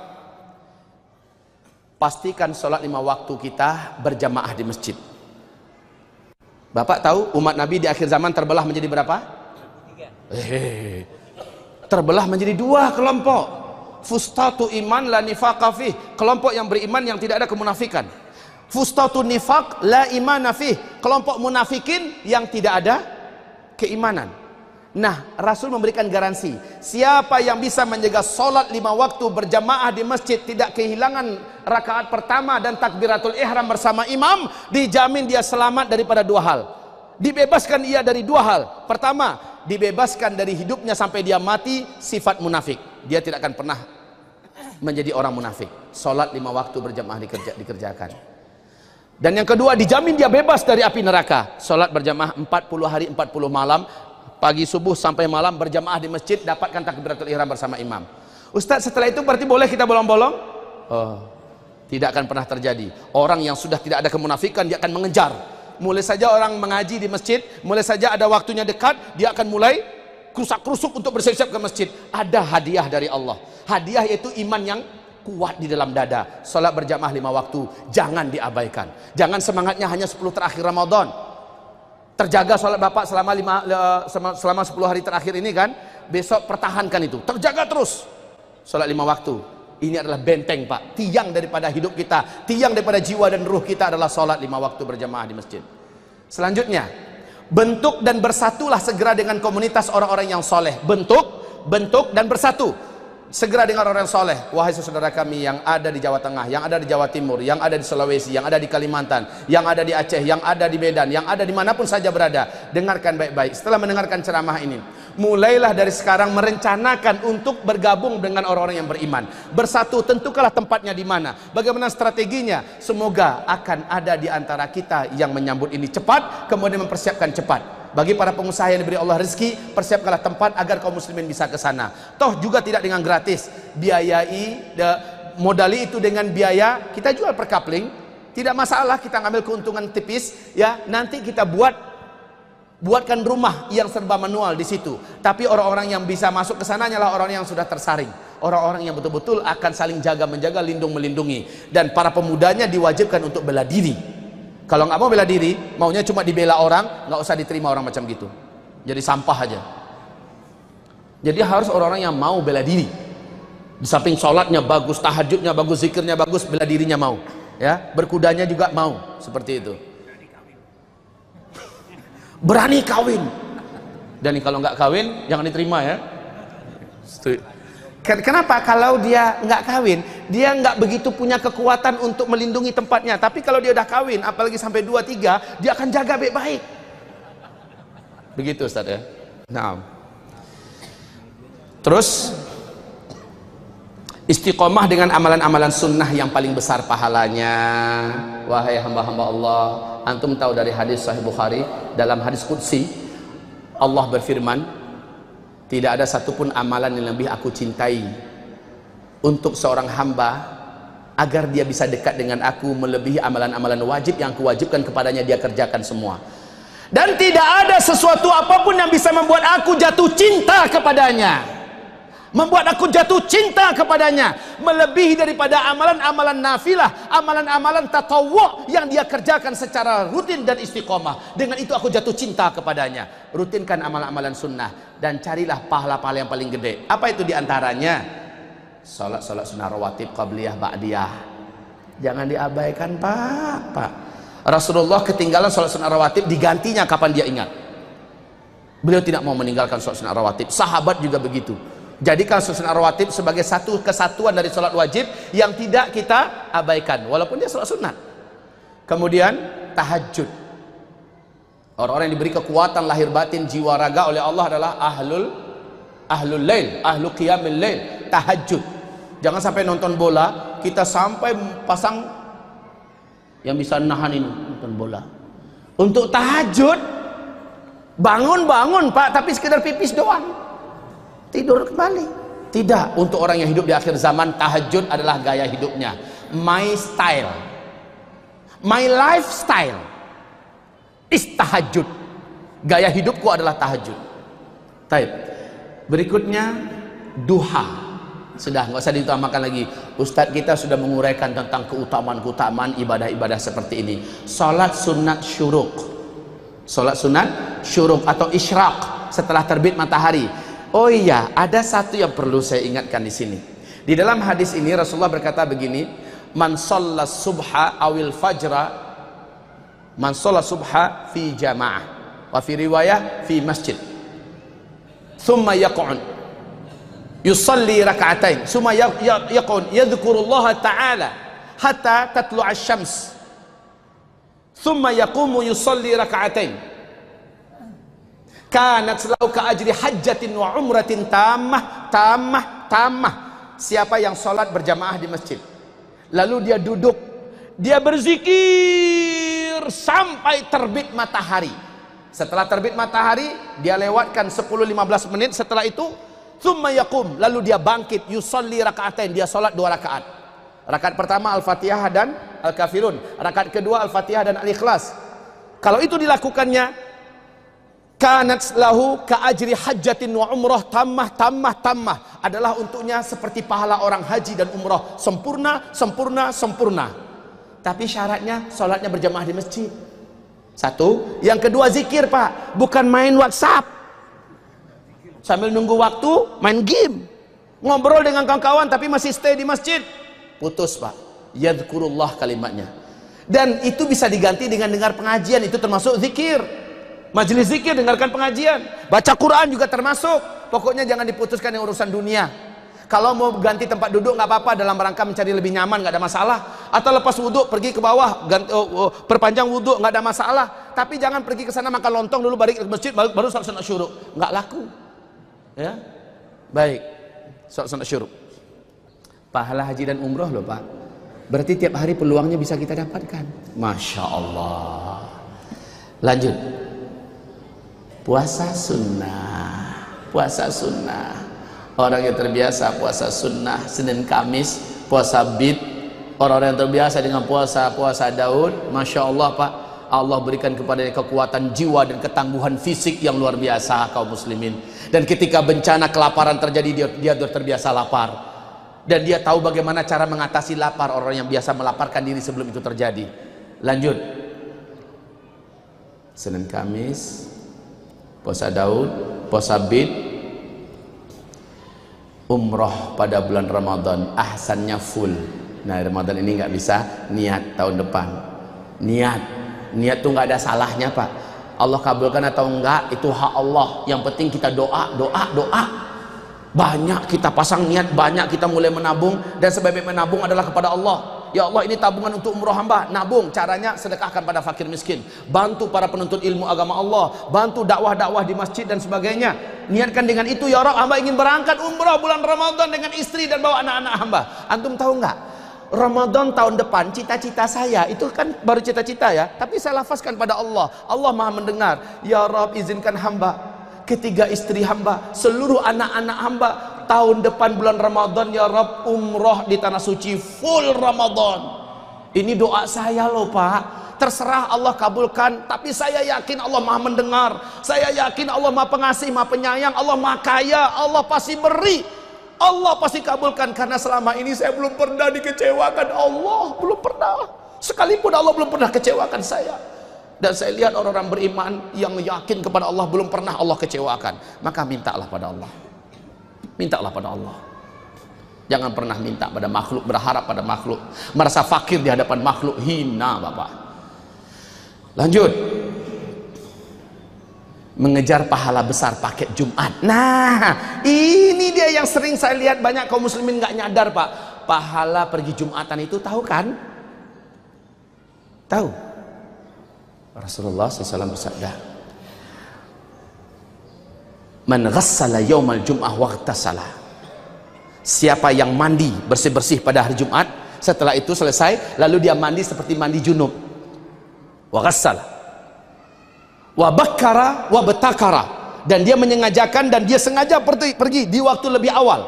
pastikan sholat 5 waktu kita berjamaah di masjid. Bapak tahu umat Nabi di akhir zaman terbelah menjadi berapa? Terbelah menjadi 2 kelompok. Fustatu iman la nifaqa fih, kelompok yang beriman yang tidak ada kemunafikan. Fustatu nifaq la imana fih, kelompok munafikin yang tidak ada keimanan. Nah, Rasul memberikan garansi, siapa yang bisa menjaga sholat 5 waktu berjamaah di masjid, tidak kehilangan rakaat pertama dan takbiratul ihram bersama imam, dijamin dia selamat daripada 2 hal. Dibebaskan ia dari 2 hal. Pertama, dibebaskan dari hidupnya sampai dia mati sifat munafik. Dia tidak akan pernah menjadi orang munafik. Sholat 5 waktu berjamaah dikerjakan. Dan yang kedua, dijamin dia bebas dari api neraka. Sholat berjamaah 40 hari 40 malam, pagi subuh sampai malam berjamaah di masjid, dapatkan takbiratul ihram bersama imam. Ustaz, setelah itu berarti boleh kita bolong-bolong? Oh, tidak akan pernah terjadi. Orang yang sudah tidak ada kemunafikan, dia akan mengejar. Mulai saja orang mengaji di masjid, mulai saja ada waktunya dekat, dia akan mulai krusak-krusuk untuk bersiap-siap ke masjid. Ada hadiah dari Allah. Hadiah yaitu iman yang kuat di dalam dada. Salat berjamaah 5 waktu, jangan diabaikan. Jangan semangatnya hanya 10 terakhir Ramadan. Terjaga sholat bapak selama 10 hari terakhir ini kan, besok pertahankan itu, terjaga terus sholat 5 waktu. Ini adalah benteng Pak, tiang daripada hidup kita, tiang daripada jiwa dan ruh kita adalah sholat 5 waktu berjamaah di masjid. Selanjutnya, bentuk dan bersatulah segera dengan komunitas orang-orang yang soleh. Bentuk dan bersatu. Segera dengar orang soleh, wahai saudara kami yang ada di Jawa Tengah, yang ada di Jawa Timur, yang ada di Sulawesi, yang ada di Kalimantan, yang ada di Aceh, yang ada di Medan, yang ada dimanapun saja berada. Dengarkan baik-baik. Setelah mendengarkan ceramah ini, mulailah dari sekarang merencanakan untuk bergabung dengan orang-orang yang beriman. Bersatu, tentukanlah tempatnya di mana, bagaimana strateginya. Semoga akan ada di antara kita yang menyambut ini cepat, kemudian mempersiapkan cepat. Bagi para pengusaha yang diberi Allah rezeki, persiapkanlah tempat agar kaum muslimin bisa ke sana. Toh juga tidak dengan gratis, biayai, modali itu dengan biaya. Kita jual per coupling, tidak masalah, kita ngambil keuntungan tipis ya. Nanti kita buatkan rumah yang serba manual di situ. Tapi orang-orang yang bisa masuk ke sana hanyalah orang yang sudah tersaring, orang-orang yang betul-betul akan saling jaga menjaga, lindung melindungi. Dan para pemudanya diwajibkan untuk bela diri. Kalau nggak mau bela diri, maunya cuma dibela orang, nggak usah diterima orang macam gitu. Jadi sampah aja. Jadi harus orang-orang yang mau bela diri. Di samping sholatnya bagus, tahajudnya bagus, zikirnya bagus, bela dirinya mau. Ya, berkudanya juga mau, seperti itu. Berani kawin. Dan kalau nggak kawin, jangan diterima ya. Kenapa? Kalau dia nggak kawin, dia nggak begitu punya kekuatan untuk melindungi tempatnya. Tapi kalau dia udah kawin, apalagi sampai 2-3, dia akan jaga baik-baik. Begitu Ustaz ya. Nah, terus istiqomah dengan amalan-amalan sunnah yang paling besar pahalanya. Wahai hamba-hamba Allah, antum tahu dari hadis Sahih Bukhari, dalam hadis qudsi Allah berfirman, tidak ada satupun amalan yang lebih aku cintai untuk seorang hamba agar dia bisa dekat dengan aku melebihi amalan-amalan wajib yang aku wajibkan kepadanya, dia kerjakan semua. Dan tidak ada sesuatu apapun yang bisa membuat aku jatuh cinta kepadanya, membuat aku jatuh cinta kepadanya melebihi daripada amalan-amalan nafilah, amalan-amalan tatawwu yang dia kerjakan secara rutin dan istiqomah. Dengan itu aku jatuh cinta kepadanya. Rutinkan amalan-amalan sunnah dan carilah pahala-pahala yang paling gede. Apa itu diantaranya? Salat sunnah rawatib, qabliyah, ba'diyah. Jangan diabaikan Pak. Rasulullah ketinggalan salat sunnah rawatib, digantinya kapan dia ingat. Beliau tidak mau meninggalkan salat sunnah rawatib. Sahabat juga begitu. Jadikan salat sunnah rawatib sebagai satu kesatuan dari salat wajib yang tidak kita abaikan, walaupun dia salat sunnah. Kemudian tahajud. Orang-orang yang diberi kekuatan lahir batin jiwa raga oleh Allah adalah ahlul lail, ahlu qiyamil lail, tahajud. Jangan sampai nonton bola kita sampai pasang yang bisa nahan ini nonton bola. Untuk tahajud bangun Pak, tapi sekedar pipis doang, tidur kembali. Tidak, untuk orang yang hidup di akhir zaman, tahajud adalah gaya hidupnya. My style, my lifestyle is tahajud. Gaya hidupku adalah tahajud. Baik. Berikutnya duha. Sudah, nggak usah diutamakan lagi. Ustadz kita sudah menguraikan tentang keutamaan ibadah-ibadah seperti ini. Salat sunat syuruk. Salat sunat syuruk atau isyraq, setelah terbit matahari. Oh iya, ada satu yang perlu saya ingatkan di sini. Di dalam hadis ini Rasulullah berkata begini, man shalla subha awil fajra, man shalla subha fi jamaah, wa fi riwayah fi masjid, thumma yaq'ud yusalli rak'atain, thumma yaq'ud yadhkurullaha ta'ala hatta tatlu'a asy-syams, thumma yaqumu yusalli rak'atain, kanat lahu ka ajri hajjatin wa umratin tammah. Siapa yang sholat berjamaah di masjid, lalu dia duduk, dia berzikir sampai terbit matahari. Setelah terbit matahari, dia lewatkan 10-15 menit. Setelah itu, thumma yaqum, lalu dia bangkit, yusalli raka'atain, dia sholat 2 rakaat. Rakaat pertama Al-Fatihah dan Al-Kafirun, rakaat kedua Al-Fatihah dan Al-Ikhlas. Kalau itu dilakukannya, kanat lahu ka ajri hajjatin wa umrah tammah, adalah untuknya seperti pahala orang haji dan umrah, sempurna. Tapi syaratnya sholatnya berjamaah di masjid. Satu. Yang kedua zikir Pak, bukan main WhatsApp sambil nunggu waktu main game, ngobrol dengan kawan-kawan tapi masih stay di masjid. Putus Pak. Yadhkurullah kalimatnya. Dan itu bisa diganti dengan dengar pengajian, itu termasuk zikir. Majelis zikir, dengarkan pengajian, baca Quran juga termasuk. Pokoknya jangan diputuskan yang urusan dunia. Kalau mau ganti tempat duduk nggak apa-apa, dalam rangka mencari lebih nyaman, nggak ada masalah. Atau lepas wudhu pergi ke bawah, perpanjang wudhu, nggak ada masalah. Tapi jangan pergi ke sana makan lontong dulu, balik ke masjid, baru sholat sunat syuruk. Nggak laku. Ya, baik. Sholat sunat syuruk. Pahala haji dan umroh loh Pak. Berarti tiap hari peluangnya bisa kita dapatkan. Masya Allah. Lanjut. Puasa sunnah. Puasa sunnah. Orang yang terbiasa puasa sunnah Senin Kamis, puasa bid. Orang-orang yang terbiasa dengan puasa Daud, Masya Allah Pak, Allah berikan kepadanya kekuatan jiwa dan ketangguhan fisik yang luar biasa kaum muslimin. Dan ketika bencana kelaparan terjadi, dia terbiasa lapar. Dan dia tahu bagaimana cara mengatasi lapar, orang yang biasa melaparkan diri sebelum itu terjadi. Lanjut. Senin Kamis, puasa Daud, puasa bid, umroh pada bulan Ramadan, ahsannya full. Nah Ramadan ini nggak bisa niat tahun depan. Niat tuh nggak ada salahnya Pak. Allah kabulkan atau enggak itu hak Allah. Yang penting kita doa. Banyak kita pasang niat, banyak kita mulai menabung, dan sebaik menabung adalah kepada Allah. Ya Allah, ini tabungan untuk umroh hamba. Nabung, caranya sedekahkan pada fakir miskin, bantu para penuntut ilmu agama Allah, bantu dakwah-dakwah di masjid dan sebagainya. Niatkan dengan itu, ya Rabb, hamba ingin berangkat umroh bulan Ramadan dengan istri dan bawa anak-anak hamba. Antum tahu nggak? Ramadan tahun depan, cita-cita saya itu kan baru cita-cita ya, tapi saya lafazkan pada Allah. Allah Maha mendengar. Ya Rabb, izinkan hamba, ketiga istri hamba, seluruh anak-anak hamba, tahun depan bulan Ramadan ya Rabb, umroh di tanah suci full Ramadan. Ini doa saya loh Pak. Terserah Allah kabulkan, tapi saya yakin Allah Maha mendengar. Saya yakin Allah Maha pengasih, Maha penyayang, Allah Maha kaya, Allah pasti beri, Allah pasti kabulkan. Karena selama ini saya belum pernah dikecewakan Allah, belum pernah. Sekalipun Allah belum pernah kecewakan saya. Dan saya lihat orang-orang beriman yang yakin kepada Allah belum pernah Allah kecewakan. Maka mintalah pada Allah. Mintalah pada Allah. Jangan pernah minta pada makhluk, berharap pada makhluk. Merasa fakir di hadapan makhluk, hina Bapak. Lanjut. Mengejar pahala besar paket Jumat. Nah, ini dia yang sering saya lihat banyak kaum muslimin nggak nyadar Pak. Pahala pergi Jumatan itu tahu kan? Tahu? Rasulullah SAW bersabda, man ghassala yaumal jum'ah waghtasala, siapa yang mandi bersih-bersih pada hari Jumat, setelah itu selesai lalu dia mandi seperti mandi junub, wa ghassala wa bakkara wa batakara, dan dia menyengajakan dan dia sengaja pergi di waktu lebih awal,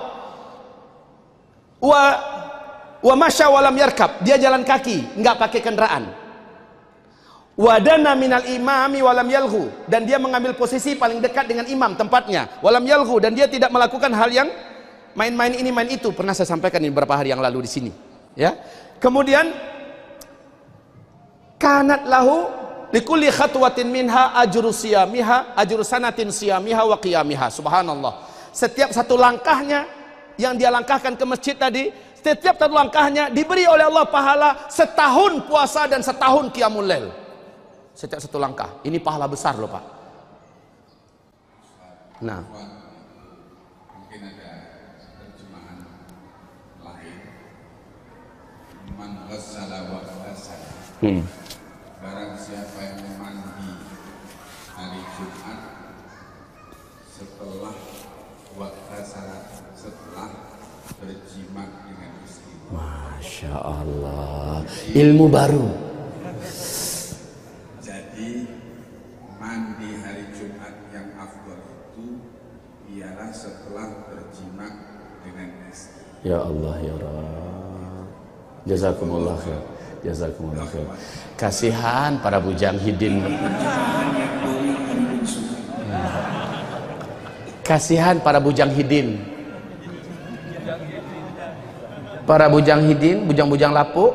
wa masya walam yarkab, dia jalan kaki nggak pakai kendaraan, wadana minal imami walam yalhu, dan dia mengambil posisi paling dekat dengan imam tempatnya, walam yalhu, dan dia tidak melakukan hal yang main-main ini main itu. Pernah saya sampaikan ini beberapa hari yang lalu di sini ya. Kemudian kanat lahu likulli khatwatin minha ajru siyamiha ajru sanatin siyamiha wa qiyamiha. Subhanallah, setiap satu langkahnya yang dia langkahkan ke masjid tadi, setiap satu langkahnya diberi oleh Allah pahala setahun puasa dan setahun qiyamul lail. Setiap satu langkah, ini pahala besar loh Pak. Nah, mungkin ada terjemahan lain, man ghassala wa ghasala, barang siapa yang mandi hari Jumat setelah wa ghasala, setelah berjima dengan istri. Masya Allah, ilmu baru. Mandi hari Jumat yang afdal itu ialah setelah berjima dengan istri. Ya Allah ya Rabb, jazakumullah khair, jazakumullah khair. Kasihan para bujang hidin, kasihan para bujang hidin, para bujang hidin, bujang-bujang lapuk.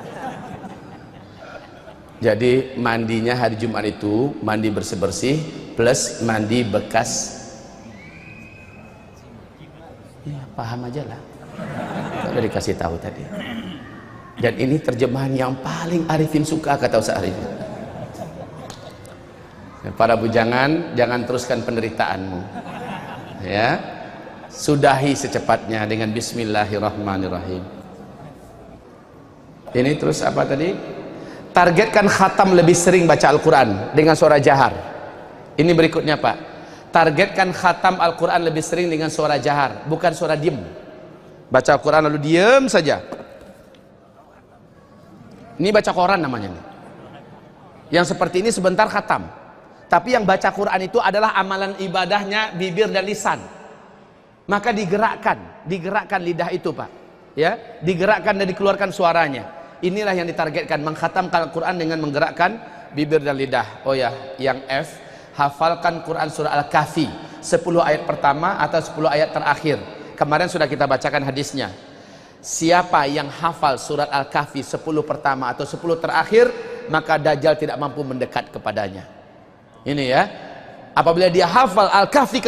Jadi mandinya hari Jumat itu mandi bersih-bersih plus mandi bekas. Ya, paham aja lah. Udah dikasih tahu tadi. Dan ini terjemahan yang paling Arifin suka, kata Ustaz Arifin. Para bujangan, jangan teruskan penderitaanmu. Ya. sudahi secepatnya dengan bismillahirrahmanirrahim. Ini terus apa tadi? Targetkan khatam lebih sering baca Al-Quran dengan suara jahar. Ini berikutnya Pak. Targetkan khatam Al-Quran lebih sering dengan suara jahar, bukan suara diem. Baca Al-Quran lalu diem saja. Ini baca Quran namanya nih. Yang seperti ini sebentar khatam. Tapi yang baca Quran itu adalah amalan ibadahnya bibir dan lisan. Maka digerakkan lidah itu Pak. Ya, digerakkan dan dikeluarkan suaranya. Inilah yang ditargetkan, mengkhatamkan Al-Quran dengan menggerakkan bibir dan lidah. Oh ya, yang F, hafalkan Quran surah Al-Kahfi 10 ayat pertama atau 10 ayat terakhir. Kemarin sudah kita bacakan hadisnya. Siapa yang hafal surat Al-Kahfi 10 pertama atau 10 terakhir, maka Dajjal tidak mampu mendekat kepadanya. Ini ya. Apabila dia hafal Al-Kahfi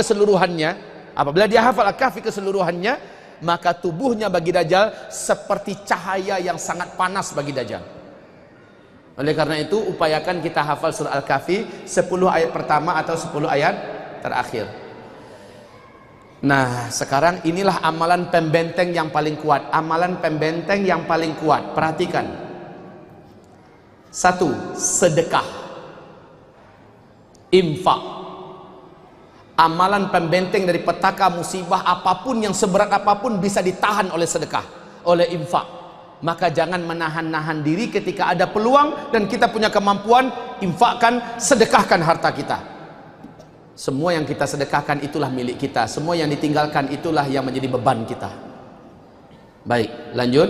keseluruhannya, maka tubuhnya bagi Dajjal seperti cahaya yang sangat panas bagi Dajjal. Oleh karena itu upayakan kita hafal surah Al-Kahfi 10 ayat pertama atau 10 ayat terakhir. Nah sekarang inilah amalan pembenteng yang paling kuat. Amalan pembenteng yang paling kuat. Perhatikan. 1. Sedekah, infak. Amalan pembenteng dari petaka musibah apapun yang seberat apapun bisa ditahan oleh sedekah, oleh infak. Maka jangan menahan-nahan diri ketika ada peluang dan kita punya kemampuan, infakkan, sedekahkan harta kita. Semua yang kita sedekahkan itulah milik kita. Semua yang ditinggalkan itulah yang menjadi beban kita. Baik, lanjut.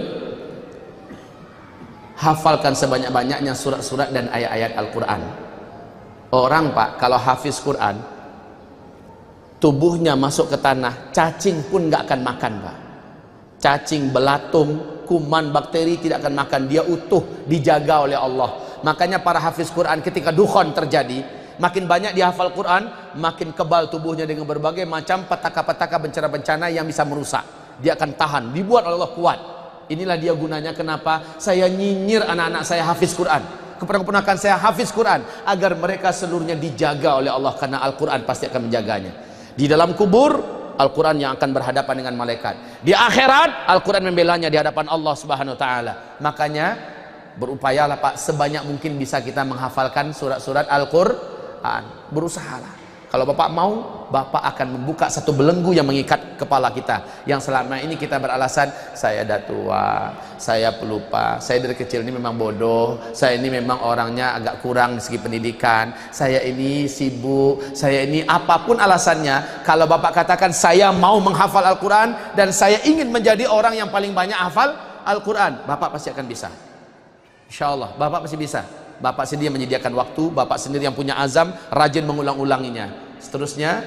Hafalkan sebanyak-banyaknya surat-surat dan ayat-ayat Al-Quran. Orang Pak, kalau hafiz Quran, tubuhnya masuk ke tanah, cacing pun nggak akan makan Pak. Cacing, belatung, kuman, bakteri tidak akan makan. Dia utuh, dijaga oleh Allah. Makanya para hafiz Quran ketika dukhon terjadi, makin banyak dia hafal Quran, makin kebal tubuhnya dengan berbagai macam petaka-petaka bencana-bencana yang bisa merusak. Dia akan tahan, dibuat oleh Allah kuat. Inilah dia gunanya kenapa saya nyinyir anak-anak saya hafiz Quran, keponakan saya hafiz Quran, agar mereka seluruhnya dijaga oleh Allah, karena Al-Quran pasti akan menjaganya. Di dalam kubur, Al-Quran yang akan berhadapan dengan malaikat. Di akhirat, Al-Quran membelanya di hadapan Allah Subhanahu wa Ta'ala. Makanya berupayalah Pak, sebanyak mungkin bisa kita menghafalkan surat-surat Al-Quran. Berusahalah. Kalau Bapak mau, Bapak akan membuka satu belenggu yang mengikat kepala kita, yang selama ini kita beralasan, saya dah tua, saya pelupa, saya dari kecil ini memang bodoh, saya ini memang orangnya agak kurang di segi pendidikan, saya ini sibuk, saya ini apapun alasannya. Kalau Bapak katakan saya mau menghafal Al-Quran dan saya ingin menjadi orang yang paling banyak hafal Al-Quran, Bapak pasti akan bisa. Insya Allah Bapak pasti bisa. Bapak sendiri yang menyediakan waktu, Bapak sendiri yang punya azam, rajin mengulang-ulanginya. Seterusnya,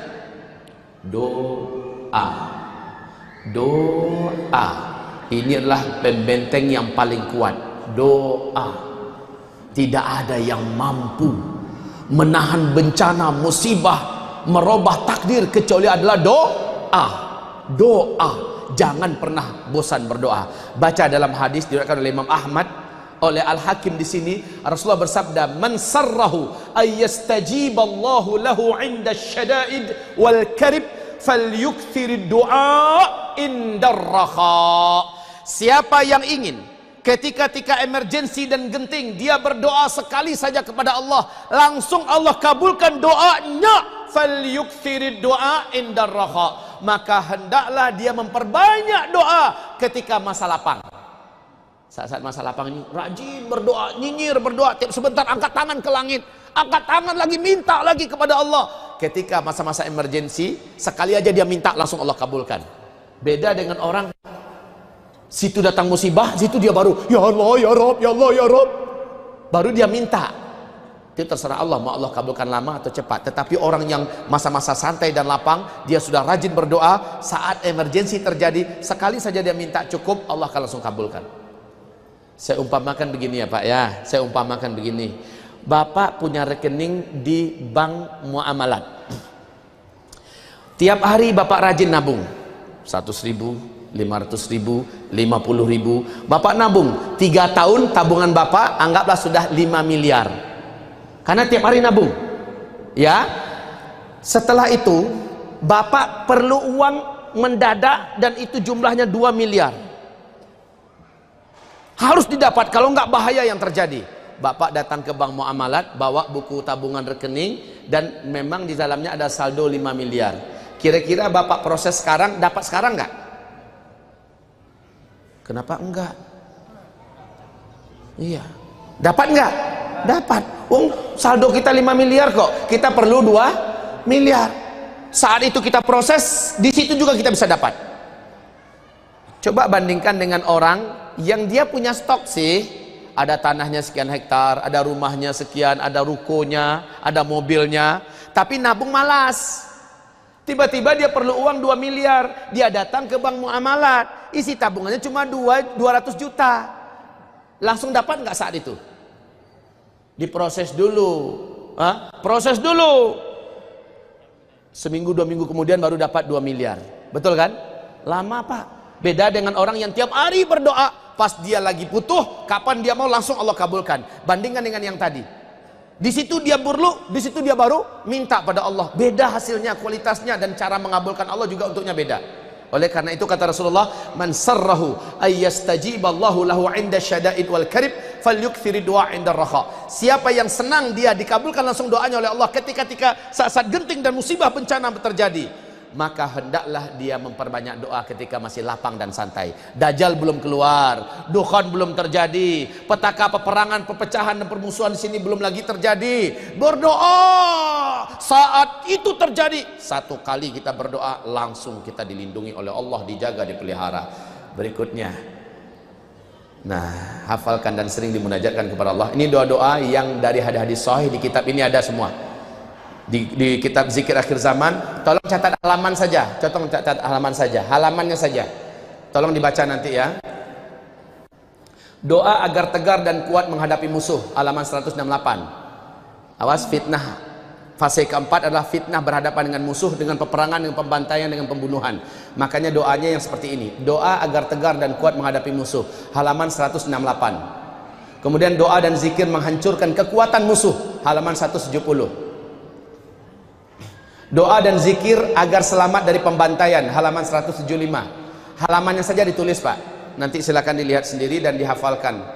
doa. Doa. Ini adalah pembenteng yang paling kuat. Doa. Tidak ada yang mampu menahan bencana, musibah, merubah takdir kecuali adalah doa. Doa. Jangan pernah bosan berdoa. Baca dalam hadis diriwayatkan oleh Imam Ahmad, oleh Al-Hakim di sini, Rasulullah bersabda, "Man sarrahu ayyastajiballahu lahu 'inda syada'id wal karib falyukthir du'a indar raha." Siapa yang ingin ketika emergensi dan genting dia berdoa sekali saja kepada Allah, langsung Allah kabulkan doanya, falyukthir du'a indar raha. Maka hendaklah dia memperbanyak doa ketika masa lapang. Saat-saat masa lapang ini rajin berdoa, nyinyir berdoa, tiap sebentar angkat tangan ke langit, angkat tangan lagi, minta lagi kepada Allah. Ketika masa-masa emergensi, sekali aja dia minta, langsung Allah kabulkan. Beda dengan orang, situ datang musibah, situ dia baru, ya Allah, ya Rabb, ya Allah, ya Rabb, baru dia minta. Itu terserah Allah, mau Allah kabulkan lama atau cepat. Tetapi orang yang masa-masa santai dan lapang, dia sudah rajin berdoa, saat emergensi terjadi, sekali saja dia minta cukup, Allah akan langsung kabulkan. Saya umpamakan begini ya Pak ya, saya umpamakan begini. Bapak punya rekening di bank muamalat. Tiap hari Bapak rajin nabung, 100.000, 500.000, 50.000. Bapak nabung 3 tahun, tabungan Bapak anggaplah sudah 5 miliar. Karena tiap hari nabung. Ya. Setelah itu Bapak perlu uang mendadak dan itu jumlahnya 2 miliar. Harus didapat, kalau nggak bahaya yang terjadi. Bapak datang ke bank muamalat, bawa buku tabungan rekening, dan memang di dalamnya ada saldo 5 miliar. Kira-kira Bapak proses sekarang, dapat sekarang nggak? Kenapa enggak? Iya. Dapat nggak? Dapat. Saldo kita 5 miliar kok. Kita perlu 2 miliar. Saat itu kita proses, di situ juga kita bisa dapat. Coba bandingkan dengan orang yang dia punya stok sih, ada tanahnya sekian hektar, ada rumahnya sekian, ada rukonya, ada mobilnya, tapi nabung malas. Tiba-tiba dia perlu uang 2 miliar, dia datang ke bank muamalat, isi tabungannya cuma 200 juta. Langsung dapat nggak saat itu? Diproses dulu. Proses dulu. Seminggu 2 minggu kemudian baru dapat 2 miliar. Betul kan? Lama Pak. Beda dengan orang yang tiap hari berdoa, pas dia lagi butuh, kapan dia mau langsung Allah kabulkan. Bandingkan dengan yang tadi. Di situ dia perlu, di situ dia baru minta pada Allah. Beda hasilnya, kualitasnya, dan cara mengabulkan Allah juga untuknya beda. Oleh karena itu kata Rasulullah, man sarrahu ayyastajiballahu lahu 'inda syada'id wal karib falyukthiri du'a 'inda raha. Siapa yang senang dia dikabulkan langsung doanya oleh Allah ketika saat genting dan musibah bencana terjadi, maka hendaklah dia memperbanyak doa ketika masih lapang dan santai. Dajjal belum keluar, dukhan belum terjadi, petaka peperangan, perpecahan dan permusuhan di sini belum lagi terjadi. Berdoa saat itu terjadi. Satu kali kita berdoa langsung kita dilindungi oleh Allah, dijaga, dipelihara. Berikutnya, nah, hafalkan dan sering dimunajatkan kepada Allah. Ini doa-doa yang dari hadis-hadis sahih di kitab ini ada semua. Di kitab zikir akhir zaman, tolong catat halaman saja, halamannya saja, tolong dibaca nanti ya. Doa agar tegar dan kuat menghadapi musuh, halaman 168. Awas, fitnah fase keempat adalah fitnah berhadapan dengan musuh, dengan peperangan, dengan pembantaian, dengan pembunuhan. Makanya doanya yang seperti ini, doa agar tegar dan kuat menghadapi musuh, halaman 168. Kemudian doa dan zikir menghancurkan kekuatan musuh, halaman 170. Doa dan zikir agar selamat dari pembantaian, halaman 175. Halamannya saja ditulis Pak, nanti silakan dilihat sendiri dan dihafalkan.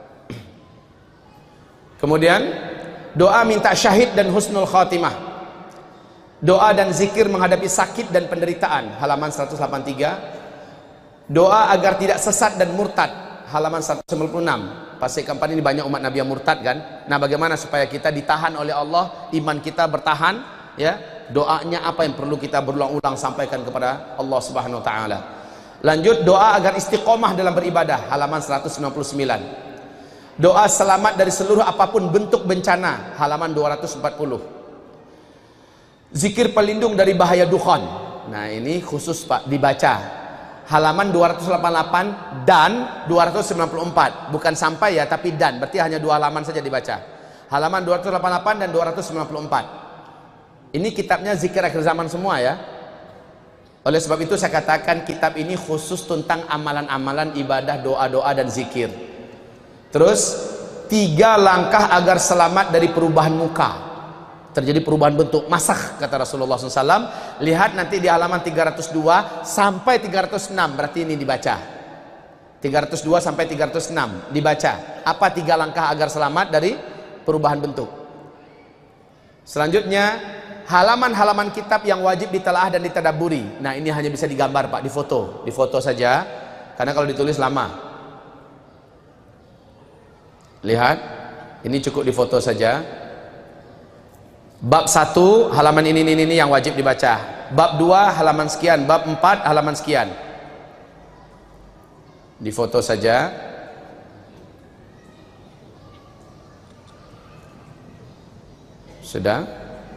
Kemudian doa minta syahid dan husnul khatimah, doa dan zikir menghadapi sakit dan penderitaan, halaman 183. Doa agar tidak sesat dan murtad, halaman 196. Fase keempat ini banyak umat Nabi yang murtad kan. Nah, bagaimana supaya kita ditahan oleh Allah, iman kita bertahan ya? Doanya apa yang perlu kita berulang-ulang sampaikan kepada Allah Subhanahu wa taala. Lanjut, doa agar istiqomah dalam beribadah, halaman 199. Doa selamat dari seluruh apapun bentuk bencana, halaman 240. Zikir pelindung dari bahaya dukhan. Nah, ini khusus Pak dibaca. Halaman 288 dan 294. Bukan sampai ya, tapi dan. Berarti hanya 2 halaman saja dibaca. Halaman 288 dan 294. Ini kitabnya zikir akhir zaman semua ya. Oleh sebab itu saya katakan kitab ini khusus tentang amalan-amalan ibadah, doa-doa dan zikir. Terus 3 langkah agar selamat dari perubahan muka, terjadi perubahan bentuk, masakh kata Rasulullah SAW. Lihat nanti di halaman 302 sampai 306, berarti ini dibaca. 302 sampai 306 dibaca. Apa 3 langkah agar selamat dari perubahan bentuk? Selanjutnya halaman-halaman kitab yang wajib ditelaah dan ditadaburi. Nah, ini hanya bisa digambar Pak, difoto saja, karena kalau ditulis lama. Lihat, ini cukup difoto saja. Bab 1 halaman ini yang wajib dibaca. Bab 2 halaman sekian, bab 4 halaman sekian. Difoto saja. Sudah.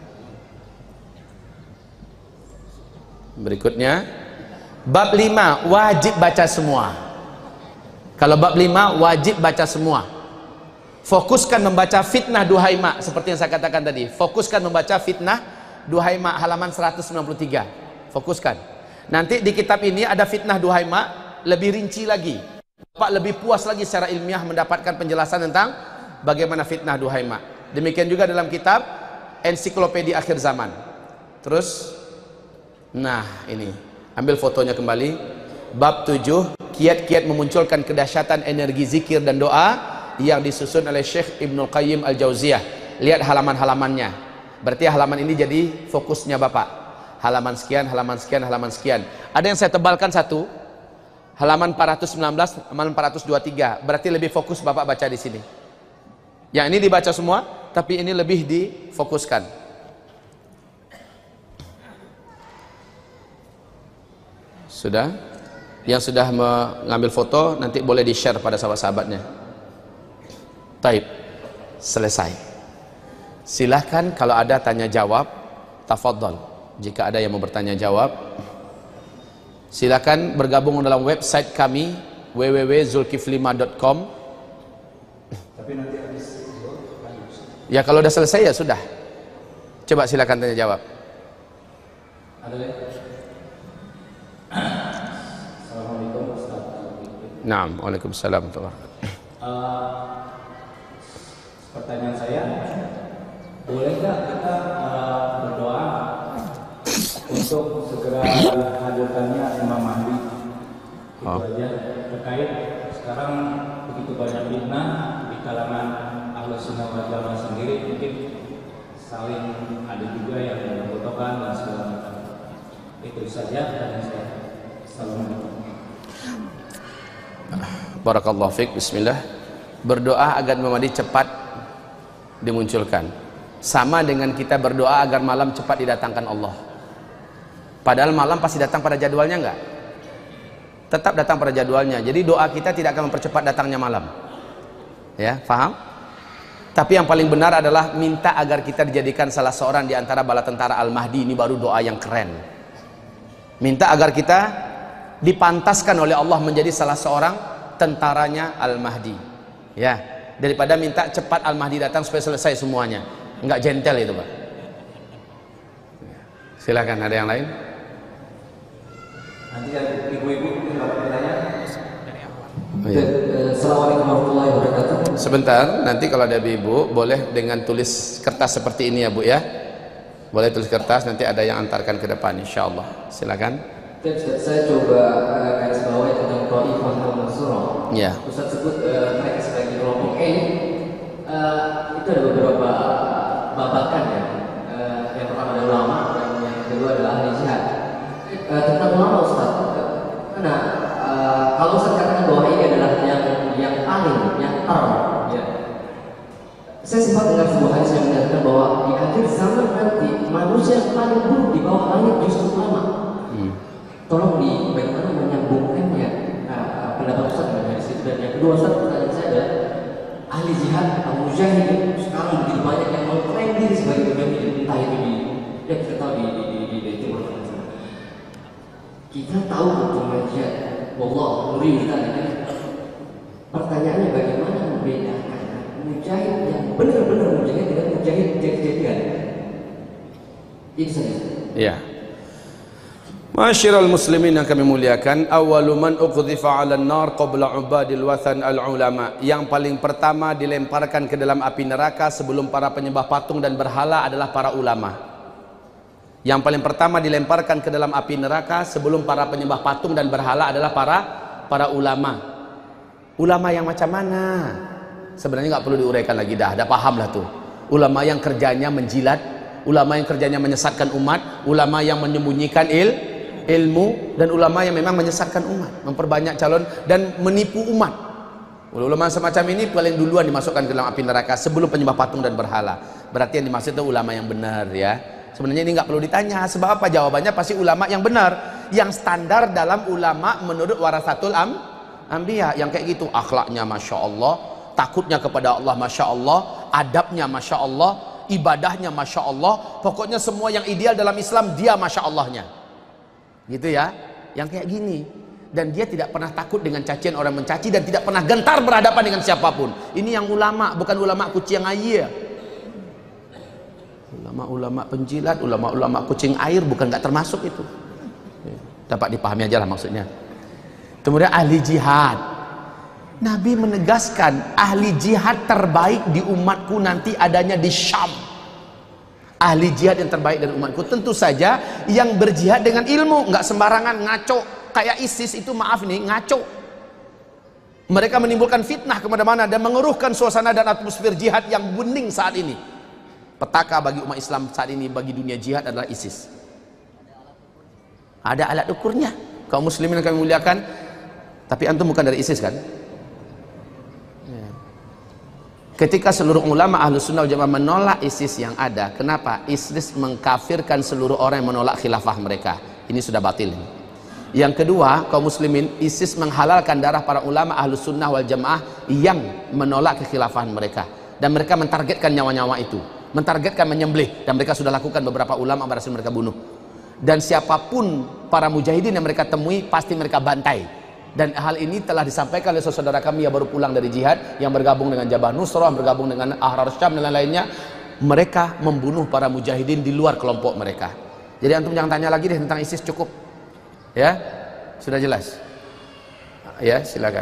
Berikutnya bab 5 wajib baca semua. Kalau bab 5 wajib baca semua. Fokuskan membaca fitnah Duhaimah, seperti yang saya katakan tadi. Fokuskan membaca fitnah Duhaimah, halaman 193. Fokuskan. Nanti di kitab ini ada fitnah Duhaimah lebih rinci lagi. Bapak lebih puas lagi secara ilmiah mendapatkan penjelasan tentang bagaimana fitnah Duhaimah. Demikian juga dalam kitab ensiklopedia akhir zaman. Terus, nah ini Ambil fotonya kembali. Bab 7, kiat-kiat memunculkan kedahsyatan energi zikir dan doa yang disusun oleh Syekh Ibnul Qayyim Al-Jauziyah. Lihat halaman-halamannya. Berarti halaman ini jadi fokusnya Bapak. Halaman sekian, halaman sekian, halaman sekian. Ada yang saya tebalkan satu. Halaman 419, halaman 423. Berarti lebih fokus Bapak baca di sini. Yang ini dibaca semua, tapi ini lebih difokuskan. Sudah? Yang sudah mengambil foto nanti boleh di-share pada sahabat-sahabatnya. Taib. Selesai. Silahkan kalau ada tanya jawab, tafadhol. Jika ada yang mau bertanya jawab, silahkan bergabung dalam website kami www.zulkifli5.com. Tapi nanti habis ya kalau udah selesai ya sudah. Coba silakan tanya jawab. Ada lagi? Assalamualaikum Ustaz. Naam, waalaikumsalam warahmatullahi wabarakatuh. Pertanyaan saya, bolehkah kita berdoa untuk segera hadirkannya Imam Mahdi? Itu aja. Terkait sekarang begitu banyak fitnah di kalangan Ahlus Sunnah wal Jamaah sendiri, mungkin saling ada juga yang membutuhkan dan segala macam. Itu saja pertanyaan saya. Assalamualaikum. Barakallahu fiik. Bismillah. Berdoa agar Muhammadi cepat dimunculkan. Sama dengan kita berdoa agar malam cepat didatangkan Allah. Padahal malam pasti datang pada jadwalnya enggak? Tetap datang pada jadwalnya. Jadi doa kita tidak akan mempercepat datangnya malam. Ya, paham? Tapi yang paling benar adalah minta agar kita dijadikan salah seorang di antara bala tentara Al-Mahdi. Ini baru doa yang keren. Minta agar kita dipantaskan oleh Allah menjadi salah seorang tentaranya Al-Mahdi. Ya, daripada minta cepat Al-Mahdi datang supaya selesai semuanya. Enggak gentle itu, Pak. Silakan, ada yang lain? Nanti ada ibu-ibu yang bertanya. Assalamualaikum warahmatullahi wabarakatuh. Sebentar, nanti kalau ada ibu boleh dengan tulis kertas seperti ini ya Bu ya. Boleh tulis kertas, nanti ada yang antarkan ke depan insyaallah. Silakan. Saya coba garis bawahi tentang Taifah al-Mansurah. Ya. Ustaz sebut mereka sebagai kelompok E. Itu ada beberapa babakan ya. Yang pertama adalah ulama dan yang kedua adalah ahli jihad. Tentang ulama Ustaz, karena kalau Ustaz katakan bahwa ini adalah yang paling, yang ya. Saya sempat dengar sebuah hadis yang menyatakan bahwa di akhir zaman nanti manusia yang paling buruk di bawah langit justru ulama. Tolong bagaimana menyambungkannya pendapat Ustaz dengan hadis itu. Dan yang kedua Ustaz, pertanyaan saya adalah ahli jihad atau mujahid sekarang begitu banyak yang mengklaim diri sebagai mujahid, entah itu ya kita tahu di Timur Tengah. Kita tahu pengajian wallah nuri kita ada. Pertanyaannya bagaimana membedakan mujahid yang benar-benar mujahid dengan mujahid jadi-jadian? Itu saja. Ya. Masyiral muslimin yang kami muliakan, awwalu man uqdhifa 'alan nar qabla 'ubadil wathan al-ulama. Yang paling pertama dilemparkan ke dalam api neraka sebelum para penyembah patung dan berhala adalah para ulama. Yang paling pertama dilemparkan ke dalam api neraka sebelum para penyembah patung dan berhala adalah para ulama. Ulama yang macam mana? Sebenarnya nggak perlu diuraikan lagi, dah paham lah tuh. Ulama yang kerjanya menjilat, ulama yang kerjanya menyesatkan umat, ulama yang menyembunyikan ilmu, dan ulama yang memang menyesatkan umat, memperbanyak calon dan menipu umat. Ulama semacam ini paling duluan dimasukkan ke dalam api neraka sebelum penyembah patung dan berhala. Berarti yang dimaksud itu ulama yang benar ya. Sebenarnya ini nggak perlu ditanya, sebab apa? Jawabannya pasti ulama yang benar, yang standar dalam ulama menurut warasatul anbiya, yang kayak gitu, akhlaknya masya Allah, takutnya kepada Allah masya Allah, adabnya masya Allah, ibadahnya masya Allah, pokoknya semua yang ideal dalam Islam dia masya Allahnya. Gitu ya, yang kayak gini. Dan dia tidak pernah takut dengan cacian orang mencaci dan tidak pernah gentar berhadapan dengan siapapun. Ini yang ulama, bukan ulama kucing air. Ulama-ulama penjilat, ulama-ulama kucing air bukan, nggak termasuk itu. Dapat dipahami aja lah maksudnya. Kemudian ahli jihad. Nabi menegaskan ahli jihad terbaik di umatku nanti adanya di Syam. ahli jihad yang terbaik dari umatku. Tentu saja yang berjihad dengan ilmu, nggak sembarangan ngaco kayak ISIS itu. Maaf nih, ngaco. Mereka menimbulkan fitnah kemana-mana dan mengeruhkan suasana dan atmosfer jihad yang bening saat ini. Petaka bagi umat Islam saat ini, bagi dunia jihad adalah ISIS. Ada alat ukurnya. Kaum muslimin yang kami muliakan, tapi antum bukan dari ISIS kan? Ketika seluruh ulama Ahlus Sunnah wal Jamaah menolak ISIS yang ada, kenapa? ISIS mengkafirkan seluruh orang yang menolak khilafah mereka. Ini sudah batil. Yang kedua, kaum muslimin, ISIS menghalalkan darah para ulama Ahlus Sunnah wal Jamaah yang menolak kekhilafahan mereka. Dan mereka mentargetkan nyawa-nyawa itu, mentargetkan menyembelih, dan mereka sudah lakukan beberapa ulama berhasil mereka bunuh. Dan siapapun para mujahidin yang mereka temui, pasti mereka bantai. Dan hal ini telah disampaikan oleh saudara kami yang baru pulang dari jihad, yang bergabung dengan Jabah Nusrah, bergabung dengan Ahrar Syam dan lain-lainnya. Mereka membunuh para mujahidin di luar kelompok mereka. Jadi antum jangan tanya lagi deh tentang ISIS, cukup. Ya, sudah jelas. Ya, silakan.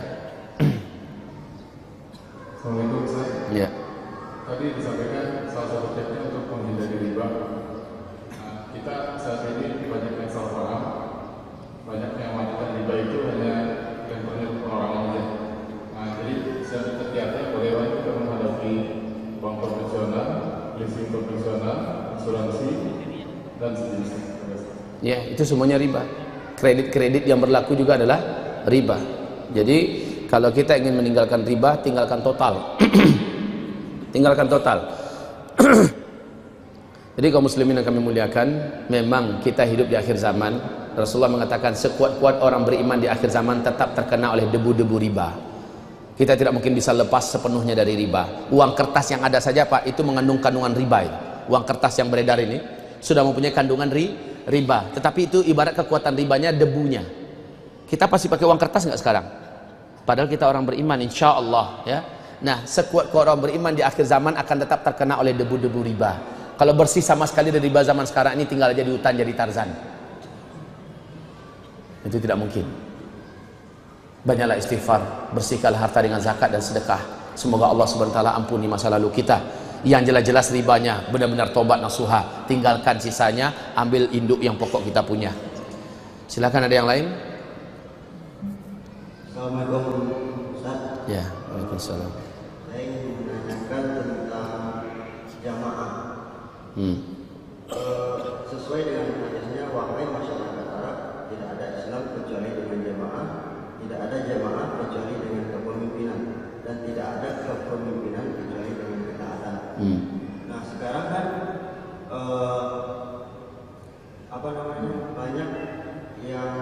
Assalamualaikum Ustaz. Ya. Tadi disampaikan salah satu tipsnya untuk menghindari riba. Kita saat ini banyak yang salah paham, banyak yang mengatakan riba itu hanya levelnya perorangan aja. Jadi setiap-setiapnya bagaimana kita menghadapi bank konvensional, leasing konvensional, asuransi, dan sejenisnya. Ya, itu semuanya riba. Kredit-kredit yang berlaku juga adalah riba. Jadi kalau kita ingin meninggalkan riba, tinggalkan total. Tinggalkan total. Jadi kaum muslimin yang kami muliakan, memang kita hidup di akhir zaman. Rasulullah mengatakan sekuat-kuat orang beriman di akhir zaman tetap terkena oleh debu-debu riba. Kita tidak mungkin bisa lepas sepenuhnya dari riba. Uang kertas yang ada saja Pak, itu mengandung kandungan riba. Uang kertas yang beredar ini sudah mempunyai kandungan riba. Tetapi itu ibarat kekuatan ribanya debunya. Kita pasti pakai uang kertas nggak sekarang? Padahal kita orang beriman, insya Allah ya. Nah, sekuat-kuat orang beriman di akhir zaman akan tetap terkena oleh debu-debu riba. Kalau bersih sama sekali dari riba zaman sekarang ini, tinggal aja di hutan jadi Tarzan. Itu tidak mungkin. Banyaklah istighfar, bersihkanlah harta dengan zakat dan sedekah. Semoga Allah Subhanahu wa taala ampuni masa lalu kita. Yang jelas-jelas ribanya benar-benar tobat nasuha, tinggalkan sisanya, ambil induk yang pokok kita punya. Silakan, ada yang lain? Assalamualaikum Ustaz. Ya, waalaikumsalam. Saya ingin menanyakan tentang jamaah. Sesuai dengan hadisnya, wahai masyarakat Arab, tidak ada Islam kecuali dengan jamaah, tidak ada jamaah kecuali dengan kepemimpinan, dan tidak ada kepemimpinan kecuali dengan ketaatan. Nah sekarang kan banyak yang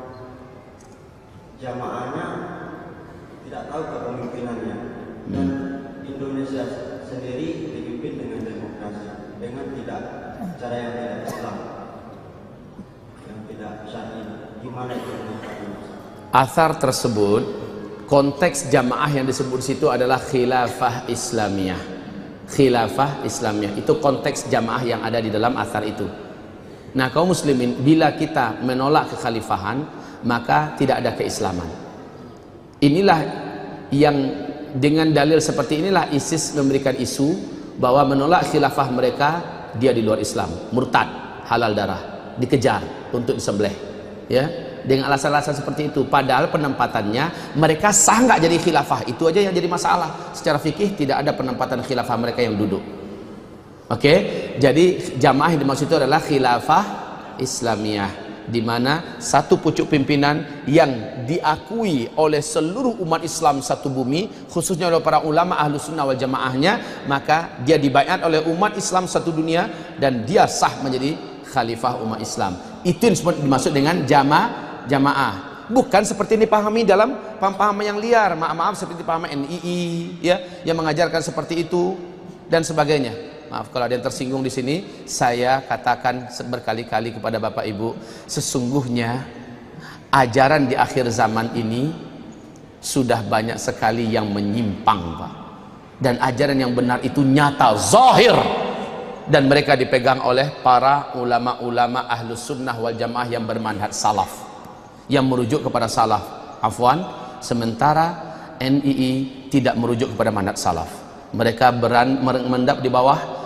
jamaahnya tidak tahu kepemimpinannya, dan Indonesia sendiri dipimpin dengan demokrasi, dengan cara yang tidak Islam, yang tidak syar'i. Gimana itu? Athar tersebut, konteks jamaah yang disebut situ adalah khilafah Islamiyah. Khilafah Islamiyah itu konteks jamaah yang ada di dalam athar itu. Nah, kaum muslimin, bila kita menolak kekhalifahan, maka tidak ada keislaman. Inilah yang dengan dalil seperti inilah ISIS memberikan isu bahwa menolak khilafah mereka, dia di luar Islam, murtad, halal darah, dikejar untuk disembelih, ya, dengan alasan-alasan seperti itu. Padahal penempatannya mereka sah nggak jadi khilafah, itu aja yang jadi masalah. Secara fikih tidak ada penempatan khilafah mereka yang duduk. Oke, jadi jamaah yang dimaksud itu adalah khilafah Islamiyah, di mana satu pucuk pimpinan yang diakui oleh seluruh umat Islam satu bumi, khususnya oleh para ulama Ahlus Sunnah wal Jamaahnya, maka dia dibaiat oleh umat Islam satu dunia dan dia sah menjadi khalifah umat Islam. Itu yang dimaksud dengan jamaah. Bukan seperti yang dipahami dalam paham-paham yang liar, maaf seperti paham NII ya, yang mengajarkan seperti itu dan sebagainya. Maaf kalau ada yang tersinggung di sini, saya katakan berkali-kali kepada Bapak Ibu, sesungguhnya ajaran di akhir zaman ini sudah banyak sekali yang menyimpang, Pak. Dan ajaran yang benar itu nyata, zahir, dan mereka dipegang oleh para ulama-ulama Ahlus Sunnah wal Jamaah yang bermanhaj salaf, yang merujuk kepada salaf. Afwan, sementara NII tidak merujuk kepada manhaj salaf. Mereka mendap di bawah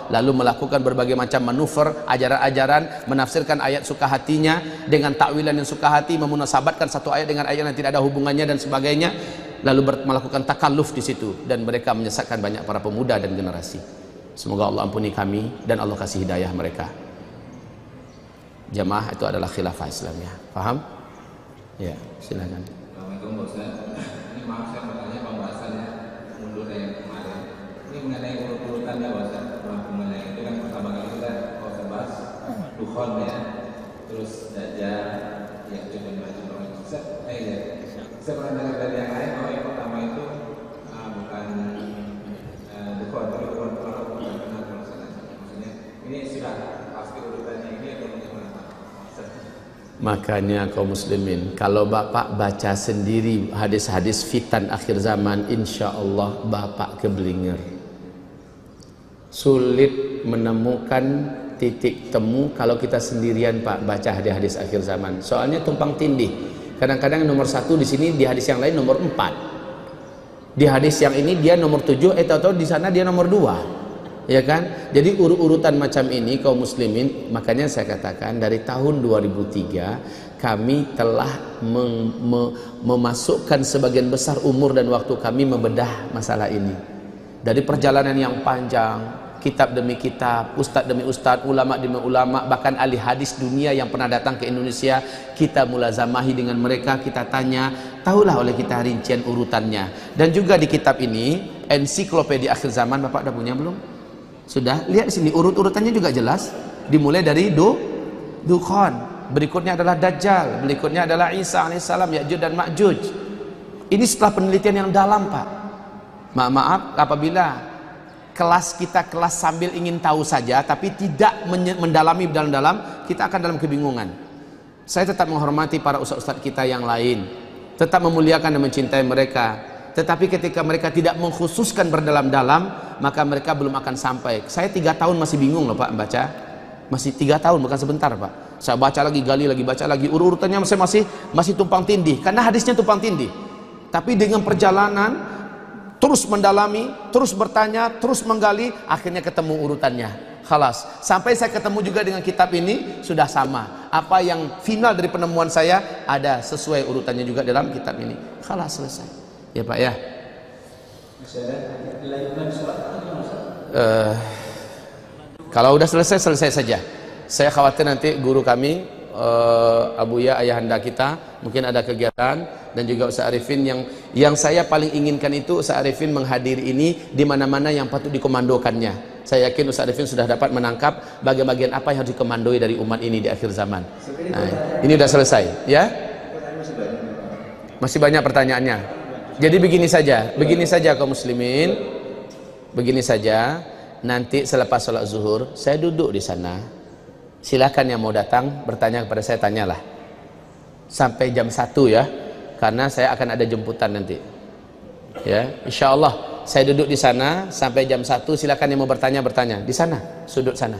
lalu melakukan berbagai macam manuver, ajaran-ajaran, menafsirkan ayat suka hatinya dengan takwilan yang suka hati, memunasabatkan satu ayat dengan ayat yang tidak ada hubungannya dan sebagainya, lalu melakukan takalluf di situ, dan mereka menyesatkan banyak para pemuda dan generasi. Semoga Allah ampuni kami dan Allah kasih hidayah mereka. Jamaah itu adalah khilafah Islamiyah. Paham? Ya, silakan. Assalamualaikum Ustaz. Ini maaf saya bertanya pembahasannya mundur dari yang kemarin. Ini mengenai urutannya Ustaz. Pengampungannya itu kan pertama kali kita bahas Dukhon ya, terus Dajjal, yang juga maju orang Ustaz. Saya pernah dengar dari yang lain bahwa yang pertama itu bukan Dukhon, tapi bukan benar maksudnya. Ini sudah pasti urutannya ini atau bagaimana? Makanya kaum muslimin, kalau bapak baca sendiri hadis-hadis fitan akhir zaman, insya Allah bapak keblinger. Sulit menemukan titik temu kalau kita sendirian pak baca hadis-hadis akhir zaman. Soalnya tumpang tindih. Kadang-kadang nomor 1 di sini, di hadis yang lain nomor 4. Di hadis yang ini dia nomor 7, tahu-tahu di sana dia nomor 2. Ya kan? Jadi urutan macam ini kaum muslimin, makanya saya katakan dari tahun 2003 kami telah memasukkan sebagian besar umur dan waktu kami membedah masalah ini. Dari perjalanan yang panjang, kitab demi kitab, ustadz demi ustadz, ulama demi ulama, bahkan ahli hadis dunia yang pernah datang ke Indonesia, kita mulazamahi dengan mereka, kita tanya, tahulah oleh kita rincian urutannya. Dan juga di kitab ini, ensiklopedia akhir zaman, Bapak udah punya belum? Sudah, lihat di sini urut-urutannya juga jelas. Dimulai dari Dukhon, berikutnya adalah Dajjal, berikutnya adalah Isa alaihissalam, Ya'juj dan Ma'juj. Ini setelah penelitian yang dalam, Pak. Maaf apabila kelas kita kelas sambil ingin tahu saja tapi tidak mendalami dalam-dalam, kita akan dalam kebingungan. Saya tetap menghormati para ustaz-ustaz kita yang lain, tetap memuliakan dan mencintai mereka. Tetapi ketika mereka tidak mengkhususkan berdalam-dalam, maka mereka belum akan sampai. Saya 3 tahun masih bingung loh Pak baca. Masih 3 tahun, bukan sebentar Pak. Saya baca lagi, gali lagi, baca lagi. Urutannya saya masih tumpang tindih. Karena hadisnya tumpang tindih. Tapi dengan perjalanan, terus mendalami, terus bertanya, terus menggali, akhirnya ketemu urutannya. Khalas. Sampai saya ketemu juga dengan kitab ini, sudah sama. Apa yang final dari penemuan saya, ada sesuai urutannya juga dalam kitab ini. Khalas, selesai. Ya Pak ya. Kalau udah selesai saja. Saya khawatir nanti guru kami Abuya ayahanda kita mungkin ada kegiatan, dan juga Ustaz Arifin yang saya paling inginkan itu Ustaz Arifin menghadiri ini di mana-mana yang patut dikomandokannya. Saya yakin Ustaz Arifin sudah dapat menangkap bagian-bagian apa yang harus dikomandoi dari umat ini di akhir zaman. Nah, ini udah selesai ya. Masih banyak pertanyaannya. Jadi begini saja kaum muslimin, begini saja. Nanti selepas sholat zuhur saya duduk di sana. Silakan yang mau datang bertanya kepada saya, tanyalah sampai jam 1 ya, karena saya akan ada jemputan nanti. Ya, insya Allah saya duduk di sana sampai jam 1. Silakan yang mau bertanya di sana, sudut sana.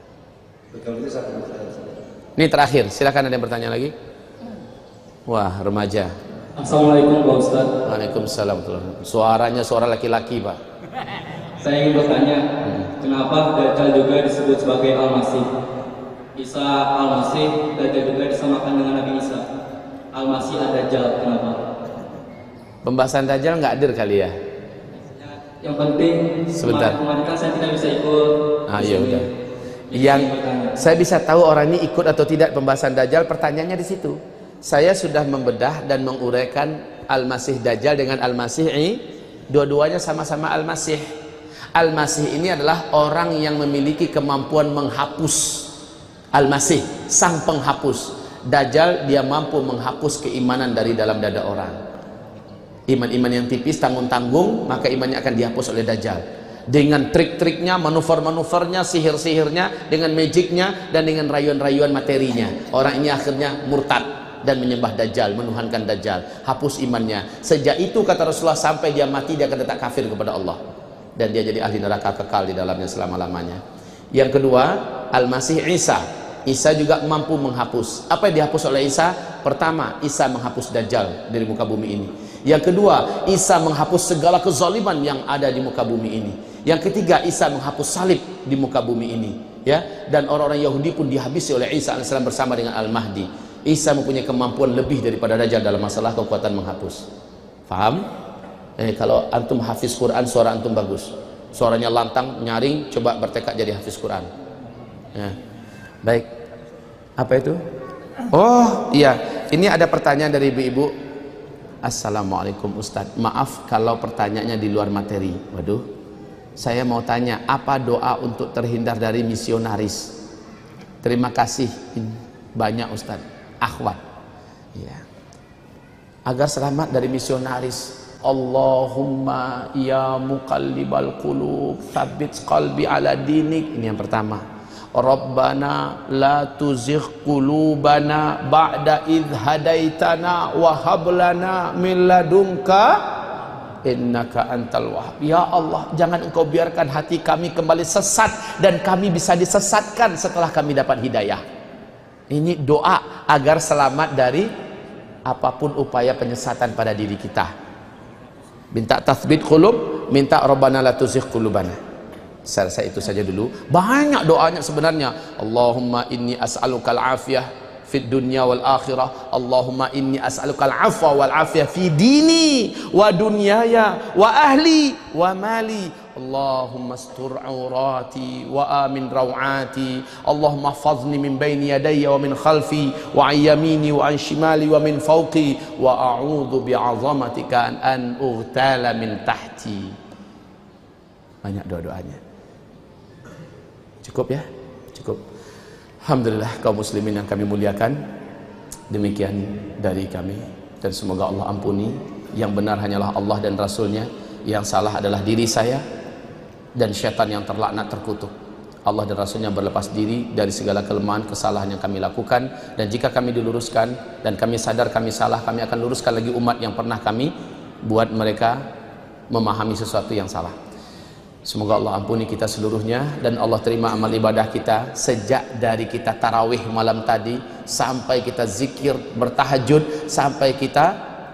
Ini terakhir. Silakan ada yang bertanya lagi. Wah, remaja. Assalamualaikum Pak Ustaz. Waalaikumsalam. Suaranya suara laki-laki Pak. Saya ingin bertanya, kenapa Dajjal juga disebut sebagai Al-Masih? Isa Al-Masih, Dajjal juga disamakan dengan Nabi Isa. Al-Masih Ad-Dajjal, kenapa? Pembahasan Dajjal nggak hadir kali ya? Yang penting sebentar. Kemarin kan saya tidak bisa ikut. Ya udah. Yang saya bisa tahu orang ini ikut atau tidak pembahasan Dajjal, pertanyaannya di situ. Saya sudah membedah dan menguraikan Al-Masih Dajjal dengan Al-Masih, dua-duanya sama-sama Al-Masih. Al-Masih ini adalah orang yang memiliki kemampuan menghapus. Al-Masih, sang penghapus. Dajjal dia mampu menghapus keimanan dari dalam dada orang. Iman-iman yang tipis, tanggung-tanggung, maka imannya akan dihapus oleh Dajjal. Dengan trik-triknya, manuver-manuvernya, sihir-sihirnya, dengan magicnya, dan dengan rayuan-rayuan materinya. Orang ini akhirnya murtad dan menyembah Dajjal, menuhankan Dajjal, hapus imannya. Sejak itu kata Rasulullah, sampai dia mati dia akan tetap kafir kepada Allah, dan dia jadi ahli neraka kekal di dalamnya selama-lamanya. Yang kedua, Al-Masih Isa. Isa juga mampu menghapus. Apa yang dihapus oleh Isa? Pertama, Isa menghapus Dajjal dari muka bumi ini. Yang kedua, Isa menghapus segala kezaliman yang ada di muka bumi ini. Yang ketiga, Isa menghapus salib di muka bumi ini, ya. Dan orang-orang Yahudi pun dihabisi oleh Isa AS bersama dengan Al-Mahdi. Isa mempunyai kemampuan lebih daripada Dajjal dalam masalah kekuatan menghapus. Faham? Kalau antum hafiz Quran, suara antum bagus. Suaranya lantang, nyaring, coba bertekad jadi hafiz Quran. Ya. Baik. Apa itu? Oh, iya. Ini ada pertanyaan dari ibu-ibu. Assalamualaikum Ustadz, maaf kalau pertanyaannya di luar materi. Waduh, saya mau tanya, apa doa untuk terhindar dari misionaris? Terima kasih banyak Ustadz. Akhwat, ya. Agar selamat dari misionaris, Allahumma ya muqallibal qulub tsabbit qalbi ala dinik. Ini yang pertama. Rabbana la tuzigh qulubana ba'da idh hadaitana wa hab lana min ladunka innaka antal wahhab. Ya Allah, jangan engkau biarkan hati kami kembali sesat dan kami bisa disesatkan setelah kami dapat hidayah. Ini doa agar selamat dari apapun upaya penyesatan pada diri kita. Minta tathbit qulub, minta Rabbana la tuzigh qulubana. Saya rasa itu saja dulu. Banyak doanya sebenarnya. Allahumma inni as'alukal afiyah fid dunya wal akhirah. Allahumma inni as'alukal afwa wal afiyah fi dini wa dunyaya wa ahli wa mali. Allahumma astur aurati wa amin rawati. Allahumma hfazni min baini yadayya wa min khalfi wa an yamini wa an shimali wa min fawqi wa a'udzu bi'azamatika an ughtala min tahti. Banyak doa-doanya. Cukup ya? Cukup. Alhamdulillah kaum muslimin yang kami muliakan. Demikian dari kami. Dan semoga Allah ampuni. Yang benar hanyalah Allah dan Rasulnya. Yang salah adalah diri saya. Dan syaitan yang terlaknat terkutuk. Allah dan Rasulnya berlepas diri dari segala kelemahan, kesalahan yang kami lakukan. Dan jika kami diluruskan dan kami sadar kami salah, kami akan luruskan lagi umat yang pernah kami buat mereka memahami sesuatu yang salah. Semoga Allah ampuni kita seluruhnya dan Allah terima amal ibadah kita sejak dari kita tarawih malam tadi sampai kita zikir bertahajud sampai kita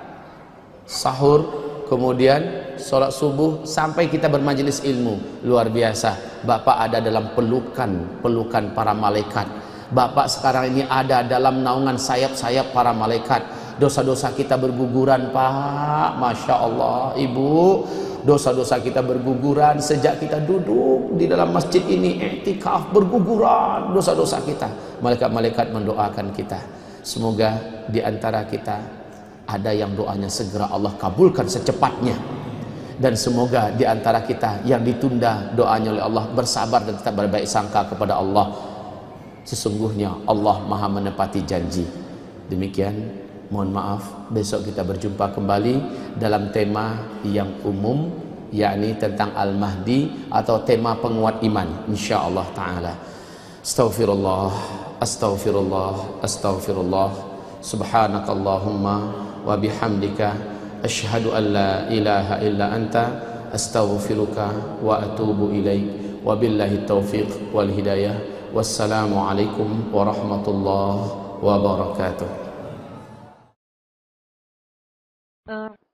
sahur, kemudian sholat subuh sampai kita bermajelis ilmu. Luar biasa. Bapak ada dalam pelukan para malaikat. Bapak sekarang ini ada dalam naungan sayap-sayap para malaikat. Dosa-dosa kita berguguran, Pak. Masya Allah. Ibu, dosa-dosa kita berguguran sejak kita duduk di dalam masjid ini i'tikaf, berguguran dosa-dosa kita. Malaikat-malaikat mendoakan kita. Semoga di antara kita ada yang doanya segera Allah kabulkan secepatnya. Dan semoga di antara kita yang ditunda doanya oleh Allah bersabar dan tetap berbaik sangka kepada Allah. Sesungguhnya Allah Maha menepati janji. Demikian. Mohon maaf, besok kita berjumpa kembali dalam tema yang umum, yakni tentang Al-Mahdi atau tema penguat iman, insyaallah ta'ala. Astaghfirullah, astaghfirullah, astaghfirullah. Subhanakallahumma wa bihamdika asyhadu an la ilaha illa anta astaghfiruka wa atubu ilaik. Wabillahi taufiq wal hidayah. Wassalamualaikum warahmatullahi wabarakatuh.